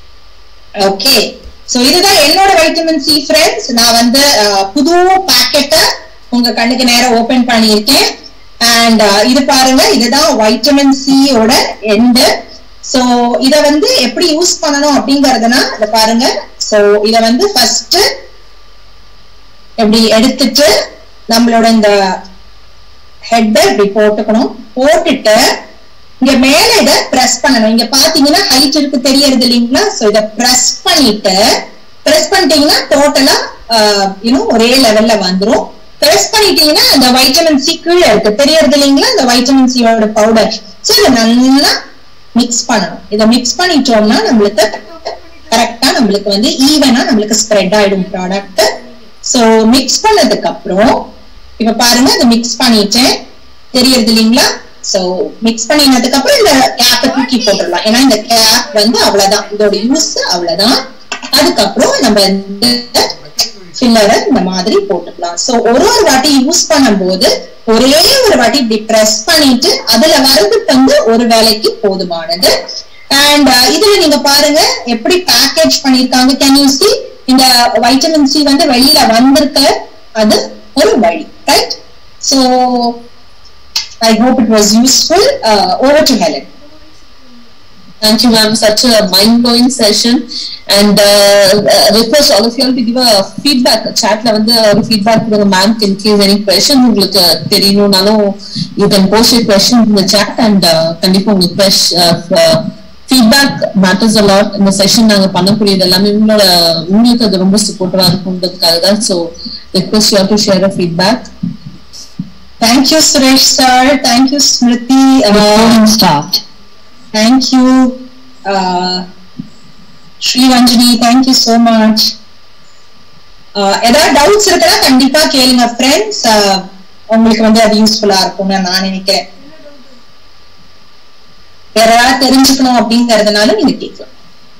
Okay. So இதுதான் என்னோட vitamin C friends. நான் வந்து புது பாக்கெட்டை உங்க கண்ணுக்கு நேரம் open பண்ணியிருக்கேன். அண்ட் இது பாருங்க, இதுதான் வைட்டமின் சி ஓட எண்டு. சோ இத வந்து எப்படி யூஸ் பண்ணணும் அப்படிங்கறதுனா இத பாருங்க. சோ இத வந்து ஃபர்ஸ்ட் எப்படி எடுத்துட்டு நம்மளோட இந்த ஹெட் இப்படி போட்டுக்கணும். போட்டுட்டு இங்க மேல இத பிரஸ் பண்ணணும். இங்க பாத்தீங்கன்னா ஹைட் இருக்கு தெரியறது இல்லைங்களா? சோ இத பிரஸ் பண்ணிட்டு பிரஸ் பண்ணிட்டீங்கன்னா டோட்டலா இன்னும் ஒரே லெவல்ல வந்துரும். பிரஸ் பண்ணிட்டீங்கன்னா இந்த வைட்டமின் சி கீழே இருக்கு தெரியறது இல்லைங்களா? இந்த வைட்டமின் சியோட பவுடர். சோ இதை நல்லா மிக்ஸ் பண்ணணும். இதை மிக்ஸ் பண்ணிட்டோம்னா நம்மளுக்கு கரெக்டா நம்மளுக்கு வந்து ஈவனா நம்மளுக்கு ஸ்ப்ரெட் ஆயிடும் ப்ராடக்ட். சோ மிக்ஸ் பண்ணதுக்கு அப்புறம் இப்ப பாருங்க இதை மிக்ஸ் பண்ணிட்டேன் தெரியறது இல்லைங்களா? சோ மிக்ஸ் பண்ணினதுக்கு அப்புறம் இந்த கேப்பை தூக்கி போட்டுடலாம். ஏன்னா இந்த கேப் வந்து அவ்வளவுதான், இதோட யூஸ் அவ்வளவுதான். அதுக்கப்புறம் நம்ம இந்த ஃபில்லரை இந்த மாதிரி போட்டுக்கலாம். சோ ஒரு ஒரு வாட்டி யூஸ் பண்ணும் போது ஒரே ஒரு வாட்டி இப்படி பிரஸ் பண்ணிட்டு அதுல வரதுக்கு வந்து ஒரு வேலைக்கு போதுமானது. அண்ட் இதுல நீங்க பாருங்க எப்படி பேக்கேஜ் பண்ணிருக்காங்க. கேன் யூ see இந்த வைட்டமின் சி வந்து வெளியில வந்திருக்க அது ஒரு வழி, right? So I hope it was useful. Uh, over to Helen. Thank you, ma'am. Such a mind-blowing session. And uh, uh, request all of you all to give a feedback. Chat la vandu or feedback to the ma'am in case any question ungalku theriyunalum you can post your question in the chat. And kandipa unga question feedback matters a lot. In the session naanga pannakuriyadhu ellame ungala ungalku adu romba supportive ah irukundradhukaga da. So request you all to share a feedback. Thank you Suresh sir. Thank you Smriti. Recording uh, stopped. Thank you uh, Sri Ranjini. Thank you so much. ஏதாவது doubts இருக்கா கண்டிப்பா கேளுங்க friends. உங்களுக்கு வந்து அது யூஸ்ஃபுல்லா இருக்கும்னு நான் நினைக்கிறேன். வேற ஏதாவது தெரிஞ்சுக்கணும் அப்படிங்கறதுனால நீங்க கேட்கலாம்.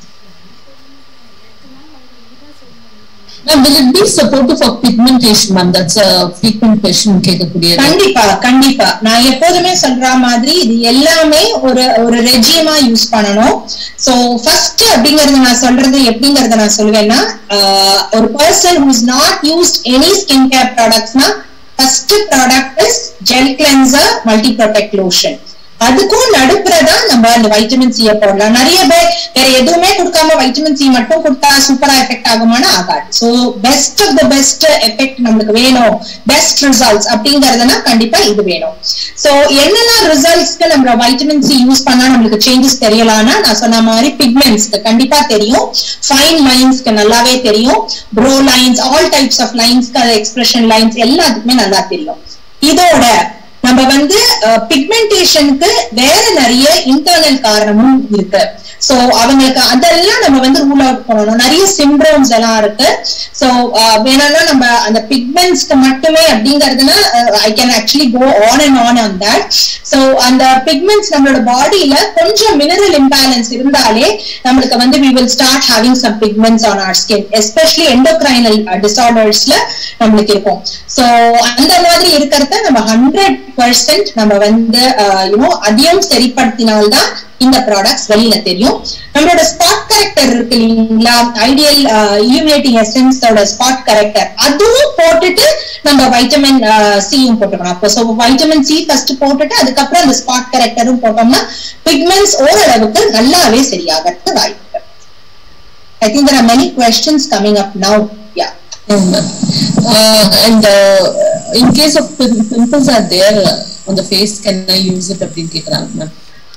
Ma'am, will it be supportive for pigmentation, ma'am? That's a frequent question. கண்டிப்பா கண்டிப்பா நான் எப்போதுமே சொல்ற மாதிரி இது எல்லாமே ஒரு ஒரு ரெஜிமா யூஸ் பண்ணணும். சோ ஃபர்ஸ்ட் அப்படிங்கறது நான் சொல்றது எப்படிங்கறத நான் சொல்லுவேன்னா, ஒரு person who is not used any skin care products na first product is gel cleanser multi protect lotion. அதுக்கும் நடுப்புறதா நம்ம அந்த வைட்டமின் சி போடலாம். நிறைய பேர் வேற எதுவுமே கொடுக்காம வைட்டமின் சி மட்டும் கொடுத்தா சூப்பரா எஃபெக்ட் ஆகுமானா ஆகாது. So best of the best effect நம்மளுக்கு வேணும், பெஸ்ட் ரிசல்ட்ஸ் அப்படிங்கறதுனா கண்டிப்பா இது வேணும். சோ என்னெல்லாம் ரிசல்ட்ஸ்க்கு நம்ம வைட்டமின் சி யூஸ் பண்ணா நம்மளுக்கு சேஞ்சஸ் தெரியலாம்னா நான் சொன்ன மாதிரி பிக்மெண்ட்ஸ்க்கு கண்டிப்பா தெரியும், ஃபைன் லைன்ஸ்க்கு நல்லாவே தெரியும், brow lines, all types of லைன்ஸ்க்கு எக்ஸ்பிரஷன் லைன்ஸ் எல்லாத்துக்குமே நல்லா தெரியும். இதோட நம்ம வந்து பிக்மெண்டேஷனுக்கு வேற நிறைய இன்டர்னல் காரணமும் இருக்கு. சோ அவங்களுக்கு அதெல்லாம் நம்ம வந்து ரூல் அவுட் பண்ணணும். நிறைய சிண்ட்ரோம்ஸ் எல்லாம் இருக்கு. சோ வேணாம்னா நம்ம அந்த பிக்மெண்ட்ஸ்க்கு மட்டுமே அப்படிங்கறதுனா I can actually go on and on on that. So அந்த பிக்மெண்ட்ஸ் நம்மளோட பாடியில கொஞ்சம் மினரல் இம்பேலன்ஸ் இருந்தாலே நம்மளுக்கு வந்து we will start having some pigments on our skin, especially endocrinal disorders-ல நம்மளுக்கு இருக்கும். சோ அந்த மாதிரி இருக்கிறத நம்ம ஹண்ட்ரட் பர்சன்ட் நம்ம வந்து யூனோ அதையும் சரிப்படுத்தினால்தான் இந்த ப்ராடக்ட்ஸ் வெளியில தெரியும். நம்மளோட ஸ்பாட் கரெக்டர் இருக்கு இல்லைங்களா, ஐடியல் இலுமினேட்டிங் எசன்ஸோட ஸ்பாட் கரெக்டர், அதுவும் போட்டுட்டு நம்ம வைட்டமின் சியும் போட்டுக்கணும். அப்போ ஸோ வைட்டமின் சி ஃபர்ஸ்ட் போட்டுட்டு அதுக்கப்புறம் அந்த ஸ்பாட் கரெக்டரும் போட்டோம்னா பிக்மெண்ட்ஸ் ஓரளவுக்கு நல்லாவே சரியாகிறது வாய்ப்பு. I think there are many questions coming up now. Yeah. Mm. Uh, and uh, in case of pimples are there on the face, can I use it? Appdi kekranga.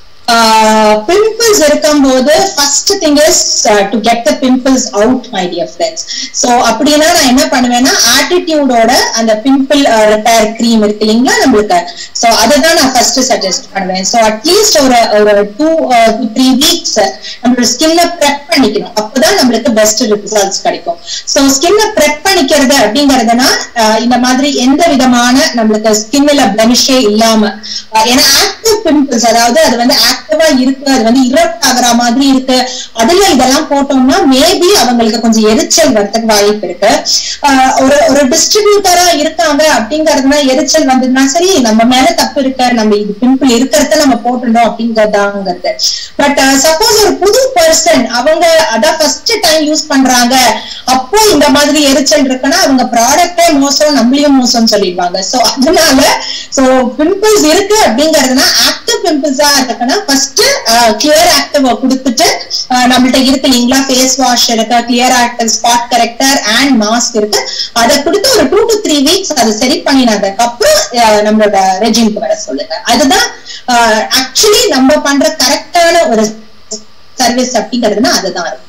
Pimples இருக்கும்போது first thing is uh, to get the pimples out, my dear friends. So அப்படினா நான் என்ன பண்ணுவேன்னா ஆட்டிட்யூடோட அந்த pimple repair cream இருக்கு இல்லைங்களா நம்மளுக்கு, so அதை தான் நான் ஃபர்ஸ்ட் சஜஸ்ட் பண்ணுவேன். சோ அட்லீஸ்ட் ஒரு ஒரு டூ டு த்ரீ வீக்ஸ் நம்மளோட ஸ்கின்னை ப்ரெப் பண்ணிக்கணும், அப்பதான் நம்மளுக்கு பெஸ்ட் ரிசல்ட்ஸ் கிடைக்கும். சோ ஸ்கின்னை ப்ரெப் பண்ணிக்கிறது அப்படிங்கறதுனா இந்த மாதிரி எந்த விதமான நம்மளுக்கு ஸ்கின்ல பிளமிஷே இல்லாம, ஏன்னா ஆக்டிவ் பிம்பிள்ஸ் அதாவது அது வந்து ஆக்டிவா இருக்கு, அது வந்து இரப்ட் ஆகுற மாதிரி இருக்கு, அதுல இதெல்லாம் போட்டோம்னா மேபி அவங்களுக்கு கொஞ்சம் எரிச்சல் வரதுக்கு வாய்ப்பு இருக்கு. ஒரு ஒரு டிஸ்ட்ரிபியூட்டரா இருக்காங்க அப்படிங்கறதுனா எரிச்சல் வந்ததுன்னா சரி நம்ம மேல தப்பு இருக்கு, நம்ம இது பிம்பிள் இருக்கிறத நம்ம போட்டுட்டோம் அப்படிங்கறதாங்கிறது. பட் சப்போஸ் ஒரு புது பர்சன் அவங்க அதான் ஃபர்ஸ்ட் டைம் யூஸ் பண்றாங்க, அப்போ இந்த மாதிரி எரிச்சல் இருக்குன்னா அவங்க ப்ராடக்டே மோசம் நம்மளையும் மோசம் சொல்லிடுவாங்க. சோ அதனால சோ பிம்பிள்ஸ் இருக்கு அப்படிங்கறதுனா ஆக்டிவ் பிம்பிள்ஸா இருக்குன்னா ஃபர்ஸ்ட் கிளியர் ஆக்டிவ் கொடுத்துட்டு நம்மள்ட்ட இருக்கு இல்லைங்களா ஃபேஸ் வாஷ் இருக்கு, clear active spot corrector and mask இருக்கு, அதை கொடுத்து ஒரு டூ டு த்ரீ வீக்ஸ் அதை சரி பண்ணினதுக்கு அப்புறம் நம்மளோட ரெஜிம்க்கு வர சொல்லுங்க. அதுதான் ஆக்சுவலி நம்ம பண்ற கரெக்டான ஒரு சர்வீஸ் அப்படிங்கிறதுனா அதுதான் இருக்கு.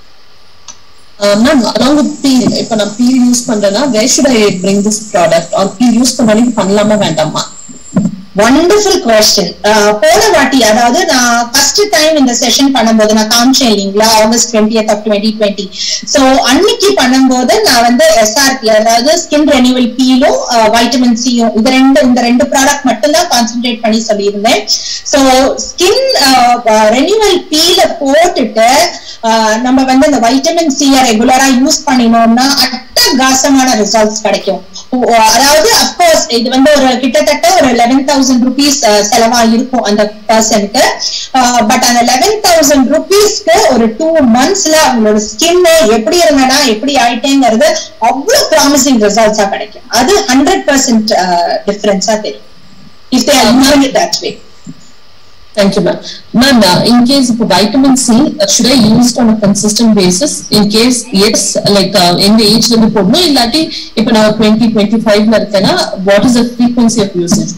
மேம் along with peel, இப்ப நான் peel யூஸ் பண்றேன்னா where should I bring this product or peel use பண்ணி பண்ணலாமா வேண்டாமா? Wonderful question. போன வாட்டி அதாவது நான் ஃபர்ஸ்ட் டைம் இந்த செஷன் பண்ணும்போது நான் காமிச்சேன் இல்லைங்களா August twentieth of twenty twenty. So அன்னைக்கு பண்ணும்போது நான் வந்து எஸ்ஆர்பி அதாவது ஸ்கின் ரெனிவல் பீலும் வைட்டமின் சியும் இது ரெண்டு இந்த ரெண்டு ப்ராடக்ட் மட்டும் தான் கான்சென்ட்ரேட் பண்ணி சொல்லியிருந்தேன். சோ ஸ்கின் ரெனிவல் பீல போட்டுட்டு நம்ம வந்து இந்த வைட்டமின் சியை ரெகுலரா யூஸ் பண்ணினோம்னா அட்டகாசமான ரிசல்ட்ஸ் கிடைக்கும். அதாவது அப்கோர்ஸ் இது வந்து ஒரு கிட்டத்தட்ட ஒரு லெவன் தௌசண்ட் ருபீஸ் செலவா இருக்கும் அந்த பர்சனுக்கு. பட் அந்த லெவன் தௌசண்ட் ருபீஸ்க்கு ஒரு டூ மந்த்ஸ்ல அவங்களோட ஸ்கின் எப்படி இருந்தனா எப்படி ஆயிட்டேங்கிறது அவ்வளவு ப்ராமிசிங் ரிசல்ட்ஸா கிடைக்கும். அது ஹண்ட்ரட் பர்சன்ட் டிஃபரன்ஸா தெரியும் if they are using it that way. Thank you, ma'am. Ma'am, uh, in case of vitamin C, uh, should I use it on a consistent basis? In case yes, like uh, in the age limit, no, illati ipo na twenty twenty-five la irukana, what is the frequency of usage?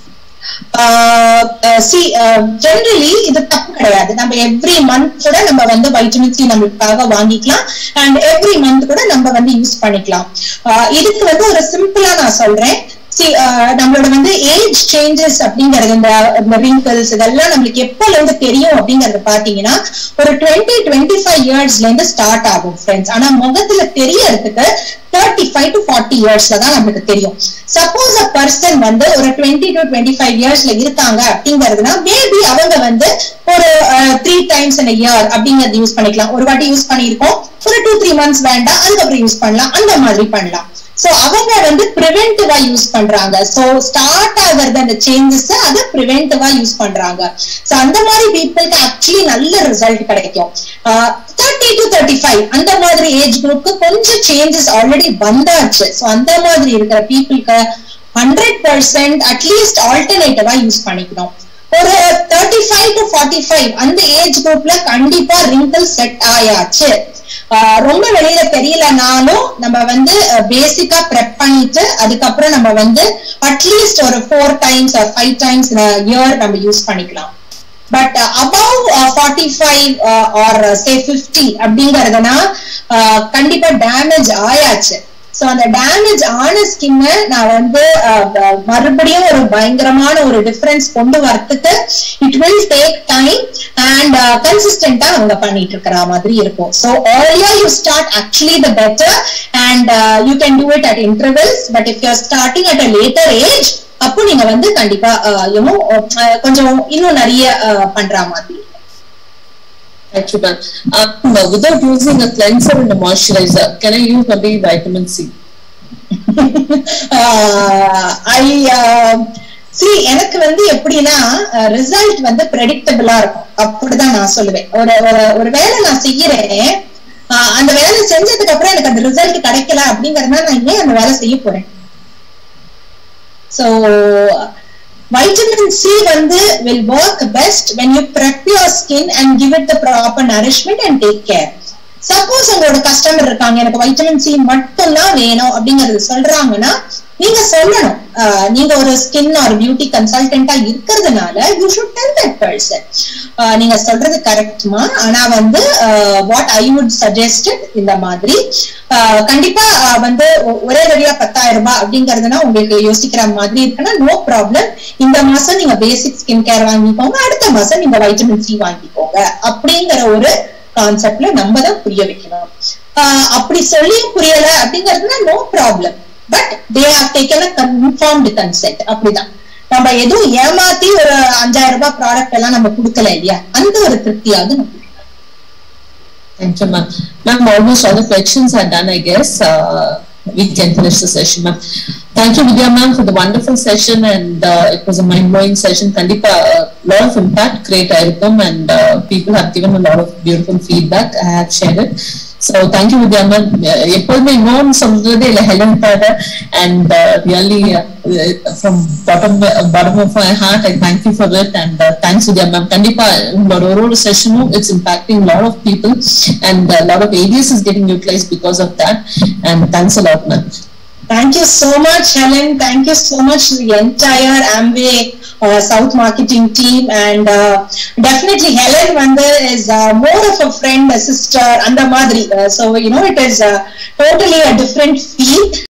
Uh, uh, see, uh, generally இது தப்பு கிடையாது. நம்ம every month கூட நம்ம வந்து vitamin C நம்மளுக்காக வாங்கிக்கலாம் and every month கூட நம்ம வந்து யூஸ் பண்ணிக்கலாம். இதுக்கு வந்து ஒரு சிம்பிளா நான் சொல்றேன். நம்மளோட வந்து ஏஜ் சேஞ்சஸ் அப்படிங்கறது இந்த ரிங்கிள்ஸ் இதெல்லாம் நம்மளுக்கு எப்பல இருந்து தெரியும் அப்படிங்கறது பாத்தீங்கன்னா ஒரு டுவெண்ட்டி டுவெண்ட்டி ஃபைவ் இயர்ஸ்ல இருந்து ஸ்டார்ட் ஆகும் ஃப்ரெண்ட்ஸ். ஆனா முகத்துல தெரியறதுக்கு தேர்ட்டி ஃபைவ் டு ஃபார்ட்டி இயர்ஸ்ல தான் நம்மளுக்கு தெரியும். சப்போஸ் அ பர்சன் வந்து ஒரு டுவெண்ட்டி டு டுவெண்ட்டி ஃபைவ் இயர்ஸ்ல இருக்காங்க அப்படிங்கறதுனா மேபி அவங்க வந்து ஒரு த்ரீ டைம்ஸ் இன் இயர் அப்படிங்கறது யூஸ் பண்ணிக்கலாம். ஒரு வாட்டி யூஸ் பண்ணிருக்கோம், ஒரு டூ த்ரீ மந்த்ஸ் வேண்டாம் அதுக்கப்புறம் யூஸ் பண்ணலாம், அந்த மாதிரி பண்ணலாம். சோ அவங்க வந்து பிரிவென்டிவா யூஸ் பண்றாங்க. சோ ஸ்டார்ட் ஆகிறது அந்த சேஞ்சஸ் அதை பிரிவென்டிவா யூஸ் பண்றாங்க. சோ அந்த மாதிரி பீப்புளுக்கு ஆக்சுவலி நல்ல ரிசல்ட் கிடைக்கும். தேர்ட்டி டு தேர்ட்டி ஃபைவ் அந்த மாதிரி ஏஜ் குரூப்க்கு கொஞ்சம் சேஞ்சஸ் ஆல்ரெடி வந்தாச்சு. சோ அந்த மாதிரி இருக்கிற பீப்புளுக்கு ஹண்ட்ரட் பர்சன்ட் அட்லீஸ்ட் ஆல்டர்னேட்டிவா யூஸ் பண்ணிக்கணும். ஒரு thirty five to forty five அந்த ஏஜ் குரூப்ல கண்டிப்பா ரிங்கிள் செட் ஆயாச்சு. ரொம்ப வெளியில தெரியலனாலும் நம்ம வந்து பேசிக்கா ப்ரெப் பண்ணிட்டு அதுக்கப்புறம் நம்ம வந்து அட்லீஸ்ட் ஒரு four times or five times year நம்ம யூஸ் பண்ணிக்கலாம். But above forty five or say fifty அப்படிங்கறதுனா கண்டிப்பா டேமேஜ் ஆயாச்சு. சோ அந்த டேமேஜ் ஆன ஸ்கின்னை நான் வந்து மறுபடியும் ஒரு பயங்கரமான ஒரு டிஃபரன்ஸ் கொண்டு வரதுக்கு it will take time and கன்சிஸ்டன்டா அவங்க பண்ணிட்டு இருக்கிற மாதிரி இருக்கும். So earlier you start actually the better and uh, you can do it at intervals, but if you are starting at a later age அப்போ நீங்க வந்து கண்டிப்பா யூனோ கொஞ்சம் இன்னும் நிறைய பண்ற மாதிரி. Actually, uh, without using a cleanser and a moisturizer, can I use only vitamin C? uh, I uh, see எனக்கு வந்து எப்படின்னா ரிசல்ட் வந்து ப்ரெடிக்டபிளா இருக்கும் அப்படிதான் நான் சொல்லுவேன். ஒரு ஒரு வேலை நான் செய்யறேன், அந்த வேலை செஞ்சதுக்கு அப்புறம் எனக்கு அந்த ரிசல்ட் கிடைக்கல அப்படிங்கறதுனால நான் ஏன் அந்த வேலை செய்ய போறேன்? So vitamin C வந்து will work best when you prep your skin and give it the proper nourishment and take care. Suppose உங்களோட கஸ்டமர் இருக்காங்க, எனக்கு வைட்டமின் சி மட்டும் தான் வேணும் அப்படிங்கறது சொல்றாங்கன்னா நீங்க சொல்லணும். நீங்க ஒரு ஸ்கின் ஆர் பியூட்டி கன்சல்டன்டா இருக்கிறதுனால you should tell that person நீங்க சொல்றது கரெக்ட்மா, ஆனா வந்து வாட் ஐ வுட் சஜெஸ்ட் இந்த மாதிரி கண்டிப்பா வந்து ஒரே வழியா பத்தாயிரம் ரூபாய் அப்படிங்கறதுனா உங்களுக்கு யோசிக்கிற மாதிரி இருக்குன்னா நோ ப்ராப்ளம். இந்த மாசம் நீங்க பேசிக் ஸ்கின் கேர் வாங்கிக்கோங்க, அடுத்த மாசம் நீங்க வைட்டமின் சி வாங்கிக்கோங்க அப்படிங்கிற ஒரு கான்செப்ட்ல நம்ம தான் புரிய வைக்கணும். அப்படி சொல்லியும் புரியல அப்படிங்கறதுனா no problem, but they have taken a confirmed consent. அப்படிதான் நம்ம எதுவும் ஏமாத்தி ஒரு அஞ்சாயிரம் ரூபாய் ப்ராடக்ட் எல்லாம் நம்ம கொடுக்கல இல்லையா, அந்த ஒரு திருப்தியாவது நம்ம. Thank you, ma'am. Ma'am, almost all the questions are done, I guess. Uh, we can finish the session, ma'am. Thank you, Vidya ma'am, for the wonderful session, and uh, it was a mind-blowing session. Kandipa, a lot of impact create aayirukkum, and uh, people have given a lot of beautiful feedback. I have shared it. So thank you, Vidya ma'am. Eppodume known somradhe illa Helen pada, and uh, really uh, from bottom uh, bottom of my heart I thank you for it, and uh, thanks Vidya ma'am. Kandipa ororu session it's impacting a lot of people, and a lot of areas is getting utilized because of that, and thanks a lot, ma'am. Thank you so much, Helen. Thank you so much to the entire Amway uh, South marketing team, and uh, definitely Helen Vanda is uh, more of a friend, a sister, and the madri. Uh, so you know it is uh, totally a different feel.